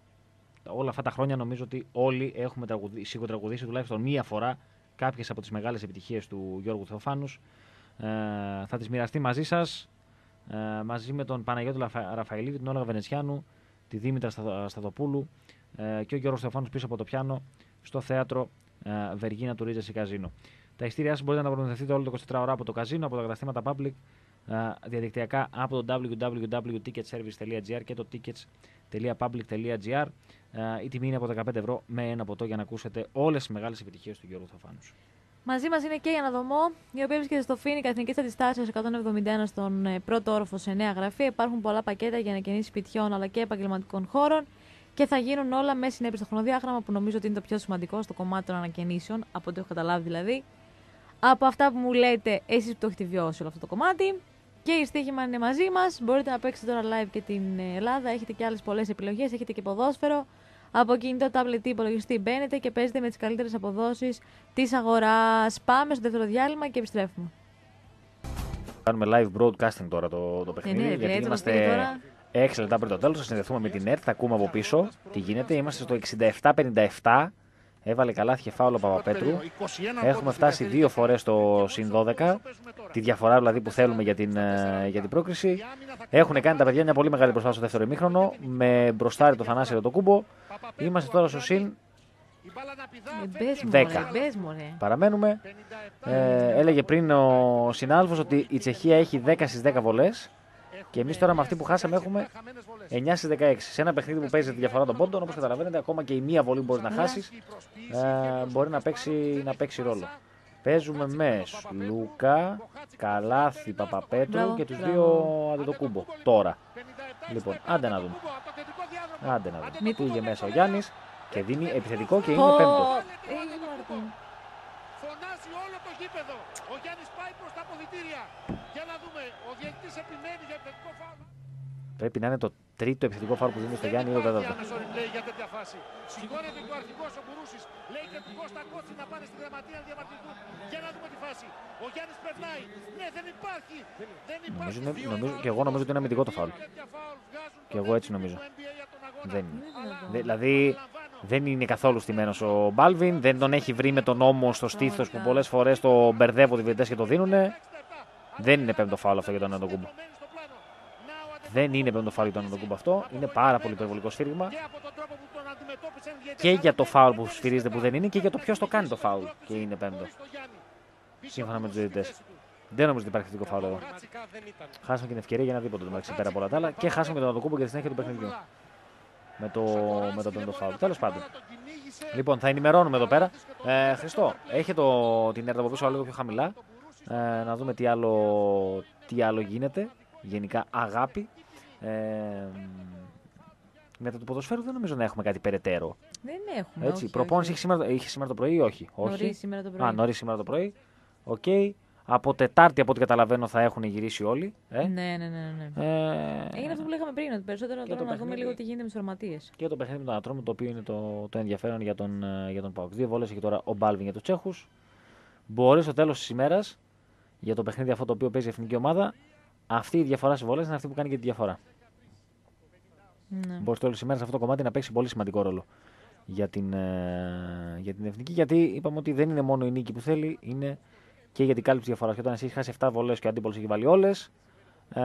B: όλα αυτά τα χρόνια νομίζω ότι όλοι έχουμε τραγουδήσει, σιγοτραγουδήσει τουλάχιστον μία φορά κάποιες από τις μεγάλες επιτυχίες του Γιώργου Θεοφάνους. Ε, θα τις μοιραστεί μαζί σας, ε, μαζί με τον Παναγιώτη Ραφαηλίδη, την Όλγα Βενετσιάνου, τη Δήμητρα Σταθοπούλου ε, και ο Γιώργος Θεοφάνους πίσω από το πιάνο στο θέατρο ε, Βεργίνα του Regency Casino. Τα εισιτήριά σας μπορείτε να προμηθευτείτε όλο το είκοσι τέσσερις ώρα από το καζίνο, από τα καταστήματα public, ε, διαδικτυακά από το double-u double-u double-u τελεία ticket service τελεία gr και το tickets τελεία public τελεία gr. Ε, η τιμή είναι από δεκαπέντε ευρώ με ένα ποτό για να ακούσετε όλες τις μεγάλες επιτυχίες του Γιώργου Θεοφάνους.
A: Μαζί μας είναι και η Αναδομό, η οποία βρίσκεται στο Φοίνικα Εθνικής Αντιστάσεως εκατόν εβδομήντα ένα στον πρώτο όροφο σε νέα γραφή. Υπάρχουν πολλά πακέτα για ανακαινήσεις σπιτιών αλλά και επαγγελματικών χώρων και θα γίνουν όλα με συνέπειες στο χρονοδιάγραμμα που νομίζω ότι είναι το πιο σημαντικό στο κομμάτι των ανακαινήσεων, από ό,τι έχω καταλάβει δηλαδή. Από αυτά που μου λέτε, εσείς που το έχετε βιώσει όλο αυτό το κομμάτι. Και η στοίχημα είναι μαζί μας. Μπορείτε να παίξετε τώρα live και την Ελλάδα. Έχετε και άλλες πολλές επιλογές. Έχετε και ποδόσφαιρο. Από κινητό, τάμπλετ ή υπολογιστή μπαίνετε και παίζετε με τις καλύτερες αποδόσεις της αγοράς. Πάμε στο δεύτερο διάλειμμα και επιστρέφουμε.
B: Κάνουμε live broadcasting τώρα το, το παιχνίδι.
A: Ε, ναι,
B: γιατί είμαστε
A: τώρα...
B: έξι λεπτά πριν το τέλος. Θα συνδεθούμε με την ΕΡΤ. Θα ακούμε από πίσω τι γίνεται. Είμαστε στο εξήντα επτά πενήντα επτά. Έβαλε καλάθι και φάουλο Παπαπέτρου. Έχουμε φτάσει δύο φορές στο συν δώδεκα. Τη διαφορά δηλαδή που θέλουμε για την, για την πρόκριση. Έχουν κάνει τα παιδιά μια πολύ μεγάλη προσπάθεια στο δεύτερο ημίχρονο. Με μπροστάρι το Θανάση Αντετοκούμπο. Είμαστε τώρα στο συν δέκα. Παραμένουμε. Ε, έλεγε πριν ο συνάδελφος ότι η Τσεχία έχει δέκα στις δέκα βολές και εμείς τώρα με αυτή που χάσαμε έχουμε εννιά στις δεκαέξι. Σε ένα παιχνίδι που παίζει τη διαφορά των πόντων, όπως καταλαβαίνετε, ακόμα και η μία βολή μπορεί να χάσεις, ε, μπορεί να παίξει, να παίξει ρόλο. Παίζουμε με Λούκα, Καλάθι, Παπαπέτρου και τους δύο Αντετοκούμπο. Τώρα. Λοιπόν, άντε να δούμε. Άντε να δούμε. Πήγε μέσα ο Γιάννης και δίνει επιθετικό και είναι πέμπτο.
C: Φωνάζει όλο το γήπεδο. Ο Γιάννης πάει προς τα αποδυτήρια. Για να δούμε. Ο διαιτητής επιμένει για επιθετικό φάουλ.
B: Πρέπει να είναι το τρίτο επιθετικό φάουλ που δίνει στο Γιάννη ή το τέταρτο.
C: Λέει για τέτοια φάση. Σηκώνεται και ο αρχηγός ο Μπουρούσης. Λέει και του Κώστα Κότσι να πάνε στη γραμματεία να διαμαρτυρηθούν. Για να δούμε τη φάση. Ο Γιάννης περνάει. Ναι, δεν υπάρχει. Δεν υπάρχει.
B: Νομίζω, νομίζω, και εγώ νομίζω ότι είναι αμυντικό το φάουλ. Και εγώ έτσι νομίζω. Δεν είναι. Δηλαδή δεν είναι καθόλου στημένος ο Μπάλβιν. Δεν τον έχει βρει με τον ώμο στο στήθος που πολλές φορές το μπερδεύουν οι διαιτητές και το δίνουνε. Δεν είναι πέμπτο φάουλ αυτό για τον Αντετοκούμπο. Δεν είναι πέμπτο φάουλ για τον Αντετοκούμπο αυτό. Είναι πάρα πολύ υπερβολικό σφύριγμα. Και για το φάουλ που σφυρίζεται που δεν είναι και για το ποιος το κάνει το φάουλ και είναι πέμπτο. Σύμφωνα με τους διαιτητές. Δεν νομίζω ότι υπάρχει θετικό φάουλ εδώ. Χάσαμε και την ευκαιρία για ένα δίποτα το μεταξύ πέρα από όλα τα άλλα και χάσαμε και τον Αντετοκούμπο για τη συνέχεια του παιχνιδιού. Με το, με το πέμπτο φάουλ. Τέλος πάντων. Λοιπόν, θα ενημερώνουμε εδώ πέρα. Ε, Χριστό, έχει το, την έρτα από πίσω λίγο πιο χαμηλά. Ε, να δούμε τι άλλο, τι άλλο γίνεται. Γενικά αγάπη. Ε, μετά του ποδοσφαίρου δεν νομίζω να έχουμε κάτι περαιτέρω.
A: Δεν έχουμε.
B: Έτσι,
A: όχι,
B: προπόνηση
A: όχι.
B: Είχε, σήμερα, είχε σήμερα το πρωί ή όχι.
A: Νωρίς σήμερα το πρωί.
B: Α, νωρίς σήμερα το πρωί. Οκ. Okay. Από Τετάρτη, από ό,τι καταλαβαίνω, θα έχουν γυρίσει όλοι. Ε?
A: Ναι, ναι, ναι. ναι.
B: Ε...
A: Έγινε αυτό που λέγαμε πριν, ότι περισσότερο τώρα να δούμε λίγο τι γίνεται με τους ορματίες.
B: Και το παιχνίδι με τον Ατρόμο, το οποίο είναι το, το ενδιαφέρον για τον, για τον ΠΑΟΚ. Δύο βόλες έχει τώρα ο Μπάλβιν για τους Τσέχους. Μπορεί στο τέλος της ημέρας, για το παιχνίδι αυτό το οποίο παίζει η εθνική ομάδα, αυτή η διαφορά στις βόλες είναι αυτή που κάνει και τη διαφορά.
A: Ναι.
B: Μπορεί στο τέλος της ημέρας αυτό το κομμάτι να παίξει πολύ σημαντικό ρόλο για την, για την εθνική. Γιατί είπαμε ότι δεν είναι μόνο η νίκη που θέλει, είναι και για την κάλυψη διαφορά. Και όταν εσύ έχει χάσει επτά βολές και ο αντίπολος έχει βάλει όλες, ε,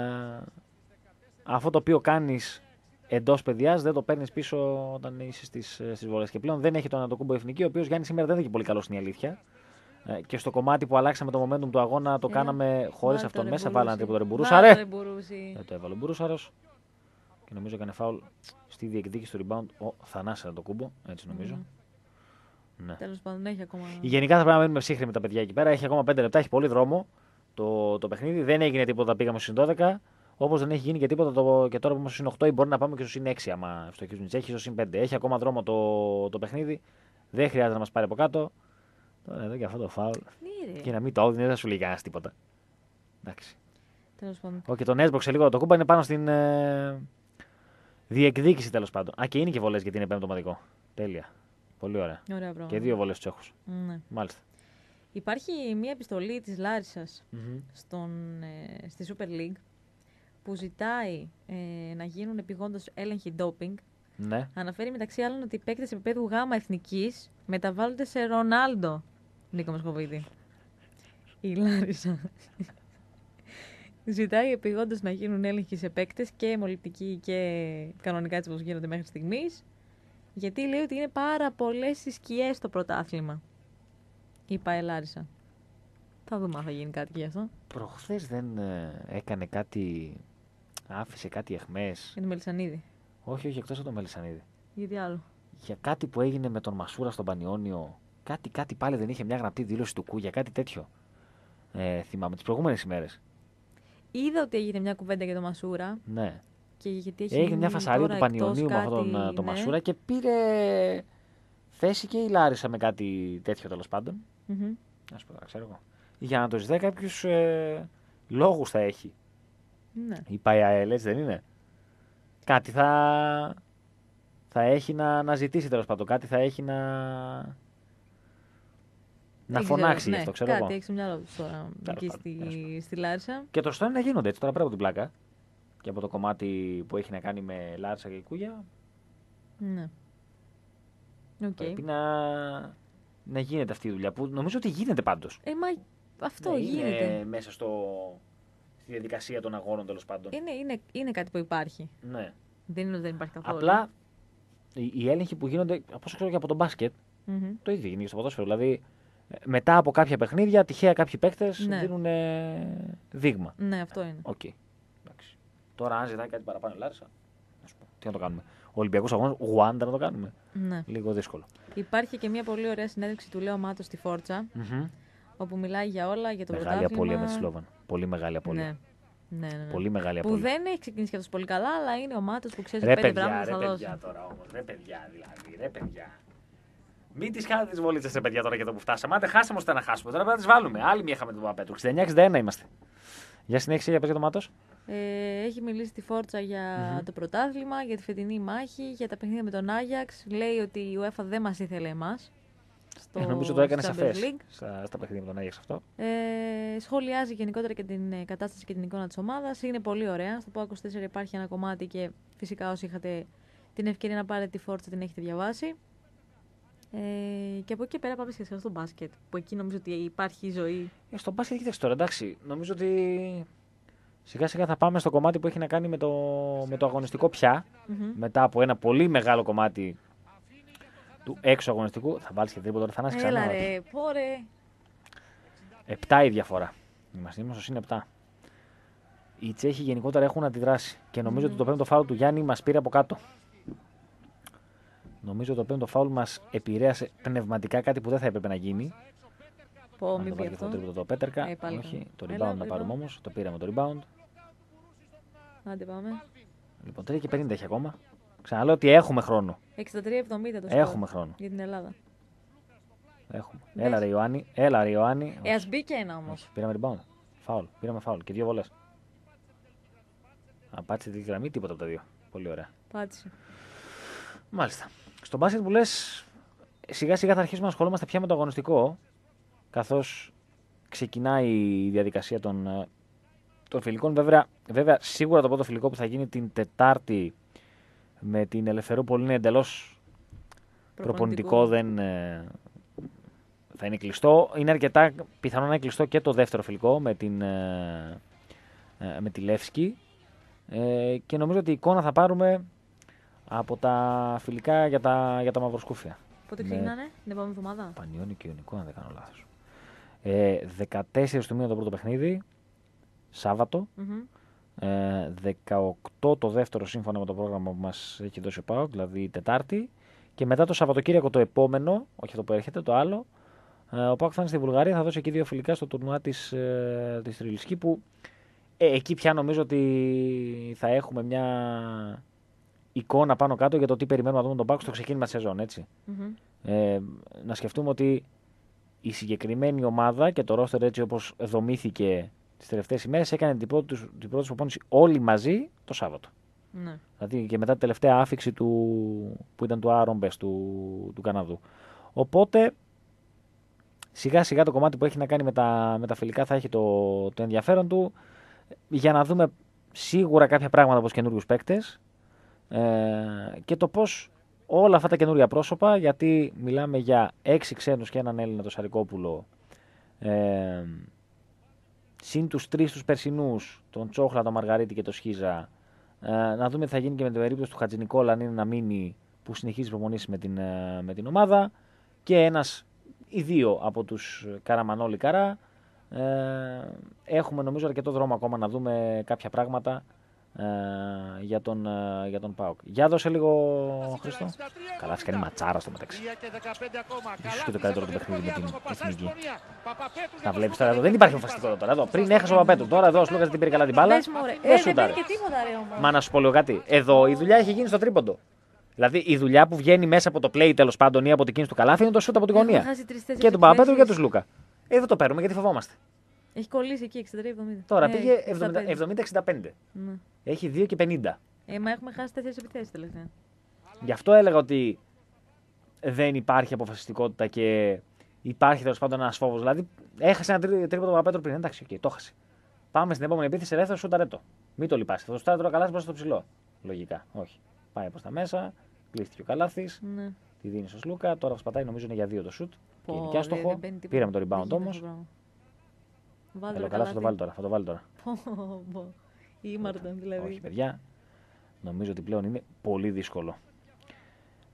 B: αυτό το οποίο κάνεις εντός παιδιάς δεν το παίρνεις πίσω όταν είσαι στις, στις βολές. Και πλέον δεν έχει τον Αντετοκούμπο εθνική, ο οποίος Γιάννη σήμερα δεν έχει πολύ καλό στην αλήθεια. Ε, και στο κομμάτι που αλλάξαμε το momentum του αγώνα το ε, κάναμε χωρίς αυτόν μέσα. Βάλανε τίποτα ρε Μπουρούσα. Ρε! Δεν το έβαλε ο Μπουρούσαρος. Και νομίζω έκανε φάουλ στη διεκδίκηση του rebound ο Θανάσης Αντετοκούμπο. Έτσι νομίζω. Mm. Ναι.
A: Τέλος πάντων, έχει ακόμα.
B: Γενικά θα πρέπει να μένουμε ψύχροι με τα παιδιά εκεί πέρα. Έχει ακόμα πέντε λεπτά, έχει πολύ δρόμο το, το παιχνίδι. Δεν έγινε τίποτα, πήγαμε στους δώδεκα. Όπως δεν έχει γίνει και τίποτα το, και τώρα που είμαστε στους οκτώ, ή μπορεί να πάμε και στους έξι άμα ευστοχίζουν οι Τσέχοι, στους πέντε. Έχει ακόμα δρόμο το, το παιχνίδι. Δεν χρειάζεται να μας πάρει από κάτω. Τώρα εδώ και αυτό το φάουλ.
A: Ναι,
B: και να μην το όδινε, δεν θα σου λέει κανένα τίποτα. Εντάξει.
A: Τέλος πάντων.
B: Όχι, τον έσπρωξε λίγο το κούμπα, είναι πάνω στην ε, διεκδίκηση τέλος πάντων. Α, και είναι και βολές γιατί είναι πέμπτο ομαδικό. Τέλεια. Πολύ ωραία.
A: Ωραία
B: και δύο βολές στους Τσέχους.
A: Ναι.
B: Μάλιστα.
A: Υπάρχει μια επιστολή της Λάρισσας
B: Mm-hmm.
A: στον, ε, στη Super League που ζητάει ε, να γίνουν επιγόντως έλεγχοι ντόπινγκ.
B: Ναι.
A: Αναφέρει μεταξύ άλλων ότι οι παίκτες επίπεδου γάμα εθνικής μεταβάλλονται σε Ρονάλντο. Νίκο Μοσχοβίτη. Η Λάρισσα ζητάει επιγόντως να γίνουν έλεγχοι σε παίκτες και αιμοληπτικοί και κανονικά έτσι όπως γίνονται μέχρι στιγμής. Γιατί λέει ότι είναι πάρα πολλές οι σκιές στο πρωτάθλημα. Είπα η Λάρισσα. Θα δούμε αν θα γίνει κάτι και γι' αυτό.
B: Προχθές δεν ε, έκανε κάτι. Άφησε κάτι αιχμές.
A: Για τον Μελισσανίδη.
B: Όχι, όχι, εκτός από τον Μελισσανίδη.
A: Γιατί άλλο.
B: Για κάτι που έγινε με τον Μασούρα στον Πανιόνιο. Κάτι, κάτι πάλι δεν είχε μια γραπτή δήλωση του Κούγια, κάτι τέτοιο. Ε, θυμάμαι τις προηγούμενες ημέρες.
A: Είδα ότι έγινε μια κουβέντα για τον Μασούρα.
B: Ναι.
A: Και γιατί έχει
B: έγινε μια φασαρία του Πανιονίου με αυτόν τον ναι. Μασούρα και πήρε θέση και η Λάρισσα με κάτι τέτοιο τέλος πάντων.
A: Mm-hmm.
B: Ας πω, ξέρω εγώ. Για να το ζητάει κάποιους ε, λόγους θα έχει.
A: Ναι.
B: Η ΠΑΕΑΕΛ, έτσι δεν είναι. Κάτι θα, θα έχει να, να ζητήσει τέλος πάντων. Κάτι θα έχει να, να φωνάξει γι' αυτό,
A: ναι,
B: ξέρω
A: κάτι
B: εγώ.
A: έχει στο μυαλό του τώρα εκεί στη, στη Λάρισα.
B: Και το στόχο να γίνονται έτσι τώρα πέρα από την πλάκα. Και από το κομμάτι που έχει να κάνει με Λάρισα και Κούγια.
A: Ναι. Okay.
B: Πρέπει να, να γίνεται αυτή η δουλειά που νομίζω ότι γίνεται πάντως.
A: Ε, μα αυτό
B: ναι,
A: γίνεται.
B: Είναι μέσα στο, στη διαδικασία των αγώνων τέλος πάντων.
A: Είναι, είναι, είναι κάτι που υπάρχει.
B: Ναι.
A: Δεν είναι ότι δεν υπάρχει καθόλου.
B: Απλά οι, οι έλεγχοι που γίνονται, από όσο ξέρω και από τον μπάσκετ,
A: Mm-hmm.
B: το ίδιο γίνεται και στο ποδόσφαιρο. Δηλαδή, μετά από κάποια παιχνίδια, τυχαία κάποιοι παίκτες
A: Ναι.
B: δίνουν ε, δείγμα.
A: Ναι, αυτό είναι.
B: Οκ. Okay. Τώρα, αν ζητάει κάτι παραπάνω η Λάρισα, να σου πω, τι να το κάνουμε. Ολυμπιακούς αγώνες, Γουάντα να το κάνουμε.
A: Ναι.
B: Λίγο δύσκολο.
A: Υπάρχει και μια πολύ ωραία συνέντευξη του Λέο Μάτο στη Φόρτσα,
B: Mm-hmm.
A: όπου μιλάει για όλα, για το
B: Μεγάλη
A: πρωτάθλημα.
B: απώλεια με τη Σλόβαν. Πολύ μεγάλη απώλεια.
A: Ναι. Ναι, ναι, ναι.
B: Πολύ μεγάλη
A: Που
B: απώλεια.
A: δεν έχει ξεκινήσει και αυτό πολύ καλά, αλλά είναι ο Μάτο που ξέρει
B: Ρε
A: πέντε
B: παιδιά,
A: πράγματα
B: ρε
A: θα δώσει.
B: παιδιά τώρα όμως. Ρε παιδιά δηλαδή. Ρε παιδιά. Μην τις κάνετε τις βολίτσες ρε παιδιά τώρα για το που φτάσαμε. Άντε χάσαμε ώστε να χάσουμε. Τώρα πρέπει να τις βάλουμε. Άλλη μία είχαμε τον Παπαπέτρου. εξήντα εννιά εξήντα ένα είμαστε. Για συνέχισε για πες για το Μάτος.
A: Ε, έχει μιλήσει στη Φόρτσα για
B: Mm-hmm.
A: το πρωτάθλημα, για τη φετινή μάχη, για τα παιχνίδια με τον Άγιαξ. Λέει ότι η UEFA δεν μας ήθελε εμάς. Στο
B: Ε, νομίζω το έκανε
A: Champions
B: σαφές
A: League.
B: στα, στα παιχνίδια με τον Άγιαξ αυτό.
A: Ε, σχολιάζει γενικότερα και την ε, κατάσταση και την εικόνα της ομάδας. Είναι πολύ ωραία. Στο ΠΑΟΚ είκοσι τέσσερα υπάρχει ένα κομμάτι και φυσικά όσοι είχατε την ευκαιρία να πάρετε τη Φόρτσα την έχετε διαβάσει. Ε, και από εκεί και πέρα πάμε σχετικά στο μπάσκετ, που εκεί νομίζω ότι υπάρχει ζωή.
B: Ε, στο μπάσκετ κοίταξε τώρα, εντάξει. Νομίζω ότι σιγά σιγά θα πάμε στο κομμάτι που έχει να κάνει με το, με το αγωνιστικό πια.
A: Mm-hmm.
B: Μετά από ένα πολύ μεγάλο κομμάτι του έξω αγωνιστικού. Θα βάλεις και τρίποντο τώρα, Θανάση ξανά.
A: Έλα ρε, πόρε.
B: Επτά η διαφορά. Είμαστε είμαστε στο συν επτά. Οι Τσέχοι γενικότερα έχουν αντιδράσει και νομίζω
A: Mm.
B: ότι το πέμπτο φάουλ του Γιάννη μας πήρε από κάτω. Νομίζω ότι το πέμπτο φάουλ μας επηρέασε πνευματικά κάτι που δεν θα έπρεπε να γίνει.
A: Πω,
B: Αν
A: μην
B: το
A: πει
B: βάλει και
A: αυτό.
B: το τρίποντο το Πέτρκα.
A: Ε, πάλι
B: Όχι, το
A: Έλα,
B: rebound να
A: rebound.
B: πάρουμε όμως. Το πήραμε το rebound.
A: Άντε πάμε.
B: Λοιπόν, τρία και πενήντα έχει ακόμα. Ξαναλέω ότι έχουμε χρόνο.
A: εξήντα τρία εβδομήντα το σκορ
B: Έχουμε χρόνο.
A: για την Ελλάδα.
B: Έχουμε.
A: Ναι.
B: Έλα ρε Ιωάννη. Έλα ρε Ιωάννη.
A: Ε, ας μπει και ένα όμως.
B: Όχι, πήραμε rebound. Φάουλ. Πήραμε φάουλ και δύο βολές. Αν πάτησε τη γραμμή, τίποτα από τα δύο. Πολύ ωραία.
A: Πάτησε.
B: Μάλιστα. Στο μπάσκετ που λες, σιγά σιγά θα αρχίσουμε να ασχολούμαστε πια με το αγωνιστικό, καθώς ξεκινάει η διαδικασία των, ε, των φιλικών. Βέβαια, βέβαια, σίγουρα το πρώτο φιλικό που θα γίνει την Τετάρτη με την Ελευθερούπολη είναι εντελώς προπονητικό, δεν ε, θα είναι κλειστό. Είναι αρκετά πιθανό να είναι κλειστό και το δεύτερο φιλικό με, την, ε, ε, με τη Λεύσκη. Ε, και νομίζω ότι η εικόνα θα πάρουμε από τα φιλικά για τα, για τα μαυροσκούφια.
A: Πότε
B: Με
A: ξεκινάνε, την επόμενη εβδομάδα.
B: Πανιόνιο και Ιωνικό, αν δεν κάνω λάθος. Ε, δεκατέσσερα του μήνα το πρώτο παιχνίδι, Σάββατο.
A: Mm-hmm.
B: Ε, δεκαοκτώ το δεύτερο σύμφωνα με το πρόγραμμα που μας έχει δώσει ο ΠΑΟΚ, δηλαδή Τετάρτη. Και μετά το Σαββατοκύριακο το επόμενο, όχι αυτό που έρχεται, το άλλο, ε, ο ΠΑΟΚ θα είναι στη Βουλγαρία, θα δώσει εκεί δύο φιλικά στο τουρνουά της, ε, της Τριλισκή, που ε, εκεί πια νομίζω ότι θα έχουμε μια εικόνα πάνω κάτω για το τι περιμένουμε να δούμε τον ΠΑΟΚ στο ξεκίνημα της σεζόν, έτσι.
A: Mm-hmm.
B: Ε, να σκεφτούμε ότι η συγκεκριμένη ομάδα και το ρόστερ έτσι όπως δομήθηκε τις τελευταίες ημέρες έκανε την πρώτη, την πρώτη προπόνηση όλοι μαζί το Σάββατο.
A: Ναι.
B: Δηλαδή και μετά τη τελευταία άφηξη του, που ήταν του Άρον Μπες, του, του Καναδού. Οπότε σιγά σιγά το κομμάτι που έχει να κάνει με τα, με τα φιλικά θα έχει το, το ενδιαφέρον του για να δούμε σίγουρα κάποια πράγματα από τους καινούριους παίκτες ε, και το πώς όλα αυτά τα καινούρια πρόσωπα, γιατί μιλάμε για έξι ξένους και έναν Έλληνα, το Σαρικόπουλο, ε, συν τους τρεις τους περσινούς, τον Τσόχλα, τον Μαργαρίτη και τον Σχίζα, ε, να δούμε τι θα γίνει και με την περίπτωση του Χατζηνικόλα, αν είναι να μείνει, που συνεχίζει προπονήσεις με την, ε, με την ομάδα, και ένας ή δύο από τους Καραμανόλη Καρά. Ε, έχουμε νομίζω αρκετό δρόμο ακόμα να δούμε κάποια πράγματα ε, για τον, ε, για τον ΠΑΟΚ. Για δώσε λίγο, Χρήστο. Καλά, θα κάνει ματσάρα στο μεταξύ. Ίσως και το καλύτερο του παιχνίδι με την Εθνική. Τα βλέπεις τώρα εδώ. Δεν υπάρχει αποφασιστικό τώρα. Εδώ. Πριν έχασε ο Παπαπέτρου. Τώρα εδώ ο Σλούκας δεν πήρε καλά την μπάλα.
A: Πες μου, ρε.
B: Δεν
A: Ε, δεν
B: σούταρε.
A: πήρε και τίποτα, ρε, όμως.
B: Μα να σου πω λίγο κάτι. Εδώ η δουλειά έχει γίνει στο τρίποντο. Δηλαδή η δουλειά που βγαίνει μέσα από το play τέλος πάντων ή από την κίνηση του καλάθι είναι το σούτ από την
A: Έχουμε
B: γωνία.
A: χάσει τρεις-τέσσερις
B: Και του Παπαπέτρου και
A: επιθέσεις.
B: του Σλούκα. Εδώ το παίρνουμε γιατί φοβόμαστε.
A: Έχει κολλήσει εκεί εξήντα τρία εβδομήντα.
B: Τώρα
A: Ε,
B: πήγε
A: εξήντα πέντε.
B: εβδομήντα εξήντα πέντε.
A: Ναι.
B: Έχει δύο και πενήντα.
A: Ε, μα έχουμε χάσει τέσσερις επιθέσεις τελευταία.
B: Γι' αυτό έλεγα ότι δεν υπάρχει αποφασιστικότητα και υπάρχει τέλος πάντων ένα φόβο. Δηλαδή έχασε ένα τρί- τρίποντο του Παπαπέτρου πριν. Εντάξει, okay, το έχασε. Πάμε στην επόμενη επίθεση ελεύθερο, σούταρε το. Μην το λυπάσαι. Θα το σούταρε τώρα καλά μπροστά στο ψηλό. Λογικά. Όχι. Πάει προς τα μέσα, κλείστηκε ο καλάθης,
A: Ναι.
B: τη δίνει στο Σλούκα. Τώρα σπατάει νομίζω είναι για δύο το σουτ. Και
A: Πω,
B: είναι και
A: ρε,
B: άστοχο.
A: δεν μπαίνει τίποτα.
B: Πήραμε το
A: Δεν
B: rebound
A: γίνεται
B: όμως.
A: αυτό το πράγμα. Βάλτε
B: Έλα
A: το
B: καλά, θα το
A: καλάθι.
B: βάλει τώρα. Θα το βάλει τώρα.
A: Πω, πω. Ήμαρταν δηλαδή.
B: Όχι, παιδιά. Νομίζω ότι πλέον είναι πολύ δύσκολο.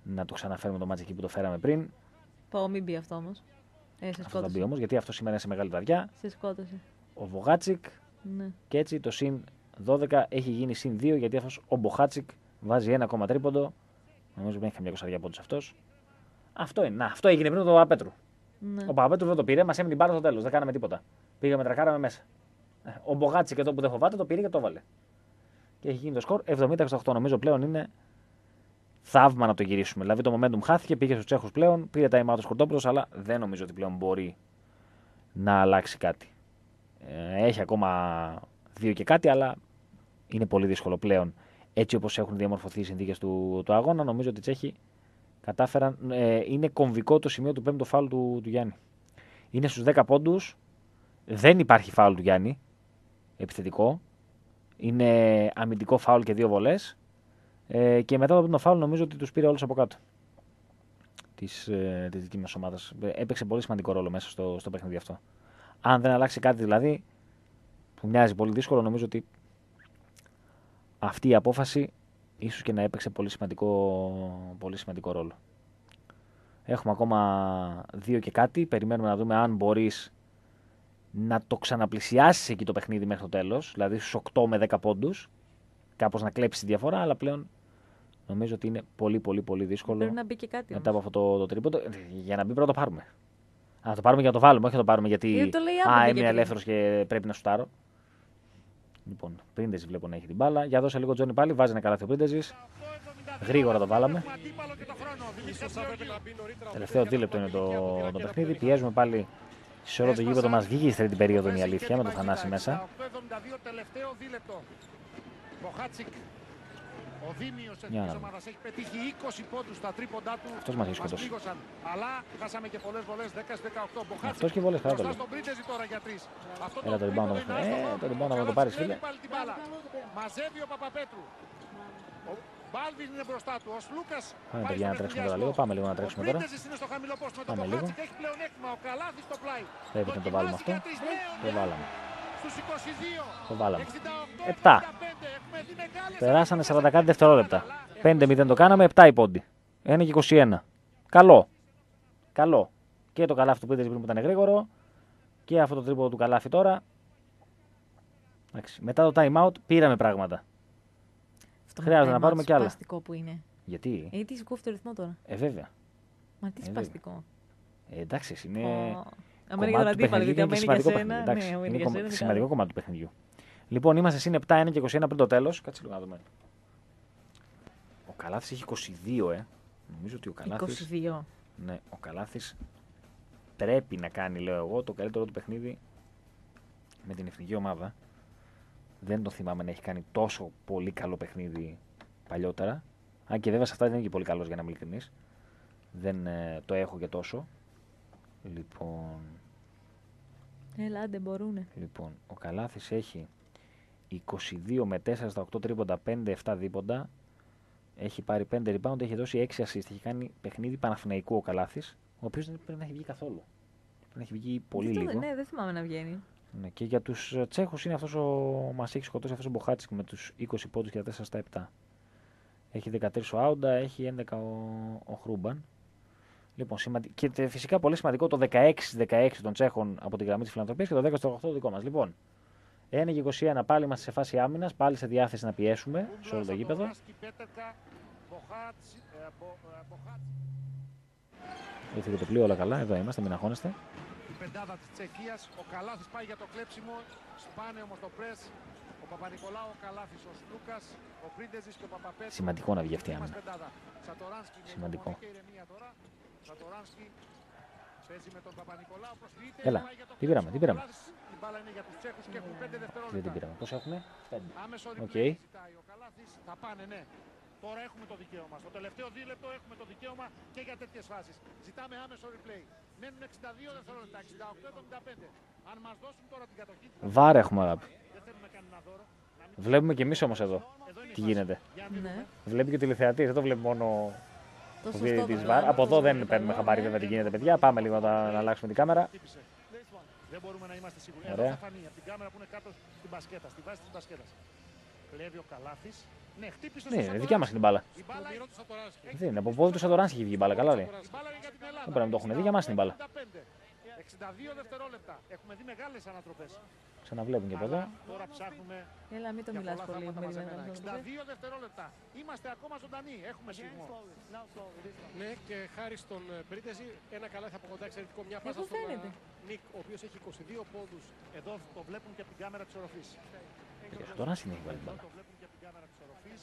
B: να το ξαναφέρουμε το μάτς εκεί που το φέραμε πριν.
A: Πω, μην μπει αυτό όμως. Ε, σε
B: Αυτό θα
A: σκότωσε.
B: μπει όμως, γιατί αυτό σήμερα είναι σε μεγάλη βαριά.
A: Σε σκότωσε.
B: Ο Βογάτσικ
A: Ναι.
B: και έτσι το συν δώδεκα έχει γίνει συν δύο, γιατί αυτός ο Μποχάτσικ βάζει ένα ακόμα τρίποντο. Νομίζω ότι έχει καμιά είκοσι πόντους αυτός. Αυτό είναι. Να, αυτό έγινε πριν το Παπαπέτρου.
A: Ναι.
B: Ο Παπαπέτρου δεν το πήρε, μας έμεινε την μπάλα στο τέλος. Δεν κάναμε τίποτα. Πήγαμε, τρακάραμε μέσα. Ο Μπογάτσικ εδώ που δεν φοβάται το πήρε και το έβαλε. Και έχει γίνει το σκορ εβδομήντα εξήντα οκτώ. Νομίζω πλέον είναι θαύμα να το γυρίσουμε. Δηλαδή το momentum χάθηκε, πήγε στους Τσέχους πλέον, πήρε τα ημάτος Κουρτόπουλος, αλλά δεν νομίζω ότι πλέον μπορεί να αλλάξει κάτι. Ε, έχει ακόμα δύο και κάτι, αλλά είναι πολύ δύσκολο πλέον. Έτσι όπως έχουν διαμορφωθεί οι συνθήκες του, του αγώνα, νομίζω ότι οι Τσέχοι κατάφεραν. Ε, είναι κομβικό το σημείο του πέμπτου φάουλ του, του Γιάννη. Είναι στους δέκα πόντους, δεν υπάρχει φάουλ του Γιάννη, επιθετικό. Είναι αμυντικό φάουλ και δύο βολές. Ε, και μετά το πέμπτο φάουλ νομίζω ότι τους πήρε όλους από κάτω της, ε, της δικής μας ομάδας. Έπαιξε πολύ σημαντικό ρόλο μέσα στο, στο παιχνίδι αυτό. Αν δεν αλλάξει κάτι δηλαδή, που μοιάζει πολύ δύσκολο, νομίζω ότι αυτή η απόφαση ίσως και να έπαιξε πολύ σημαντικό, πολύ σημαντικό ρόλο. Έχουμε ακόμα δύο και κάτι. Περιμένουμε να δούμε αν μπορείς να το ξαναπλησιάσεις εκεί το παιχνίδι μέχρι το τέλος, δηλαδή στους οκτώ με δέκα πόντους, κάπως να κλέψεις τη διαφορά, αλλά πλέον νομίζω ότι είναι πολύ πολύ πολύ δύσκολο.
A: Πρέπει να μπει και κάτι
B: μετά
A: όμως.
B: από αυτό το, το τρίποντο. Για να μπει πρώτο το πάρουμε. Α, το πάρουμε για να το βάλουμε, όχι να το πάρουμε γιατί.
A: Γιατί το λέει
B: Α,
A: άπαντε
B: έμεινε
A: γιατί.
B: ελεύθερος και πρέπει να σουτάρω. Λοιπόν, Πρίντεζι βλέπω να έχει την μπάλα. Για δώσε λίγο Τζόνι πάλι, βάζει ένα καλάθι ο Πρίντεζι. Γρήγορα το βάλαμε. Τελευταίο δίλεπτο είναι το, το παιχνίδι. Πιέζουμε πάλι σε όλο το γήπεδο. Μας βγήκε η τρίτη περίοδο, είναι η αλήθεια, με το Θανάση μέσα.
C: Ο Δήμιος της
B: Για να
C: εθνικής ομάδας έχει πετύχει είκοσι πόντους στα τρίποντά του.
B: Αυτός μας έχει σκοτώσει.
C: πλήγωσαν, αλλά χάσαμε και πολλές βολές, δέκα δεκαοκτώ. Μποχάτσικ
B: Αυτός και βολές, καλά το
C: μπροστά
B: λέω.
C: στον Πρίντεζι τώρα για τρεις. Αυτό
B: Έλα το rebound όμως.
C: τρίποντο είναι
B: Ε,
C: άστοχο.
B: το rebound να
C: Ο
B: το πάρεις,
C: Καλάθης
B: φίλε.
C: παίρνει πάλι την μπάλα. Μαζεύει ο Παπαπέτρου. Ο Μπάλβιν είναι μπροστά του. Ο Σλούκας
B: Πάμε
C: πάει
B: παιδιά
C: στο
B: να τρέξουμε τώρα
C: μεσοδιαστό.
B: λίγο. Πάμε λίγο να τρέξουμε
C: Ο
B: τώρα.
C: Πρίντεζης είναι στο χαμηλό πόστο με τον
B: Πάμε λίγο.
C: Μποχάτσικ. Έχει πλεονέκτημα. Ο Καλάθης στο πλάι.
B: Πρέπει να το βάλουμε αυτό.
C: Δοκιμάζει για τρεις νέων
B: Το βάλαμε.
C: στους είκοσι δύο.
B: Το βάλαμε.
C: εξήντα οκτώ
B: Επτά.
C: εβδομήντα πέντε. Έχουμε δει μεγάλες
B: Περάσανε σαράντα κάτι δευτερόλεπτα. πέντε μηδέν το κάναμε, επτά η πόντι. ένα και είκοσι ένα. Καλό. Καλό. Και το καλάθι του Πρίντεζι πριν που ήταν γρήγορο. Και αυτό το τρίποδο του καλάθι τώρα. Εντάξει. Μετά το time out πήραμε πράγματα.
A: Αυτό
B: Χρειάζεται
A: με
B: να
A: time
B: πάρουμε
A: out
B: κι άλλα.
A: σπαστικό που είναι.
B: Γιατί.
A: Ε, τι σου κόβει το ρυθμό τώρα.
B: Ε, βέβαια.
A: Μα τι
B: Ε,
A: σπαστικό.
B: Ε, εντάξει, είναι.
A: Αν είναι για τον
B: κομμάτι του
A: αντίπαλο,
B: παιχνιδιού
A: γιατί
B: και
A: αν είναι για
B: σημαντικό
A: σένα.
B: παιχνίδι, εντάξει.
A: Ναι, αν είναι
B: Είναι
A: για
B: κομμα-
A: σένα. είναι
B: σημαντικό
A: καλό.
B: κομμάτι του παιχνιδιού. Λοιπόν, είμαστε συν επτά, ένα και είκοσι ένα πριν το τέλος. Κάτσε λίγο να δούμε. Ο Καλάθης έχει είκοσι δύο, ε. Νομίζω ότι ο Καλάθης.
A: είκοσι δύο.
B: Ναι, ο Καλάθης πρέπει να κάνει, λέω εγώ, το καλύτερο του παιχνίδι με την εθνική ομάδα. Δεν το θυμάμαι να έχει κάνει τόσο πολύ καλό παιχνίδι παλιότερα. Αν και βέβαια σε αυτά δεν είναι και πολύ καλός, για να είμαι ειλικρινής. Δεν ε, το έχω και τόσο. Λοιπόν,
A: Έλα, άντε μπορούνε.
B: λοιπόν, ο Καλάθης έχει είκοσι δύο με τέσσερα στα οκτώ τρίποντα, πέντε επτά δίποντα. Έχει πάρει πέντε rebound, έχει δώσει έξι assist. Έχει κάνει παιχνίδι Παναθηναϊκού ο Καλάθης, ο οποίος δεν πρέπει να έχει βγει καθόλου. Πρέπει να έχει βγει πολύ
A: Δεν το-
B: λίγο.
A: Ναι, δεν θυμάμαι να βγαίνει.
B: Ναι, και για τους ε, Τσέχους είναι αυτός ο. Μας έχει σκοτώσει αυτός ο Μποχάτσικ με τους είκοσι πόντους και τα τέσσερα στα επτά. Έχει δεκατρία ο Άουντα, έχει έντεκα ο, ο Χρούμπαν. Λοιπόν, σημαντι... και τε- φυσικά πολύ σημαντικό το δεκαέξι δεκαέξι των Τσέχων από τη γραμμή της φιλανθρωπίας και το δέκα στο οκτώ δικό μας. Λοιπόν, ένα και είκοσι ένα πάλι είμαστε σε φάση άμυνας, πάλι σε διάθεση να πιέσουμε σε όλο το γήπεδο. Ήρθε και το πλοίο όλα καλά, εδώ είμαστε, μην αγχώνεστε.
C: Η πεντάδα της Τσεχίας, ο Καλάθης πάει για το κλέψιμο, σπάνε όμως το πρες. Ο Παπα-Νικολάου, ο Καλάθης, ο Σλούκας, ο Πρίντεζης και ο Παπαπέτρου.
B: Σημαντικό να βγει αυτή η άμυνα.
C: Σατοράνσκι με
B: Σημαντικό.
C: υπομονή και ηρεμία τώρα. Σατοράνσκι παίζει με τον Παπα-Νικολάου, προσποιείται,
B: Έλα,
C: πάει για το
B: τι πήραμε,
C: κλέψιμο.
B: τι πήραμε.
C: Ο Καλάθης, η μπάλα είναι για τους Τσέχους και έχουν πέντε
B: Δεν την
C: δευτερόλεπτα.
B: πήραμε. Πόσο έχουμε, πέντε.
C: Άμεσο
B: Οκ.
C: replay ζητάει ο Καλάθης, θα πάνε, ναι. Τώρα έχουμε το δικαίωμα. Στο τελευταίο δίλεπτο έχουμε το δικαίωμα και για τέτοιες φάσεις. Ζητάμε άμεσο replay. Μένουν εξήντα δύο δευτερόλεπτα, εξήντα οκτώ εβδομήντα πέντε. Αν μας δώσουν τώρα την κατοχή,
B: Βάρ έχουμε, αγάπη.
C: δεν θέλουμε κανένα δώρο. Να μην...
B: Βλέπουμε και εμείς όμως εδώ
C: Εδώ είναι η
B: τι
C: φάση.
B: γίνεται.
C: Για να μην
A: Ναι.
C: δούμε.
B: Βλέπει και ο τηλεθεατής, δεν το βλέπει μόνο
A: Το
B: ο
A: σωστό
B: διαιτητής
A: το
B: Βάρ.
A: κάνω,
B: Από
A: το
B: εδώ δεν
A: σωστό
B: παίρνουμε
A: το
B: χαμπάρι,
A: κάνω,
B: βέβαια, τι
A: ναι.
B: γίνεται, παιδιά. Πάμε λίγο να, να αλλάξουμε την κάμερα.
C: Χτύπησε. Δεν μπορούμε να είμαστε σίγουροι.
B: Ωραία.
C: Εδώ θα φανεί από την κάμερα που είναι κάτω στην μπασκέτα, στη βάση της μπασκέτας. Κλέβει ο Καλάθης, Ναι, χτύπησε
B: Ναι, είναι δικιά μας την μπάλα.
C: Η μπάλα
B: Δεν είναι από πόδι του Σατοράνσκι έχει βγει η μπάλα. Καλά λέει.
C: η μπάλα είναι για την Ελλάδα.
B: Δεν πρέπει να το έχουν δει, για μας την μπάλα.
C: εξήντα δύο δευτερόλεπτα. Έχουμε δει μεγάλες ανατροπές.
B: Ξαναβλέπουν και από εδώ.
C: Τώρα ψάχνουμε.
A: Έλα, μην το
C: για
A: μιλάς
C: πολλά
A: πολύ.
C: θαύματα
A: με
C: μαζεμένα.
A: διδάσκαλο.
C: εξήντα δύο δευτερόλεπτα. Είμαστε ακόμα ζωντανοί. Έχουμε σεισμό.
D: Ναι, και χάρη στον Μπρίτεζι, ένα καλά θα από κοντά εξαιρετικό. Μια πάσα
A: πού
D: στον
A: φαίνεται?
D: Νικ, ο οποίος έχει είκοσι δύο πόντους.
C: Εδώ το βλέπουν και από την κάμερα της οροφής.
B: Και ο Σατοράνσκι έχει βάλει την μπάλα.
C: Το βλέπουν και από την κάμερα της οροφής.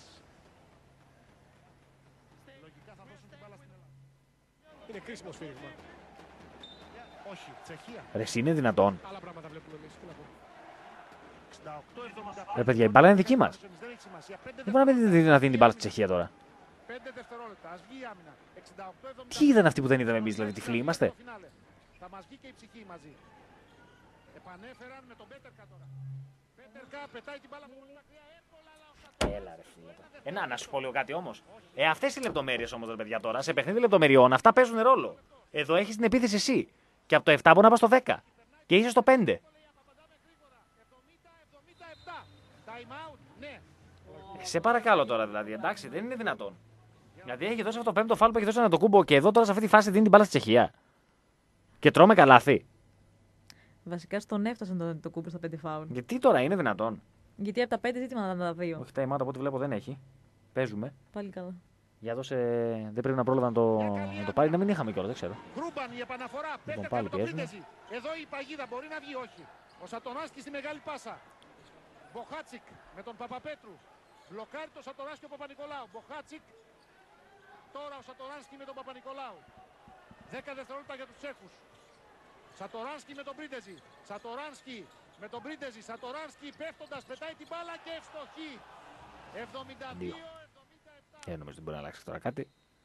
C: Λογικά θα δώσουν την μπάλα στην Ελλάδα.
D: Είναι κρίσιμο σφύριγμα.
C: Όχι, Τσεχία.
B: Ρε, εσύ είναι δυνατόν.
D: Άλλα πράγματα βλέπουμε εμείς. Τι να πω.
C: εξήντα οκτώ εβδομήντα πέντε.
B: Ρε, παιδιά, η μπάλα είναι δική μας.
C: Δεν έχει σημασία. Πέντε
B: Δεν μπορεί να μην να δίνει την μπάλα στη Τσεχία τώρα.
C: πέντε δευτερόλεπτα. Ας βγει η άμυνα. εξήντα οκτώ εβδομήντα.
B: Ποιοι ήταν αυτοί που δεν είδαμε εμείς, δηλαδή τυφλοί είμαστε.
C: Θα μας βγει και η ψυχή μαζί. Επανέφεραν με τον Πέτερκα τώρα. Πέτερκα πετάει την μπάλα πολύ μακριά. Εύκολα, αλλά ο Σατοράνσκι.
B: Έλα, ρε φίλε. Ε, να, να σου πω λίγο κάτι όμως. Ε, αυτές οι λεπτομέρειες όμως, ρε παιδιά, τώρα σε παιχνίδι λεπτομεριών, αυτά παίζουν ρόλο. Εδώ έχεις την επίθεση εσύ. Και από το επτά μπορεί να πας στο δέκα. Και είσαι στο πέντε.
C: εβδομήντα εβδομήντα επτά. Time out. Ναι.
B: Ε, σε παρακαλώ τώρα δηλαδή, εντάξει, δεν είναι δυνατόν. Δηλαδή έχει δώσει αυτό το πέμπτο φάουλ που έχει δώσει ένα το κούμπο και εδώ τώρα σε αυτή τη φάση δίνει την μπάλα στη Τσεχία. Και τρώμε καλάθι.
A: Βασικά στον έφτασαν το, το κούμπο στα πέντε φάουλ.
B: Γιατί τώρα είναι δυνατόν.
A: Γιατί από τα πέντε ζήτημα να ήταν τα δύο.
B: Όχι, time out από ό,τι βλέπω δεν έχει. Παίζουμε.
A: Πάλι καλά.
B: Για δώσε. Δεν πρέπει να πρόλαβα να το, να το πάρει. Να μην είχαμε κιόλα, δεν ξέρω.
C: Γκρούμπαν η επαναφορά. Πέτερκα
B: πάλι
C: με τον
B: πιέζουμε.
C: Πρίντεζι. Εδώ η παγίδα μπορεί να βγει, όχι. Ο Σατοράνσκι στη μεγάλη πάσα. Μποχάτσικ με τον Παπαπέτρου. Μπλοκάρει τον Σατοράνσκι ο Παπα-Νικολάου. Μποχάτσικ. Τώρα ο Σατοράνσκι με τον Παπα-Νικολάου. δέκα δευτερόλεπτα για τους Τσέχους. Σατοράνσκι με τον Πρίντεζι. Σατοράνσκι με τον Πρίντεζι. Σατοράνσκι πέφτοντας πετάει την μπάλα και ευστοχή. εβδομήντα δύο εβδομήντα επτά.
B: Δεν νομίζω ότι μπορεί να αλλάξει τώρα κάτι.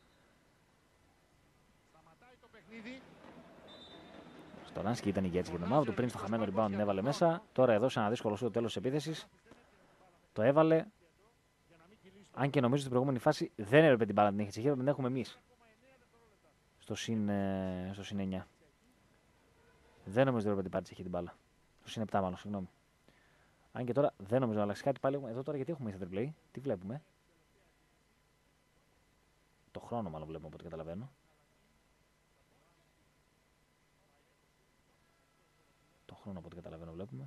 C: Σταματάει το παιχνίδι.
B: Στο Ράνσκι ήταν ηγέτης για την ομάδα του. Πριν στο χαμένο rebound την έβαλε μέσα. Τώρα εδώ σε ένα δύσκολο στο τέλος της επίθεσης. Το έβαλε. Αν και νομίζω στην προηγούμενη φάση δεν έπρεπε την μπάλα να την έχει Τσεχία, την έχουμε εμείς. Στο συν, ε, στο συν εννιά. Δεν νομίζω ότι έπρεπε την πάρει Τσεχία την μπάλα. Στο συν επτά μάλλον, συγγνώμη. Αν και τώρα δεν νομίζω να αλλάξει κάτι. Πάλι έχουμε, εδώ τώρα γιατί έχουμε Ether Play. Τι βλέπουμε. Το χρόνο μάλλον βλέπουμε από ό,τι καταλαβαίνω. Το χρόνο από ό,τι καταλαβαίνω βλέπουμε.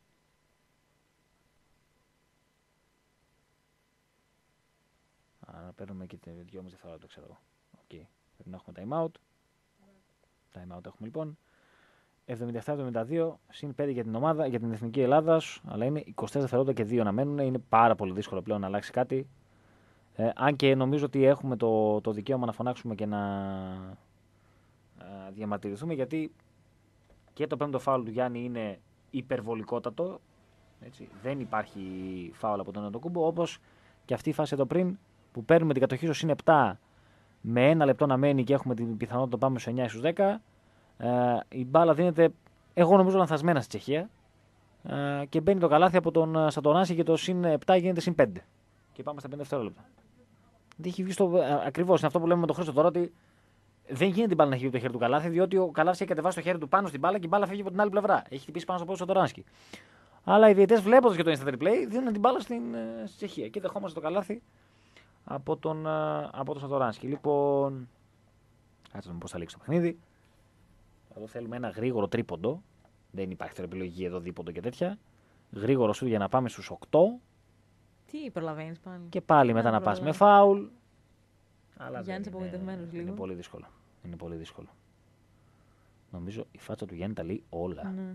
B: Α, να παίρνουμε και δυόμισι δευτερόλεπτα, ξέρω εγώ. Okay. Πρέπει να έχουμε time out. Time out έχουμε λοιπόν. εβδομήντα επτά εβδομήντα δύο, συν πέντε για την ομάδα, για την Εθνική Ελλάδας, αλλά είναι είκοσι τέσσερα δευτερόλεπτα και δύο να μένουν. Είναι πάρα πολύ δύσκολο πλέον να αλλάξει κάτι. Ε, αν και νομίζω ότι έχουμε το, το δικαίωμα να φωνάξουμε και να ε, διαμαρτυρηθούμε, γιατί και το πέμπτο φάουλ του Γιάννη είναι υπερβολικότατο. Έτσι. Δεν υπάρχει φάουλ από τον Αντοκούμπο, όπως και αυτή η φάση εδώ πριν που παίρνουμε την κατοχή στο συν επτά με ένα λεπτό να μένει και έχουμε την πιθανότητα να πάμε στους εννιά ή στους δέκα. Ε, η μπάλα δίνεται, εγώ νομίζω, λανθασμένα στη Τσεχία ε, και μπαίνει το καλάθι από τον Σατοράνσκι και το συν επτά γίνεται συν πέντε. Και πάμε στα πέντε δευτερόλεπτα. Δεν έχει βγει στο. Ακριβώς είναι αυτό που λέμε με τον Χρήστο τώρα, ότι δεν γίνεται η μπάλα να έχει βγει το χέρι του καλάθι, διότι ο καλάθι έχει κατεβάσει το χέρι του πάνω στην μπάλα και η μπάλα φεύγει από την άλλη πλευρά. Έχει χτυπήσει πάνω στο πόδι του Σατοράνσκι. Αλλά οι διαιτητές, βλέποντας και το instant replay, δίνουν την μπάλα στην ε, στη Τσεχία και δεχόμαστε το καλάθι από τον, ε, από τον Σατοράνσκι. Λοιπόν, κάτσε να δούμε πώς θα λήξει το παιχνίδι. Εδώ θέλουμε ένα γρήγορο τρίποντο. Δεν υπάρχει τώρα επιλογή εδώ δίποντο και τέτοια. Γρήγορο σου για να πάμε στους οκτώ.
A: Τι προλαβαίνεις πάλι.
B: Και πάλι μετά να πας με φάουλ. Αλλά
A: Γιάννης
B: δεν
A: απογοητευμένος
B: είναι,
A: λίγο.
B: είναι πολύ δύσκολο. Είναι πολύ δύσκολο. Νομίζω η φάτσα του Γιάννη τα λέει όλα.
A: Ναι.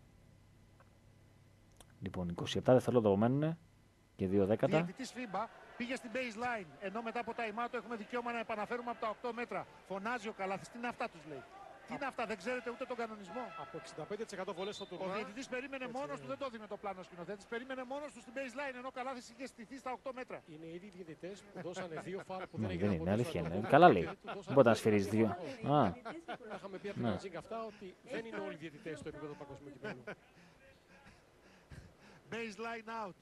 B: Λοιπόν, είκοσι επτά δευτερόλεπτα απομένουν και δύο δέκατα.
C: Διαιτητής Φίμπα πήγε στην baseline, ενώ μετά από time out έχουμε δικαίωμα να επαναφέρουμε από τα οκτώ μέτρα. Φωνάζει ο Καλάθης, τι είναι αυτά, τους λέει. Τι είναι αυτά, δεν ξέρετε ούτε τον κανονισμό.
D: Από εξήντα πέντε τοις εκατό βολές στο
C: Ο
D: τουρνουά.
C: διαιτητής περίμενε μόνος του, δεν το δίνει το πλάνο σκηνοθέτης. Περίμενε μόνος του στην baseline, ενώ ο Καλάθης είχε στηθεί στα οκτώ μέτρα.
D: Είναι ήδη οι διαιτητές που δώσανε δύο φάουλ που
B: Μα
D: δεν
B: δεν
D: έγιναν
B: είναι,
D: ποτέ
B: αλήθεια
D: στο
B: είναι.
D: Αντοκούμπο.
B: Καλά λέει.
D: Του δώσανε
B: Δεν μπορεί να
D: δύο
B: σφυρίζει δύο.
D: φάουλ.
B: Α,
D: Είχαμε πει από την
B: Ναι.
D: Ατζίνκα αυτά ότι δεν είναι όλοι οι διαιτητές στο επίπεδο παγκοσμίου κυπέλλου.
C: Baseline out.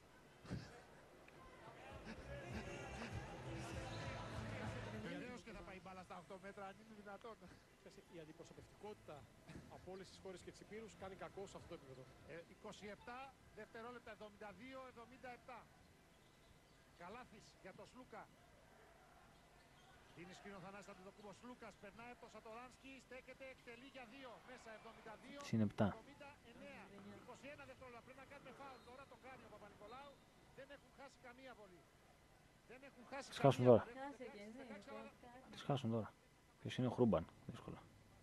C: Βεβαίως και θα πάει η μπάλα στα οκτώ μέτρα, αν είναι δυνατόν.
D: Η αντιπροσωπευτικότητα από όλες τις χώρες και τις υπήρους κάνει κακό σε αυτό το επίπεδο.
C: Ε, είκοσι επτά δευτερόλεπτα, εβδομήντα δύο εβδομήντα επτά. Καλάθης για το Σλούκα. Δίνει σκρίνο Θανάσης Αντετοκούμπο. Σλούκας περνάει από το Σατοράνσκι. Στέκεται, εκτελεί για δύο. Μέσα εβδομήντα δύο.
B: Συν επτά.
C: εβδομήντα εννέα. είκοσι ένα δευτερόλεπτα. Πρέπει να κάνουμε φάουλ. Τώρα το κάνει ο Παπα-Νικολάου. Δεν έχουν χάσει καμία βολή. Δεν έχουν χάσει
B: Τις χάσουν
C: καμία
B: τώρα.
C: βολή.
B: Τις χάσουν τώρα. Ποιος είναι ο Χρούμπαν. Δύσκολα.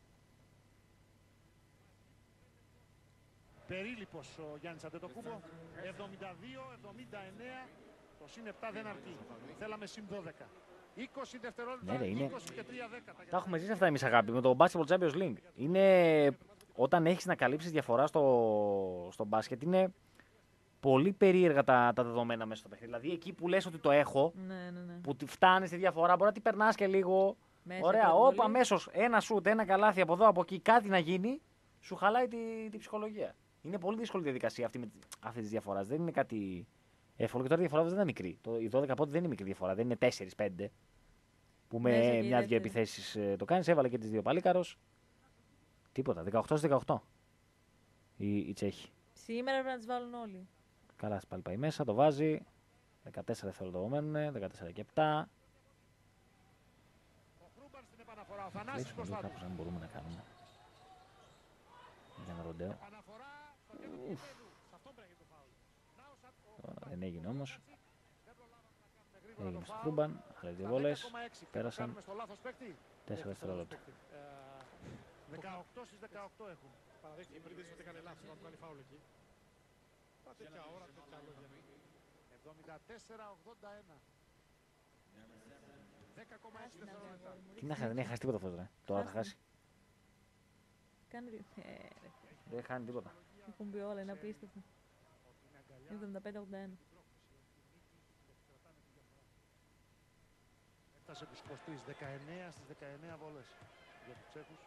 C: Περίληπος ο Γιάννης Αντετοκούμπο. εβδομήντα δύο εβδομήντα εννέα. Το συν επτά δεν αρκεί. Θέλαμε συν δώδεκα. είκοσι δευτερόλεπτα,
B: Ναι, ρε, είναι-
C: είκοσι και τρία δέκατα.
B: Τα έχουμε ζήσει αυτά εμείς, αγάπη, με το Basketball Champions League. Είναι όταν έχεις να καλύψεις διαφορά στο, στο μπάσκετ, είναι πολύ περίεργα τα, τα δεδομένα μέσα στο παιχνίδι. Δηλαδή εκεί που λες ότι το έχω,
A: Ναι, ναι, ναι.
B: που τη φτάνει στη διαφορά, μπορεί να την περνάς και λίγο.
A: Μέσα
B: Ωραία,
A: πρώτη
B: όπα,
A: βολή.
B: αμέσως ένα σουτ, ένα καλάθι από εδώ, από εκεί, κάτι να γίνει, σου χαλάει τη, τη ψυχολογία. Είναι πολύ δύσκολη διαδικασία αυτή, με, αυτή τη διαφορά. Δεν είναι κάτι εύκολο. Και τώρα η διαφορά δεν είναι μικρή. Το, η δώδεκα πόντοι δεν είναι μικρή διαφορά, δεν είναι τέσσερα πέντε. Που με
A: Μέσα και η
B: μια-δυο
A: δεύτερη.
B: επιθέσεις ε, το κάνει, έβαλε και τις δύο Παλίκαρος. Τίποτα, δεκαοκτώ δεκαοκτώ. Η, η Τσέχη.
A: Σήμερα πρέπει να τις βάλουν όλοι.
B: Καλά, πάλι πάει μέσα, το βάζει. δεκατέσσερα δευτερόλεπτα μένουν, δεκατέσσερα και επτά.
C: Ο Χρούμπαν στην επαναφορά. Ο Θανάσης
B: Κλείσουμε λίγο
C: Κωνσταντού.
B: κάπως αν μπορούμε να κάνουμε. Για ένα ροντέο.
C: Επαναφορά στο κέντρο του γηπέδου. Σε αυτόν πρέπει να γίνει το φάουλ. Να ο Σα- ο
B: Τώρα,
C: Χρούμπαν.
B: δεν έγινε όμως.
C: Δεν προλάβαμε να κάνουμε γρήγορα
B: Έγινε
C: το
B: στο
C: φάουλ.
B: Χρούμπαν. Άλλες δύο
C: Στα
B: βόλες.
C: δέκα κόμμα έξι.
B: Πέρασαν.
C: Κάνουμε στο λάθος παίκτη.
B: τέσσερα δευτερόλεπτα.
D: Ε,
C: δεκαοκτώ στις δεκαοκτώ έχουν.
D: Παραδέχτηκε πριν ότι έκανε λάθος να βγάλει φάουλ εκεί. Μα τέτοια ώρα, τέτοια λόγια.
C: εβδομήντα τέσσερα ογδόντα ένα. δέκα κόμμα έξι δευτερόλεπτα.
B: Τι να χάσει, δεν έχει χάσει τίποτα αυτό. Ρε. Τώρα θα χάσει.
A: Κάνε ρι- Ε, ρε.
B: Δεν χάνει τίποτα.
A: Έχουν μπει όλα, είναι απίστευτο. εβδομήντα πέντε ογδόντα ένα.
C: Έφτασε τους είκοσι τρεις. δεκαεννέα στις δεκαεννέα βόλες για τους Τσέχους.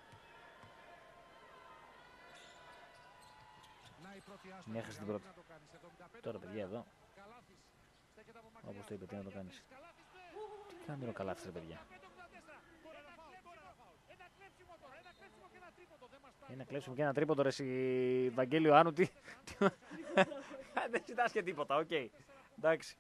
C: Να η πρώτη άστοχη.
B: Ναι, έχασε την
C: Καλάθης
B: πρώτη.
C: να το κάνει. εβδομήντα πέντε
B: Τώρα, παιδιά, εδώ.
C: Καλάθης. Στέκεται από μακριά.
B: Όπως το είπε, τι να το κάνεις.
C: Καλάθης, ναι.
B: Τι κάνει ο Καλάθης, ρε παιδιά.
C: εβδομήντα πέντε ογδόντα τέσσερα. Ένα κλέψιμο. Ένα κλέψιμο τώρα. Ένα κλέψιμο και ένα τρίποντο. Δεν μας φτάνει.
B: Ένα κλέψιμο και ένα τρίποντο, ρε, εσύ, Βαγγέλιο Άνου. Τι... Δεν ζητάς και τίποτα, οκ. Εντάξει.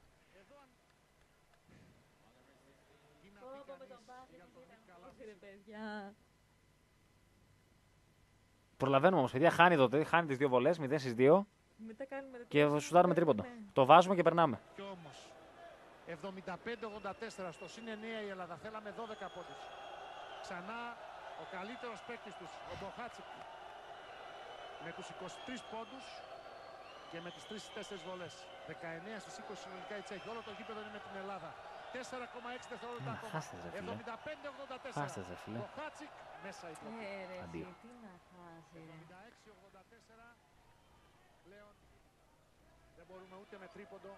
B: Προλαβαίνουμε όμως, παιδιά. Χάνει, το, χάνει τις δύο βολές, μηδέν στις δύο.
A: Μετά κάνουμε
B: Και σουτάρουμε τρίποντο.
A: Ναι.
B: Το βάζουμε και περνάμε.
C: Κι όμως εβδομήντα πέντε ογδόντα τέσσερα στο συν εννέα η Ελλάδα. Θέλαμε δώδεκα πόντους. Ξανά ο καλύτερος παίκτης τους, ο Μποχάτσικ, με τους είκοσι τρεις πόντους και με τις τρεις τέσσερις βολές. δεκαεννέα στις είκοσι συνολικά η Τσέχη. Όλο το γήπεδο είναι με την Ελλάδα. τέσσερα κόμμα έξι δευτερόλεπτα
B: Ε,
C: ακόμα.
B: χάστες, ρε, φίλε.
C: εβδομήντα πέντε ογδόντα τέσσερα.
B: Χάστες, ρε, φίλε.
C: Μποχάτσικ μέσα η πρώτη.
A: Ε, ρε,
B: Αντίο.
A: εσύ, τι να χάσει, ρε.
C: εβδομήντα έξι ογδόντα τέσσερα. Πλέον δεν μπορούμε ούτε με τρίποντο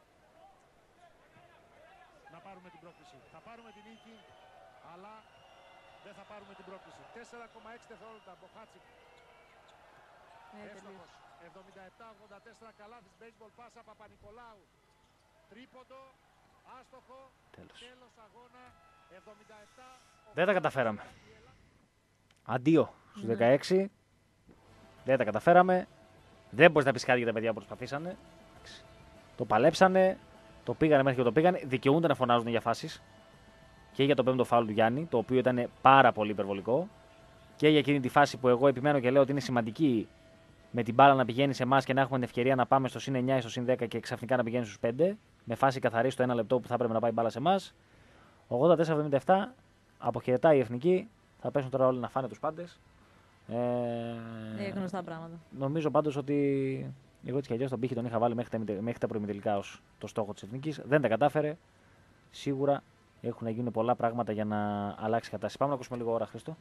C: να πάρουμε την πρόκληση. Θα πάρουμε την νίκη, αλλά δεν θα πάρουμε την πρόκληση. τέσσερα κόμμα έξι δευτερόλεπτα. Μποχάτσικ.
A: Ναι, τελείως.
C: Εύστοχος. εβδομήντα επτά ογδόντα τέσσερα. Καλάθης. Baseball πάσα. Παπα-Νικολάου. Τρίποντο. Άστοχο.
B: Τέλος.
C: Τέλος αγώνα. εβδομήντα επτά.
B: Δεν τα καταφέραμε. Αντίο στους δεκαέξι. Δεν τα καταφέραμε. Δεν μπορείς να πεις κάτι για τα παιδιά που προσπαθήσανε. Το παλέψανε. Το πήγανε μέχρι και το πήγανε. Δικαιούνται να φωνάζουν για φάσεις. Και για το πέμπτο φάουλ του Γιάννη, το οποίο ήταν πάρα πολύ υπερβολικό. Και για εκείνη τη φάση που εγώ επιμένω και λέω ότι είναι σημαντική με την μπάλα να πηγαίνει σε εμάς και να έχουμε την ευκαιρία να πάμε στο συν εννέα ή στο συν δέκα και ξαφνικά να πηγαίνει στους πέντε. Με φάση καθαρή στο ένα λεπτό που θα έπρεπε να πάει μπάλα σε εμάς. ογδόντα τέσσερα εβδομήντα επτά. Αποχαιρετάει η εθνική. Θα πέσουν τώρα όλοι να φάνε τους πάντες. Ε,
A: Ναι, γνωστά πράγματα.
B: νομίζω πάντως ότι εγώ έτσι κι αλλιώς τον πύχη τον είχα βάλει μέχρι τα, μητε- μέχρι τα προημιτελικά ως το στόχο της εθνικής. Δεν τα κατάφερε. Σίγουρα έχουν να γίνουν πολλά πράγματα για να αλλάξει η κατάσταση. Πάμε να ακούσουμε λίγο ώρα, Χρήστο.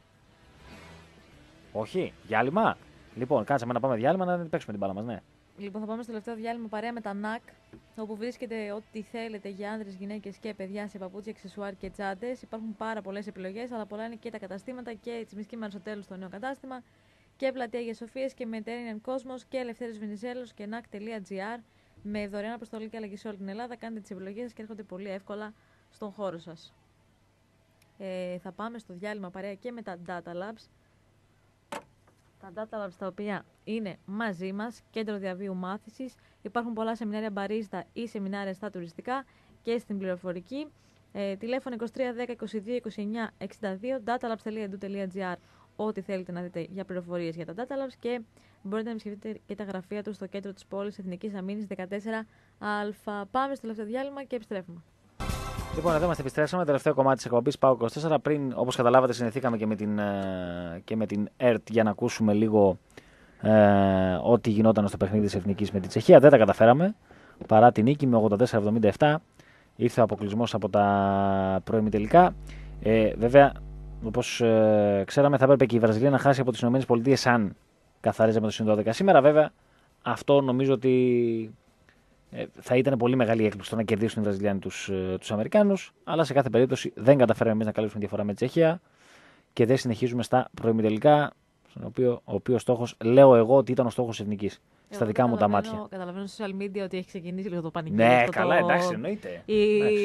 B: Όχι, διάλειμμα. Λοιπόν, κάτσαμε να πάμε διάλειμμα να παίξουμε την μπάλα μας, ναι.
A: Λοιπόν, θα πάμε στο τελευταίο διάλειμμα παρέα με τα νακ, όπου βρίσκεται ό,τι θέλετε για άνδρες, γυναίκες και παιδιά σε παπούτσια, αξεσουάρ και τσάντες. Υπάρχουν πάρα πολλές επιλογές, αλλά πολλά είναι και τα καταστήματα και η Τσιμισκή Μαρσοτέλου στο νέο κατάστημα και πλατεία Αγίας Σοφίας και Mediterranean Cosmos και Ελευθέριος Βενιζέλος και νακ τελεία τζι άρ με δωρεάν αποστολή και αλλαγή σε όλη την Ελλάδα. Κάντε τις επιλογές σας και έρχονται πολύ εύκολα στον χώρο σας. Ε, θα πάμε στο διάλειμμα παρέα και με τα Data Labs. Τα Data Labs τα οποία είναι μαζί μας, κέντρο διαβίου μάθησης. Υπάρχουν πολλά σεμινάρια μπαρίστα ή σεμινάρια στα τουριστικά. και στην πληροφορική. Ε, τηλέφωνο είκοσι τρία δέκα είκοσι δύο είκοσι εννιά εξήντα δύο, datalabs τελεία edu τελεία gr, ό,τι θέλετε να δείτε για πληροφορίες για τα datalabs, και μπορείτε να επισκεφτείτε και τα γραφεία του στο κέντρο της πόλης Εθνικής Αμήνης δεκατέσσερα Α. Πάμε στο τελευταίο διάλειμμα και επιστρέφουμε.
B: Λοιπόν, εδώ είμαστε, επιστρέψαμε. Τελευταίο κομμάτι της εκπομπής ΠΑΟΚ είκοσι τέσσερα. Πριν, όπως καταλάβατε, συνηθήκαμε και με την, και με την ΕΡΤ για να ακούσουμε λίγο ε, ό,τι γινόταν στο παιχνίδι της Εθνικής με την Τσεχία. Δεν τα καταφέραμε. Παρά την νίκη με ογδόντα τέσσερα εβδομήντα επτά. Ήρθε ο αποκλεισμός από τα προημιτελικά. Ε, βέβαια, όπως ε, ξέραμε, θα έπρεπε και η Βραζιλία να χάσει από τις ΗΠΑ αν καθαρίζαμε το συν δώδεκα σήμερα. Βέβαια, αυτό νομίζω ότι ε, θα ήταν πολύ μεγάλη έκπληξη το να κερδίσουν οι Βραζιλιάνοι τους, ε, τους Αμερικάνους. Αλλά σε κάθε περίπτωση δεν καταφέραμε εμείς να καλύψουμε διαφορά με τη Τσεχία και δεν συνεχίζουμε στα προημιτελικά. Στον οποίο, ο οποίος στόχος, λέω εγώ ότι ήταν ο στόχος της Εθνικής. Στα δικά μου τα μάτια.
A: Καταλαβαίνω στο social media ότι έχει ξεκινήσει λίγο το πανικό.
B: Ναι, καλά, το... εντάξει, εννοείται.
A: Η,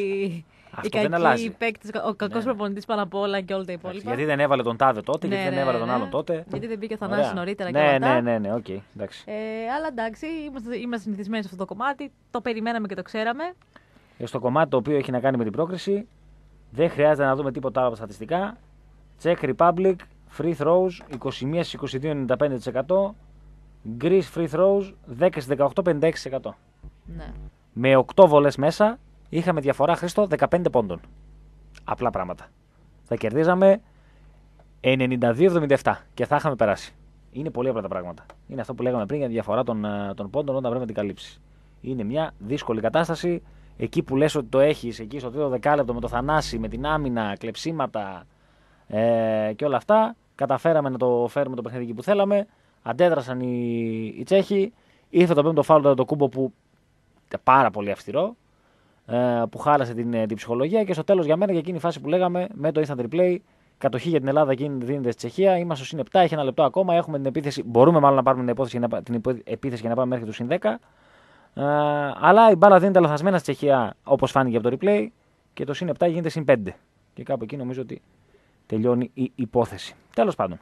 A: η κακή παίκτης, ο κακός ναι. προπονητής πάνω απ' όλα και όλα τα υπόλοιπα.
B: Γιατί δεν έβαλε τον τάδε τότε, ναι, γιατί δεν έβαλε ναι, τον άλλον τότε.
A: Γιατί δεν μπήκε ο Θανάσης νωρίτερα
B: ναι,
A: και όλα
B: ναι, ναι, ναι, ναι, οκ. Okay, εντάξει.
A: Ε, αλλά εντάξει, είμαστε, είμαστε συνηθισμένοι σε αυτό το κομμάτι. Το περιμέναμε και το ξέραμε.
B: Ε, στο κομμάτι το οποίο έχει να κάνει με την πρόκριση, δεν χρειάζεται να δούμε τίποτα άλλο από τα στατιστικά. Czech Republic, free throws είκοσι ένα στις είκοσι δύο ενενήντα πέντε τοις εκατό. Greece free throws δέκα στις δεκαοκτώ πενήντα έξι τοις εκατό.
A: Ναι.
B: Με οκτώ βολές μέσα είχαμε διαφορά, Χρήστο, δεκαπέντε πόντων. Απλά πράγματα. Θα κερδίζαμε ενενήντα δύο εβδομήντα επτά και θα είχαμε περάσει. Είναι πολύ απλά τα πράγματα. Είναι αυτό που λέγαμε πριν για τη διαφορά των, των πόντων όταν πρέπει να την καλύψει. Είναι μια δύσκολη κατάσταση. Εκεί που λες ότι το έχεις, εκεί στο τρίτο δεκάλεπτο με το Θανάση, με την άμυνα, κλεψίματα ε, και όλα αυτά, καταφέραμε να το φέρουμε το παιχνίδι εκεί που θέλαμε. Αντέδρασαν οι, οι Τσέχοι. Ήρθε το πέμπτο φάουλ το Κούμπο που ήταν πάρα πολύ αυστηρό, ε, που χάλασε την, την ψυχολογία. Και στο τέλος για μένα, για εκείνη η φάση που λέγαμε με το instant replay, κατοχή για την Ελλάδα δίνεται στη Τσεχία. Είμαστε στο συν επτά, έχει ένα λεπτό ακόμα. Έχουμε την επίθεση, μπορούμε μάλλον να πάρουμε την, υπόθεση, την επίθεση για να πάμε μέχρι το συν δέκα. Ε, αλλά η μπάλα δίνεται λαθασμένα στη Τσεχία, όπως φάνηκε από το replay, και το συν επτά γίνεται συν πέντε. Και κάπου εκεί νομίζω ότι τελειώνει η υπόθεση. Τέλος πάντων.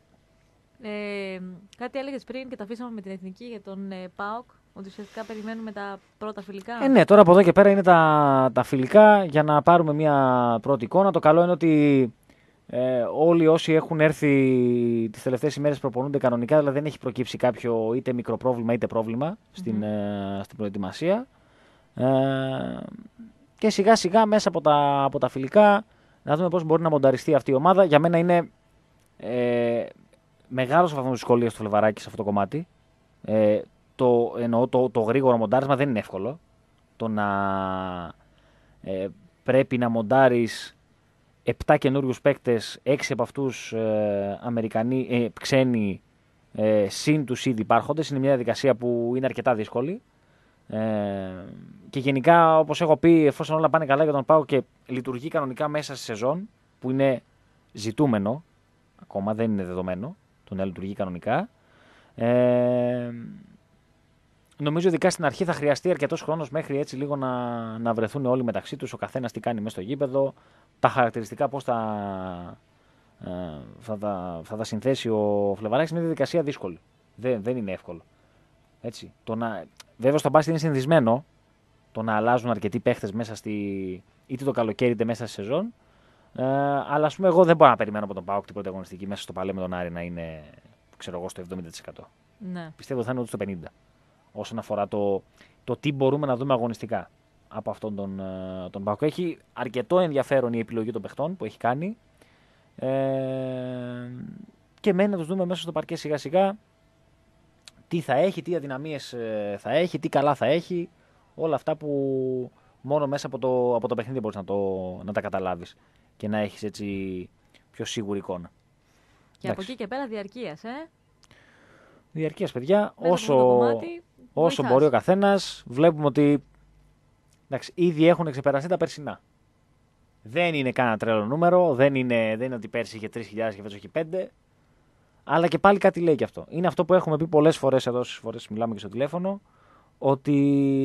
A: Ε, κάτι έλεγες πριν και τα αφήσαμε με την Εθνική για τον ε, ΠΑΟΚ, ότι ουσιαστικά περιμένουμε τα πρώτα φιλικά.
B: Ε, ναι, τώρα από εδώ και πέρα είναι τα, τα φιλικά για να πάρουμε μια πρώτη εικόνα. Το καλό είναι ότι ε, όλοι όσοι έχουν έρθει τις τελευταίες ημέρες προπονούνται κανονικά, δηλαδή δεν έχει προκύψει κάποιο είτε μικρό πρόβλημα είτε πρόβλημα στην, mm-hmm. ε, στην προετοιμασία. Ε, και σιγά σιγά μέσα από τα, από τα φιλικά να δούμε πώς μπορεί να μονταριστεί αυτή η ομάδα. Για μένα είναι ε, μεγάλος ο βαθμός δυσκολίας του Φλεβαράκη σε αυτό το κομμάτι. Ε, το, εννοώ, το, το γρήγορο μοντάρισμα δεν είναι εύκολο. Το να ε, πρέπει να μοντάρεις επτά καινούριους παίκτες, έξι από αυτούς ε, Αμερικανοί, ε, ξένοι, ε, συν τους ήδη υπάρχοντες, είναι μια διαδικασία που είναι αρκετά δύσκολη. Ε, και γενικά, όπως έχω πει, εφόσον όλα πάνε καλά για τον ΠΑΟΚ και λειτουργεί κανονικά μέσα στη σεζόν, που είναι ζητούμενο, ακόμα δεν είναι δεδομένο το να λειτουργεί κανονικά, ε, νομίζω ειδικά στην αρχή θα χρειαστεί αρκετός χρόνος μέχρι έτσι λίγο να, να βρεθούν όλοι μεταξύ τους, ο καθένας τι κάνει μέσα στο γήπεδο, τα χαρακτηριστικά πώς θα, ε, θα, θα, θα τα συνθέσει ο Φλεβαράκης. Είναι μια διαδικασία δύσκολη. Δεν, δεν είναι εύκολο. Έτσι. Το να, βέβαια στο μπάσκετ είναι συνηθισμένο το να αλλάζουν αρκετοί παίχτες μέσα στη, είτε το καλοκαίρι είτε μέσα στη σεζόν. Ε, αλλά ας πούμε, εγώ δεν μπορώ να περιμένω από τον ΠΑΟΚ την πρωταγωνιστική μέσα στο παλέ με τον Άρη να είναι, ξέρω εγώ, στο εβδομήντα τοις εκατό.
A: Ναι.
B: Πιστεύω θα είναι ούτε στο πενήντα τοις εκατό όσον αφορά το, το τι μπορούμε να δούμε αγωνιστικά από αυτόν τον, τον ΠΑΟΚ. Έχει αρκετό ενδιαφέρον η επιλογή των παιχτών που έχει κάνει. Ε, και μένει να τους δούμε μέσα στο παρκέ σιγά σιγά τι θα έχει, τι αδυναμίες θα έχει, τι καλά θα έχει. Όλα αυτά που μόνο μέσα από το, από το παιχνίδι μπορείς να, το, να τα καταλάβεις και να έχεις έτσι πιο σίγουρη εικόνα.
A: Και εντάξει, από εκεί και πέρα διαρκείας, ε.
B: Διαρκείας, παιδιά, μέσα όσο, κομμάτι, όσο μπορεί ο καθένας. Βλέπουμε ότι εντάξει, ήδη έχουν ξεπεραστεί τα περσινά. Δεν είναι κανένα τρέλο νούμερο, δεν είναι, δεν είναι ότι πέρσι είχε τρεις χιλιάδες και φέτος είχε πέντε. Αλλά και πάλι κάτι λέει και αυτό. Είναι αυτό που έχουμε πει πολλές φορές εδώ, όσες φορές μιλάμε και στο τηλέφωνο, ότι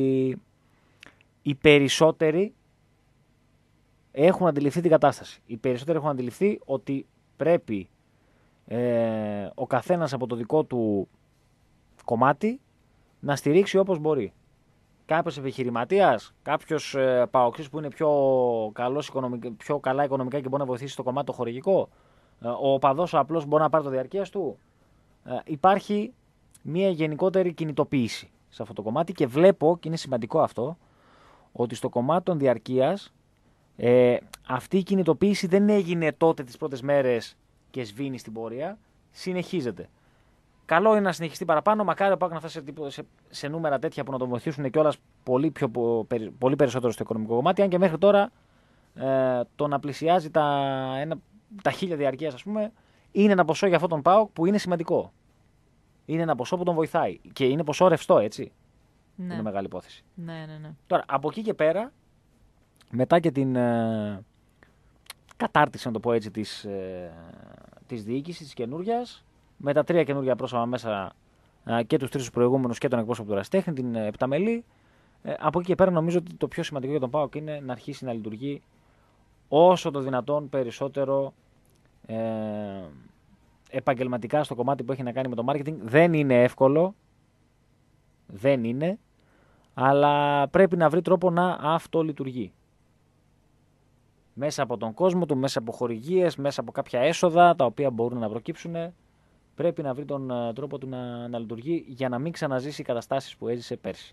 B: οι περισσότεροι έχουν αντιληφθεί την κατάσταση. Οι περισσότεροι έχουν αντιληφθεί ότι πρέπει ε, ο καθένας από το δικό του κομμάτι να στηρίξει όπως μπορεί. κάποιος επιχειρηματίας, κάποιος ε, παοξής που είναι πιο, καλός οικονομικ, πιο καλά οικονομικά και μπορεί να βοηθήσει στο κομμάτι το χορηγικό, ε, ο οπαδός ο απλός μπορεί να πάρει το διαρκείας του. Ε, υπάρχει μια γενικότερη κινητοποίηση σε αυτό το κομμάτι και βλέπω, και είναι σημαντικό αυτό, ότι στο κομμάτι των διαρκείας ε, αυτή η κινητοποίηση δεν έγινε τότε τις πρώτες μέρες και σβήνει στην πορεία, συνεχίζεται. Καλό είναι να συνεχιστεί παραπάνω. Μακάρι ο ΠΑΟΚ να φτάσει σε, σε, σε νούμερα τέτοια που να τον βοηθήσουν κιόλας πολύ, πιο, πολύ περισσότερο στο οικονομικό κομμάτι. Αν και μέχρι τώρα ε, το να πλησιάζει τα, ένα, τα χίλια διαρκείας, ας πούμε, είναι ένα ποσό για αυτόν τον ΠΑΟΚ που είναι σημαντικό. Είναι ένα ποσό που τον βοηθάει. Και είναι ποσό ρευστό, έτσι. Ναι. Είναι μεγάλη υπόθεση.
A: Ναι, ναι, ναι.
B: Τώρα, από εκεί και πέρα, μετά και την ε, κατάρτιση, να το πω έτσι, της, ε, της διοίκησης, της καινούριας, με τα τρία καινούργια πρόσωπα μέσα ε, και τους τρεις προηγούμενους και τον εκπρόσωπο του Ερασιτέχνη, την ε, Επταμελή, ε, από εκεί και πέρα νομίζω ότι το πιο σημαντικό για τον ΠΑΟΚ είναι να αρχίσει να λειτουργεί όσο το δυνατόν περισσότερο ε, επαγγελματικά στο κομμάτι που έχει να κάνει με το marketing. Δεν είναι εύκολο, δεν είναι, αλλά πρέπει να βρει τρόπο να αυτολειτουργεί. Μέσα από τον κόσμο του, μέσα από χορηγίες, μέσα από κάποια έσοδα τα οποία μπορούν να προκύψουν, πρέπει να βρει τον uh, τρόπο του να, να λειτουργεί για να μην ξαναζήσει οι καταστάσεις που έζησε πέρσι.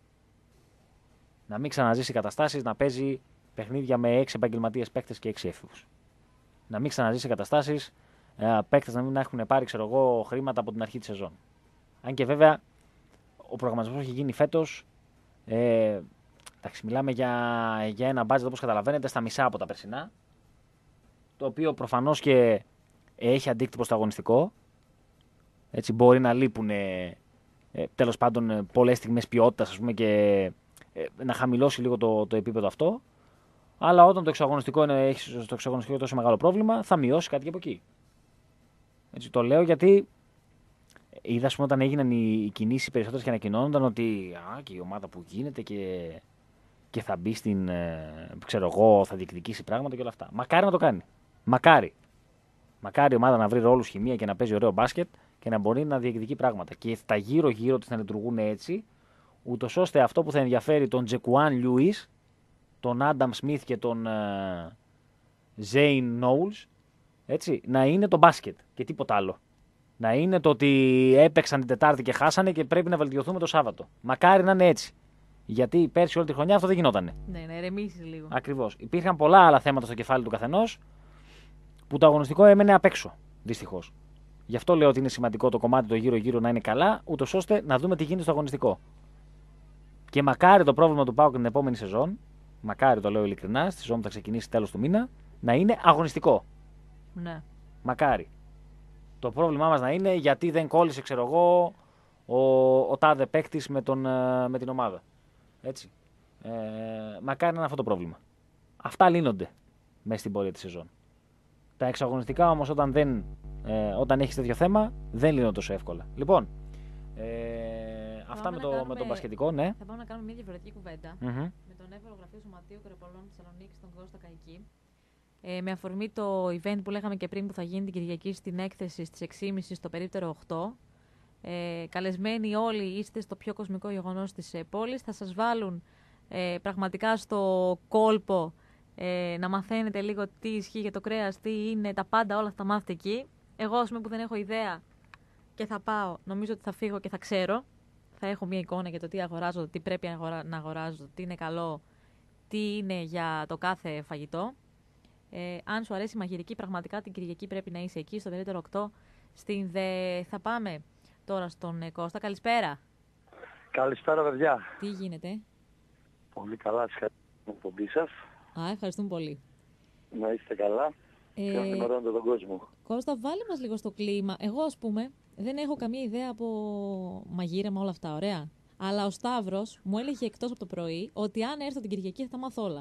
B: Να μην ξαναζήσει οι καταστάσεις να παίζει παιχνίδια με έξι επαγγελματίες παίκτες και έξι έφηβους. Να μην ξαναζήσει οι καταστάσεις uh, παίκτες να μην έχουν πάρει, ξέρω εγώ, χρήματα από την αρχή της σεζόν. Αν και βέβαια ο προγραμματισμός έχει γίνει φέτος. Ε, εντάξει, μιλάμε για, για ένα budget, όπως καταλαβαίνετε, στα μισά από τα περσινά. Το οποίο προφανώς και έχει αντίκτυπο στο αγωνιστικό. Έτσι, μπορεί να λείπουν ε, τέλος πάντων πολλές στιγμές ποιότητας, ας πούμε, και ε, να χαμηλώσει λίγο το, το επίπεδο αυτό. Αλλά όταν το εξαγωνιστικό είναι, έχει το εξαγωνιστικό τόσο μεγάλο πρόβλημα, θα μειώσει κάτι και από εκεί. Έτσι, το λέω γιατί είδα, ας πούμε, όταν έγιναν οι, οι κινήσεις περισσότερες και ανακοινώνονταν ότι α, και η ομάδα που γίνεται και, και θα μπει στην, ε, ξέρω εγώ, θα διεκδικήσει πράγματα και όλα αυτά. Μακάρι να το κάνει. Μακάρι. Μακάρι η ομάδα να βρει ρόλους, χημεία και να παίζει ωραίο μπάσκετ και να μπορεί να διεκδικεί πράγματα. Και τα γύρω-γύρω της να λειτουργούν έτσι, ούτως ώστε αυτό που θα ενδιαφέρει τον Τζεκουάν Λιούις, τον Άνταμ Σμιθ και τον Ζέιν uh, Νόουλς, έτσι, να είναι το μπάσκετ και τίποτα άλλο. Να είναι το ότι έπαιξαν την Τετάρτη και χάσανε και πρέπει να βελτιωθούμε το Σάββατο. Μακάρι να είναι έτσι. Γιατί πέρσι όλη τη χρονιά αυτό δεν γινότανε.
A: Ναι, να ηρεμήσει λίγο.
B: Ακριβώς. Υπήρχαν πολλά άλλα θέματα στο κεφάλι του καθενός που το αγωνιστικό έμενε απ' έξω. Δυστυχώς. Γι' αυτό λέω ότι είναι σημαντικό το κομμάτι το γύρω-γύρω να είναι καλά, ούτως ώστε να δούμε τι γίνεται στο αγωνιστικό. Και μακάρι το πρόβλημα του ΠΑΟΚ την επόμενη σεζόν, μακάρι το λέω ειλικρινά, στη σεζόν που θα ξεκινήσει τέλος του μήνα, να είναι αγωνιστικό.
A: Ναι. Μακάρι.
B: Το πρόβλημά μας να είναι γιατί δεν κόλλησε, ξέρω εγώ, ο, ο τάδε παίκτης με, τον, με την ομάδα. Έτσι. Ε, μακάρι να είναι αυτό το πρόβλημα. Αυτά λύνονται μέσα στην πορεία της σεζόν. Τα εξαγωνιστικά όμως όταν, δεν, ε, όταν έχεις τέτοιο θέμα δεν λύνονται τόσο εύκολα. Λοιπόν, ε, αυτά με το, κάνουμε, με το μπασκετικό, ναι.
A: Θα πάμε να κάνουμε μια διαφορετική κουβέντα
B: mm-hmm.
A: με τον εύκολο γραφείο Σωματείου Κορεπολών της Θεσσαλονίκης, τον Κώστα Καϊκή. Ε, με αφορμή το event που λέγαμε και πριν που θα γίνει την Κυριακή στην έκθεση στις έξι και μισή στο περίπτερο οκτώ. Ε, καλεσμένοι όλοι είστε στο πιο κοσμικό γεγονός της ε, πόλης. Θα σας βάλουν ε, πραγματικά στο κόλπο ε, να μαθαίνετε λίγο τι ισχύει για το κρέας, τι είναι, τα πάντα όλα θα τα μάθετε εκεί. Εγώ, ας πούμε, που δεν έχω ιδέα και θα πάω, νομίζω ότι θα φύγω και θα ξέρω. Θα έχω μια εικόνα για το τι αγοράζω, τι πρέπει να αγοράζω, τι είναι καλό, τι είναι για το κάθε φαγητό. Ε, αν σου αρέσει η μαγειρική, πραγματικά την Κυριακή πρέπει να είσαι εκεί, στο περίπτερο οκτώ, στην ΔΕ. Θα πάμε τώρα στον ε, Κώστα. Καλησπέρα.
E: Καλησπέρα, παιδιά.
A: Τι γίνεται?
E: Πολύ καλά, ευχαριστώ την εκπομπή σας.
A: Α, ευχαριστούμε πολύ.
E: Να είστε καλά
A: ε,
E: και να ενημερώνετε τον κόσμο.
A: Κώστα, βάλε μας λίγο στο κλίμα. Εγώ, ας πούμε, δεν έχω καμία ιδέα από μαγείρεμα όλα αυτά, ωραία. Αλλά ο Σταύρος μου έλεγε εκτός από το πρωί ότι αν έρθω την Κυριακή θα τα μάθω όλα.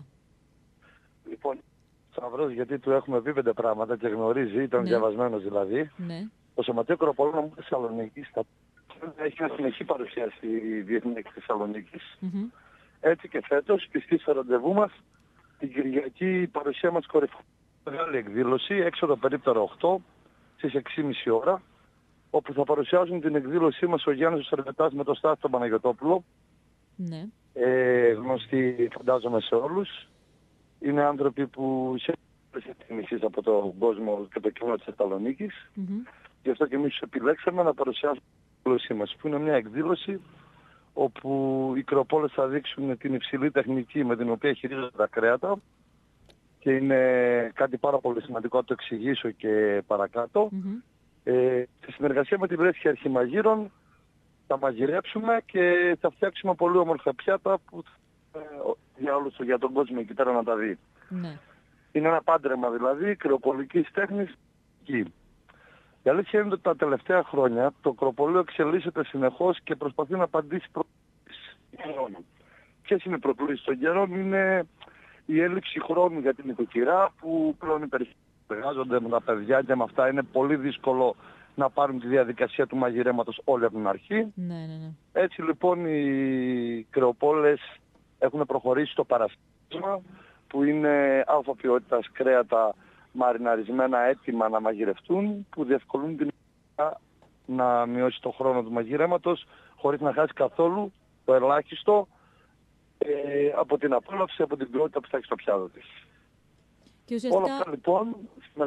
E: Λοιπόν, Σταυρός, γιατί του έχουμε πει πέντε πράγματα και γνωρίζει, ήταν ναι. διαβασμένος δηλαδή.
A: Ναι.
E: Το Σωματείο Κοροπολών της Θεσσαλονίκης έχει μια συνεχή παρουσία στη Διεθνή Έκθεση Θεσσαλονίκης. Mm-hmm. Έτσι και φέτος, πιστοί στο ραντεβού μας, την Κυριακή η παρουσία μας κορυφαία μεγάλη εκδήλωση έξω το περίπτερο οκτώ στις έξι και μισή ώρα, όπου θα παρουσιάσουν την εκδήλωσή μας ο Γιάννης ο Σερβετάς με τον Στάθη τον Παναγιωτόπουλο.
A: Ναι.
E: ε, γνωστοί φαντάζομαι σε όλους. Είναι άνθρωποι που σε εκτιμήσεις από τον κόσμο και το κοινό της Θεσσαλονίκης.
A: Mm-hmm.
E: Γι' αυτό και εμείς τους επιλέξαμε να παρουσιάσουμε την εκδήλωσή μας, που είναι μια εκδήλωση όπου οι κρεοπόλες θα δείξουν την υψηλή τεχνική με την οποία χειρίζονται τα κρέατα, και είναι κάτι πάρα πολύ σημαντικό να το εξηγήσω και παρακάτω.
A: Mm-hmm.
E: Ε, στη συνεργασία με την Βρέσχη Αρχιμαγείρων θα μαγειρέψουμε και θα φτιάξουμε πολύ όμορφα πιάτα που ε, για όλους, για τον κόσμο εκεί πέρα να τα δει.
A: Ναι.
E: Είναι ένα πάντρεμα δηλαδή κρεοπολικής τέχνης εκεί. Η αλήθεια είναι ότι τα τελευταία χρόνια το κρεοπολείο εξελίσσεται συνεχώς και προσπαθεί να απαντήσει προκλήσεις. Ποιες είναι οι προκλήσεις των καιρών? Είναι η έλλειψη χρόνου για την νοικοκυρά, που πλέον οι περισσότεροι εργάζονται με τα παιδιά και με αυτά είναι πολύ δύσκολο να πάρουν τη διαδικασία του μαγειρέματος όλοι από την αρχή.
A: Ναι, ναι, ναι.
E: Έτσι λοιπόν οι κρεοπόλες έχουν προχωρήσει στο παρασκεύασμα, που είναι αλφα ποιότητας κρέατα μαριναρισμένα έτοιμα να μαγειρευτούν, που διευκολύνουν την να μειώσει το χρόνο του μαγειρέματος χωρίς να χάσει καθόλου το ελάχιστο ε, από την απόλαυση, από την ποιότητα που θα έχει στο πιάτο της.
A: Και ουσιαστικά...
E: Όλα αυτά λοιπόν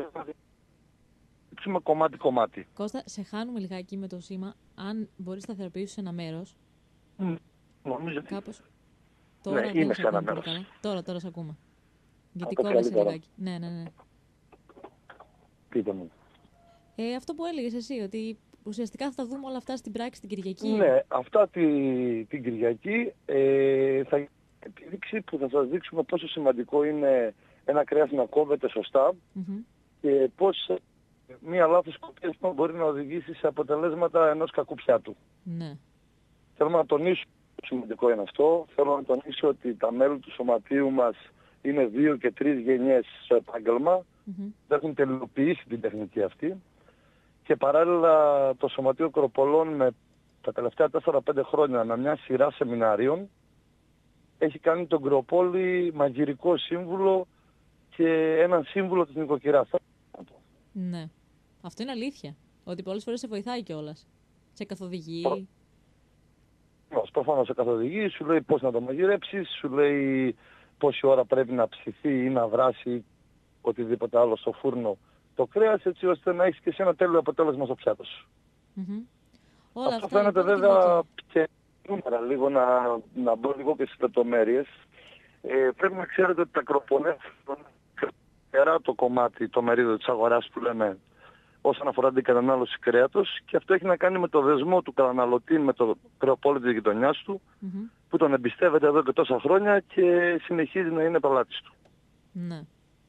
E: με κομμάτι-κομμάτι.
A: Κώστα, σε χάνουμε λιγάκι με το σήμα. Αν μπορείς να σταθεροποιήσεις σε ένα μέρος.
E: Mm, νομίζω
A: κάπως.
E: Τώρα ναι, είμαι σε ένα μέρος.
A: Καλά. Τώρα, τώρα σε ακούμε. Γιατί
E: Από
A: κόβεσαι λιγάκι. Ναι, ναι, ναι.
E: Πείτε μου.
A: Ε, αυτό που έλεγες εσύ, ότι ουσιαστικά θα τα δούμε όλα αυτά στην πράξη την Κυριακή.
E: Ναι, αυτά τη, την Κυριακή ε, θα γίνει επίδειξη που θα σας δείξουμε πόσο σημαντικό είναι ένα κρέας να κόβεται σωστά
A: Mm-hmm.
E: και πώς μία λάθος κοπία μπορεί να οδηγήσει σε αποτελέσματα ενός κακού πιάτου.
A: Ναι.
E: Θέλω να τονίσω πόσο σημαντικό είναι αυτό. Θέλω να τονίσω ότι τα μέλη του σωματείου μας είναι δύο και τρεις γενιές στο επάγγελμα.
A: Mm-hmm.
E: Έχουν τελειοποιήσει την τεχνική αυτή. Και παράλληλα το Σωματείο Κρεοπολών με τα τελευταία τέσσερα πέντε χρόνια με μια σειρά σεμιναρίων έχει κάνει τον Κρεοπόλη μαγειρικό σύμβουλο και έναν σύμβουλο της νοικοκυράς.
A: Ναι. Αυτό είναι αλήθεια. Ότι πολλές φορές σε βοηθάει κιόλας. Σε καθοδηγεί.
E: Προφανώς σε καθοδηγεί, σου λέει πώς να το μαγειρέψεις, σου λέει πόση ώρα πρέπει να ψηθεί ή να βράσει οτιδήποτε άλλο στο φούρνο το κρέας, έτσι ώστε να έχεις και εσύ ένα τέλειο αποτέλεσμα στο πιάτο σου.
A: Mm-hmm. Όλα
E: Αυτό
A: αυτά
E: φαίνεται
A: λοιπόν,
E: βέβαια και νούμερα λίγο να, να μπω λίγο και στις λεπτομέρειες. Ε, πρέπει να ξέρετε ότι τα κρεοπολέα περά το κομμάτι, το μερίδιο της αγοράς που λέμε όσον αφορά την κατανάλωση κρέατος, και αυτό έχει να κάνει με το δεσμό του καταναλωτή με το κρεοπόλη της γειτονιάς του,
A: mm-hmm.
E: που τον εμπιστεύεται εδώ και τόσα χρόνια και συνεχίζει να είναι πελάτης του.
A: Ναι.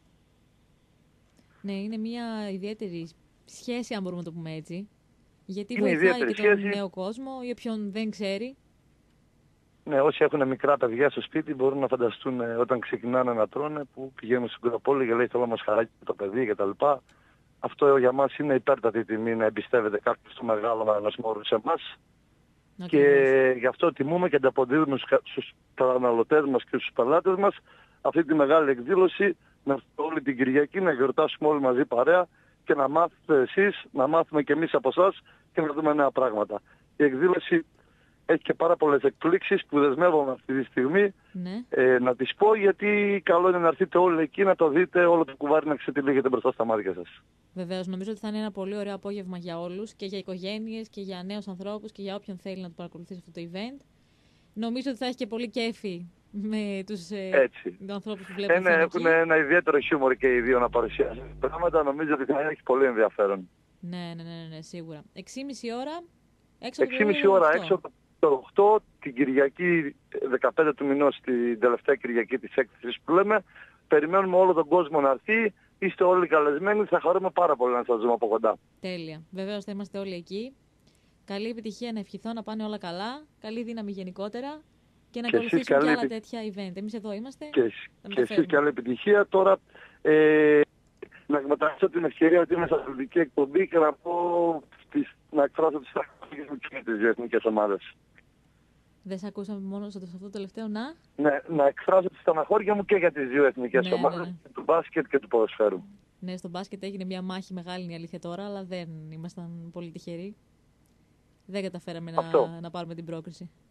A: Ναι, είναι μια ιδιαίτερη σχέση, αν μπορούμε να το πούμε έτσι. Γιατί
E: είναι
A: βοηθάει και
E: σχέση.
A: τον νέο κόσμο ή όποιον δεν ξέρει.
E: Ναι, όσοι έχουν μικρά παιδιά στο σπίτι μπορούν να φανταστούν όταν ξεκινάνε να τρώνε που πηγαίνουν στην κρεοπόλη και λέει θέλω μας χαράκι το παιδί κτλ. Αυτό για μας είναι υπέρτατη τιμή να εμπιστεύεται κάποιος το μεγάλο ενός μόρου σε εμάς. Και γι' αυτό τιμούμε και ανταποδίδουμε στους καταναλωτές μας και στους πελάτες μας αυτή τη μεγάλη εκδήλωση, να όλη την Κυριακή να γιορτάσουμε όλοι μαζί παρέα και να μάθετε εσείς, να μάθουμε και εμείς από εσάς και να δούμε νέα πράγματα. Η εκδήλωση έχει και πάρα πολλές εκπλήξεις που δεσμεύομαι αυτή τη στιγμή
A: ναι.
E: ε, να τις πω, γιατί καλό είναι να έρθετε όλοι εκεί να το δείτε, όλο το κουβάρι να ξετυλίγεται μπροστά στα μάτια σας.
A: Βεβαίως, νομίζω ότι θα είναι ένα πολύ ωραίο απόγευμα για όλους, και για οικογένειες και για νέους ανθρώπους και για όποιον θέλει να το παρακολουθήσει αυτό το event. Νομίζω ότι θα έχει και πολύ κέφι με τους ε, ανθρώπους που βλέπουν.
E: Ναι, έχουν ένα ιδιαίτερο χιούμορ και οι δύο να παρουσιάσουν πράγματα. Νομίζω ότι θα έχει πολύ ενδιαφέρον.
A: Ναι, ναι, ναι, ναι, σίγουρα. έξι και μισή ώρα έξω
E: έξι και μισή ώρα έξω από το οκτώ, την Κυριακή δεκαπέντε του μηνός, την τελευταία Κυριακή της έκθεσης που λέμε. Περιμένουμε όλο τον κόσμο να έρθει. Είστε όλοι καλεσμένοι, θα χαρούμε πάρα πολύ να σας δούμε από κοντά.
A: Τέλεια. Βεβαίως θα είμαστε όλοι εκεί. Καλή επιτυχία, να ευχηθώ να πάνε όλα καλά. Καλή δύναμη γενικότερα. Και να ακολουθήσουμε και άλλα επι... τέτοια event. Εμείς εδώ είμαστε.
E: Και, και εσείς καλή επιτυχία. Τώρα ε, να εκμεταλλευτώ την ευκαιρία ότι είμαι σε αθλητική εκπομπή και να πω στις, να εκφράσω τις στρατηγικές μου και τις δύο εθνικές ομάδες.
A: Δεν σε ακούσαμε μόνο σε αυτό το τελευταίο, να.
E: Ναι, να εκφράσω τη στεναχώρια μου και για τις δύο εθνικές
A: ναι,
E: ομάδες,
A: ναι, ναι.
E: του μπάσκετ και του ποδοσφαίρου.
A: Ναι, στο μπάσκετ έγινε μια μάχη μεγάλη, είναι η αλήθεια τώρα, αλλά δεν ήμασταν πολύ τυχεροί. Δεν καταφέραμε να, να πάρουμε την πρόκριση.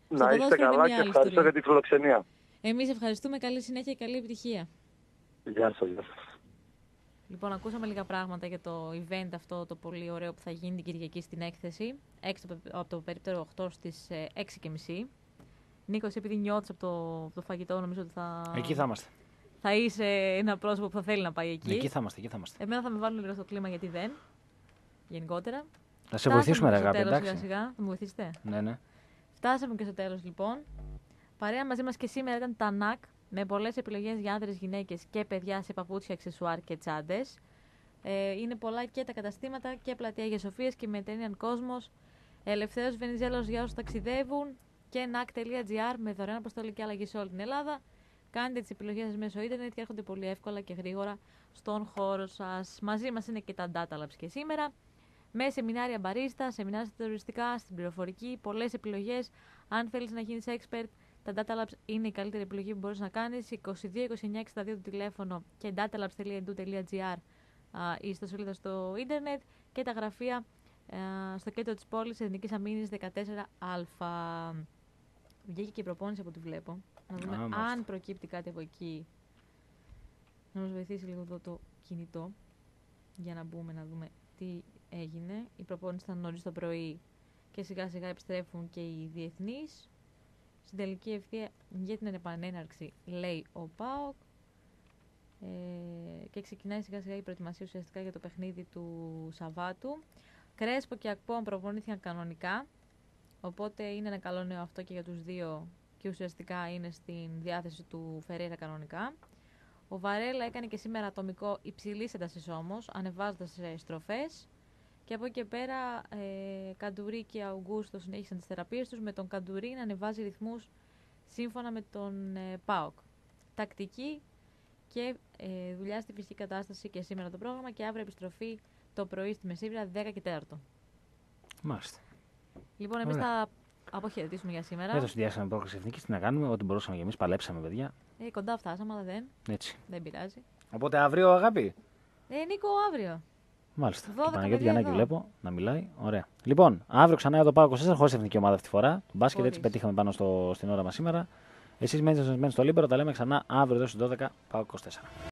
E: Να είστε καλά και ευχαριστώ για τη φιλοξενία.
A: Εμείς ευχαριστούμε. Καλή συνέχεια και καλή επιτυχία.
E: Γεια σας, γεια σας.
A: Λοιπόν, ακούσαμε λίγα πράγματα για το event αυτό το πολύ ωραίο που θα γίνει την Κυριακή στην έκθεση. Έξω από το περίπτερο οκτώ στις έξι και μισή. Νίκο, επειδή νιώθεις από το, από το φαγητό, νομίζω ότι θα...
B: Εκεί θα είμαστε.
A: Θα είσαι ένα πρόσωπο που θα θέλει να πάει εκεί.
B: Εκεί θα είμαστε, εκεί θα είμαστε.
A: Εμένα θα με βάλουν λίγο στο κλίμα γιατί δεν. Γενικότερα.
B: Να σε βοηθήσουμε, ρε αγάπη, εντάξει.
A: Σιγά σιγά. Θα με βοηθήσετε.
B: Ναι, ναι.
A: Φτάσαμε και στο τέλος λοιπόν. Παρέα μαζί μας και σήμερα ήταν τα νακ με πολλές επιλογές για άνδρες, γυναίκες και παιδιά σε παπούτσια, αξεσουάρ και τσάντες. Ε, είναι πολλά και τα καταστήματα και πλατεία Αγίας Σοφίας και Mediterranean Cosmos. Ελευθέρος Βενιζέλος για όσους ταξιδεύουν και νακ τελεία τζι άρ με δωρεάν αποστολή και αλλαγή σε όλη την Ελλάδα. Κάντε τις επιλογές σας μέσω ίντερνετ και έρχονται πολύ εύκολα και γρήγορα στον χώρο σας. Μαζί μας είναι και τα Data Labs και σήμερα. Με σεμινάρια μπαρίστα, σεμινάρια στα τουριστικά, στην πληροφορική, πολλές επιλογές. Αν θέλεις να γίνεις expert, τα Data Labs είναι η καλύτερη επιλογή που μπορείς να κάνεις. είκοσι δύο είκοσι εννιά εξήντα δύο το τηλέφωνο και datalabs τελεία e d u τελεία g r η ιστοσελίδα στο ίντερνετ και τα γραφεία α, στο κέντρο της πόλης Εθνικής Αμήνης δεκατέσσερα α. Βγήκε και η προπόνηση από ό,τι βλέπω. Να δούμε
B: Α,
A: αν προκύπτει κάτι από εκεί. Να μας βοηθήσει λίγο εδώ το κινητό για να μπούμε να δούμε τι έγινε. Η προπόνηση ήταν νωρίς το πρωί και σιγά σιγά επιστρέφουν και οι διεθνείς. Στην τελική ευθεία για την επανέναρξη λέει ο ΠΑΟΚ ε, και ξεκινάει σιγά σιγά η προετοιμασία ουσιαστικά για το παιχνίδι του Σαββάτου. Κρέσπο και Ακπόμ προπονήθηκαν κανονικά, οπότε είναι ένα καλό νέο αυτό και για τους δύο και ουσιαστικά είναι στην διάθεση του Φερέιρα κανονικά. Ο Βαρέλα έκανε και σήμερα ατομικό υψηλής έντασης όμως, ανεβάζοντας στροφές. Και από εκεί και πέρα, ε, Καντουρί και Αουγκούστο συνέχισαν τις θεραπείες τους, με τον Καντουρί να ανεβάζει ρυθμούς σύμφωνα με τον ε, ΠΑΟΚ. Τακτική και ε, δουλειά στη φυσική κατάσταση και σήμερα το πρόγραμμα και αύριο επιστροφή το πρωί στη Μεσσύβρια δέκα και τέσσερα.
B: Μάλιστα.
A: Λοιπόν, εμείς θα αποχαιρετήσουμε για σήμερα.
B: Δεν το συνδυάσαμε πρόκληση εθνική, τι να κάνουμε, ό,τι μπορούσαμε και εμείς, παλέψαμε, παιδιά.
A: Ε, κοντά φτάσαμε, αλλά δεν.
B: Έτσι.
A: Δεν πειράζει.
B: Οπότε αύριο, αγάπη.
A: Ε, Νίκο, αύριο.
B: Μάλιστα.
A: δώδεκα
B: Και Παναγιώτη Γιαννάκη
A: εδώ.
B: βλέπω να μιλάει. Ωραία. Λοιπόν, αύριο ξανά για το ΠΑΟΚ είκοσι τέσσερα χωρίς εθνική ομάδα αυτή τη φορά. Το μπάσκετ
A: Χωρίς.
B: έτσι πετύχαμε πάνω στο, στην ώρα μας σήμερα. Εσείς μένετε στο Λίμπερο, τα λέμε ξανά αύριο εδώ στις δώδεκα ΠΑΟΚ είκοσι τέσσερα.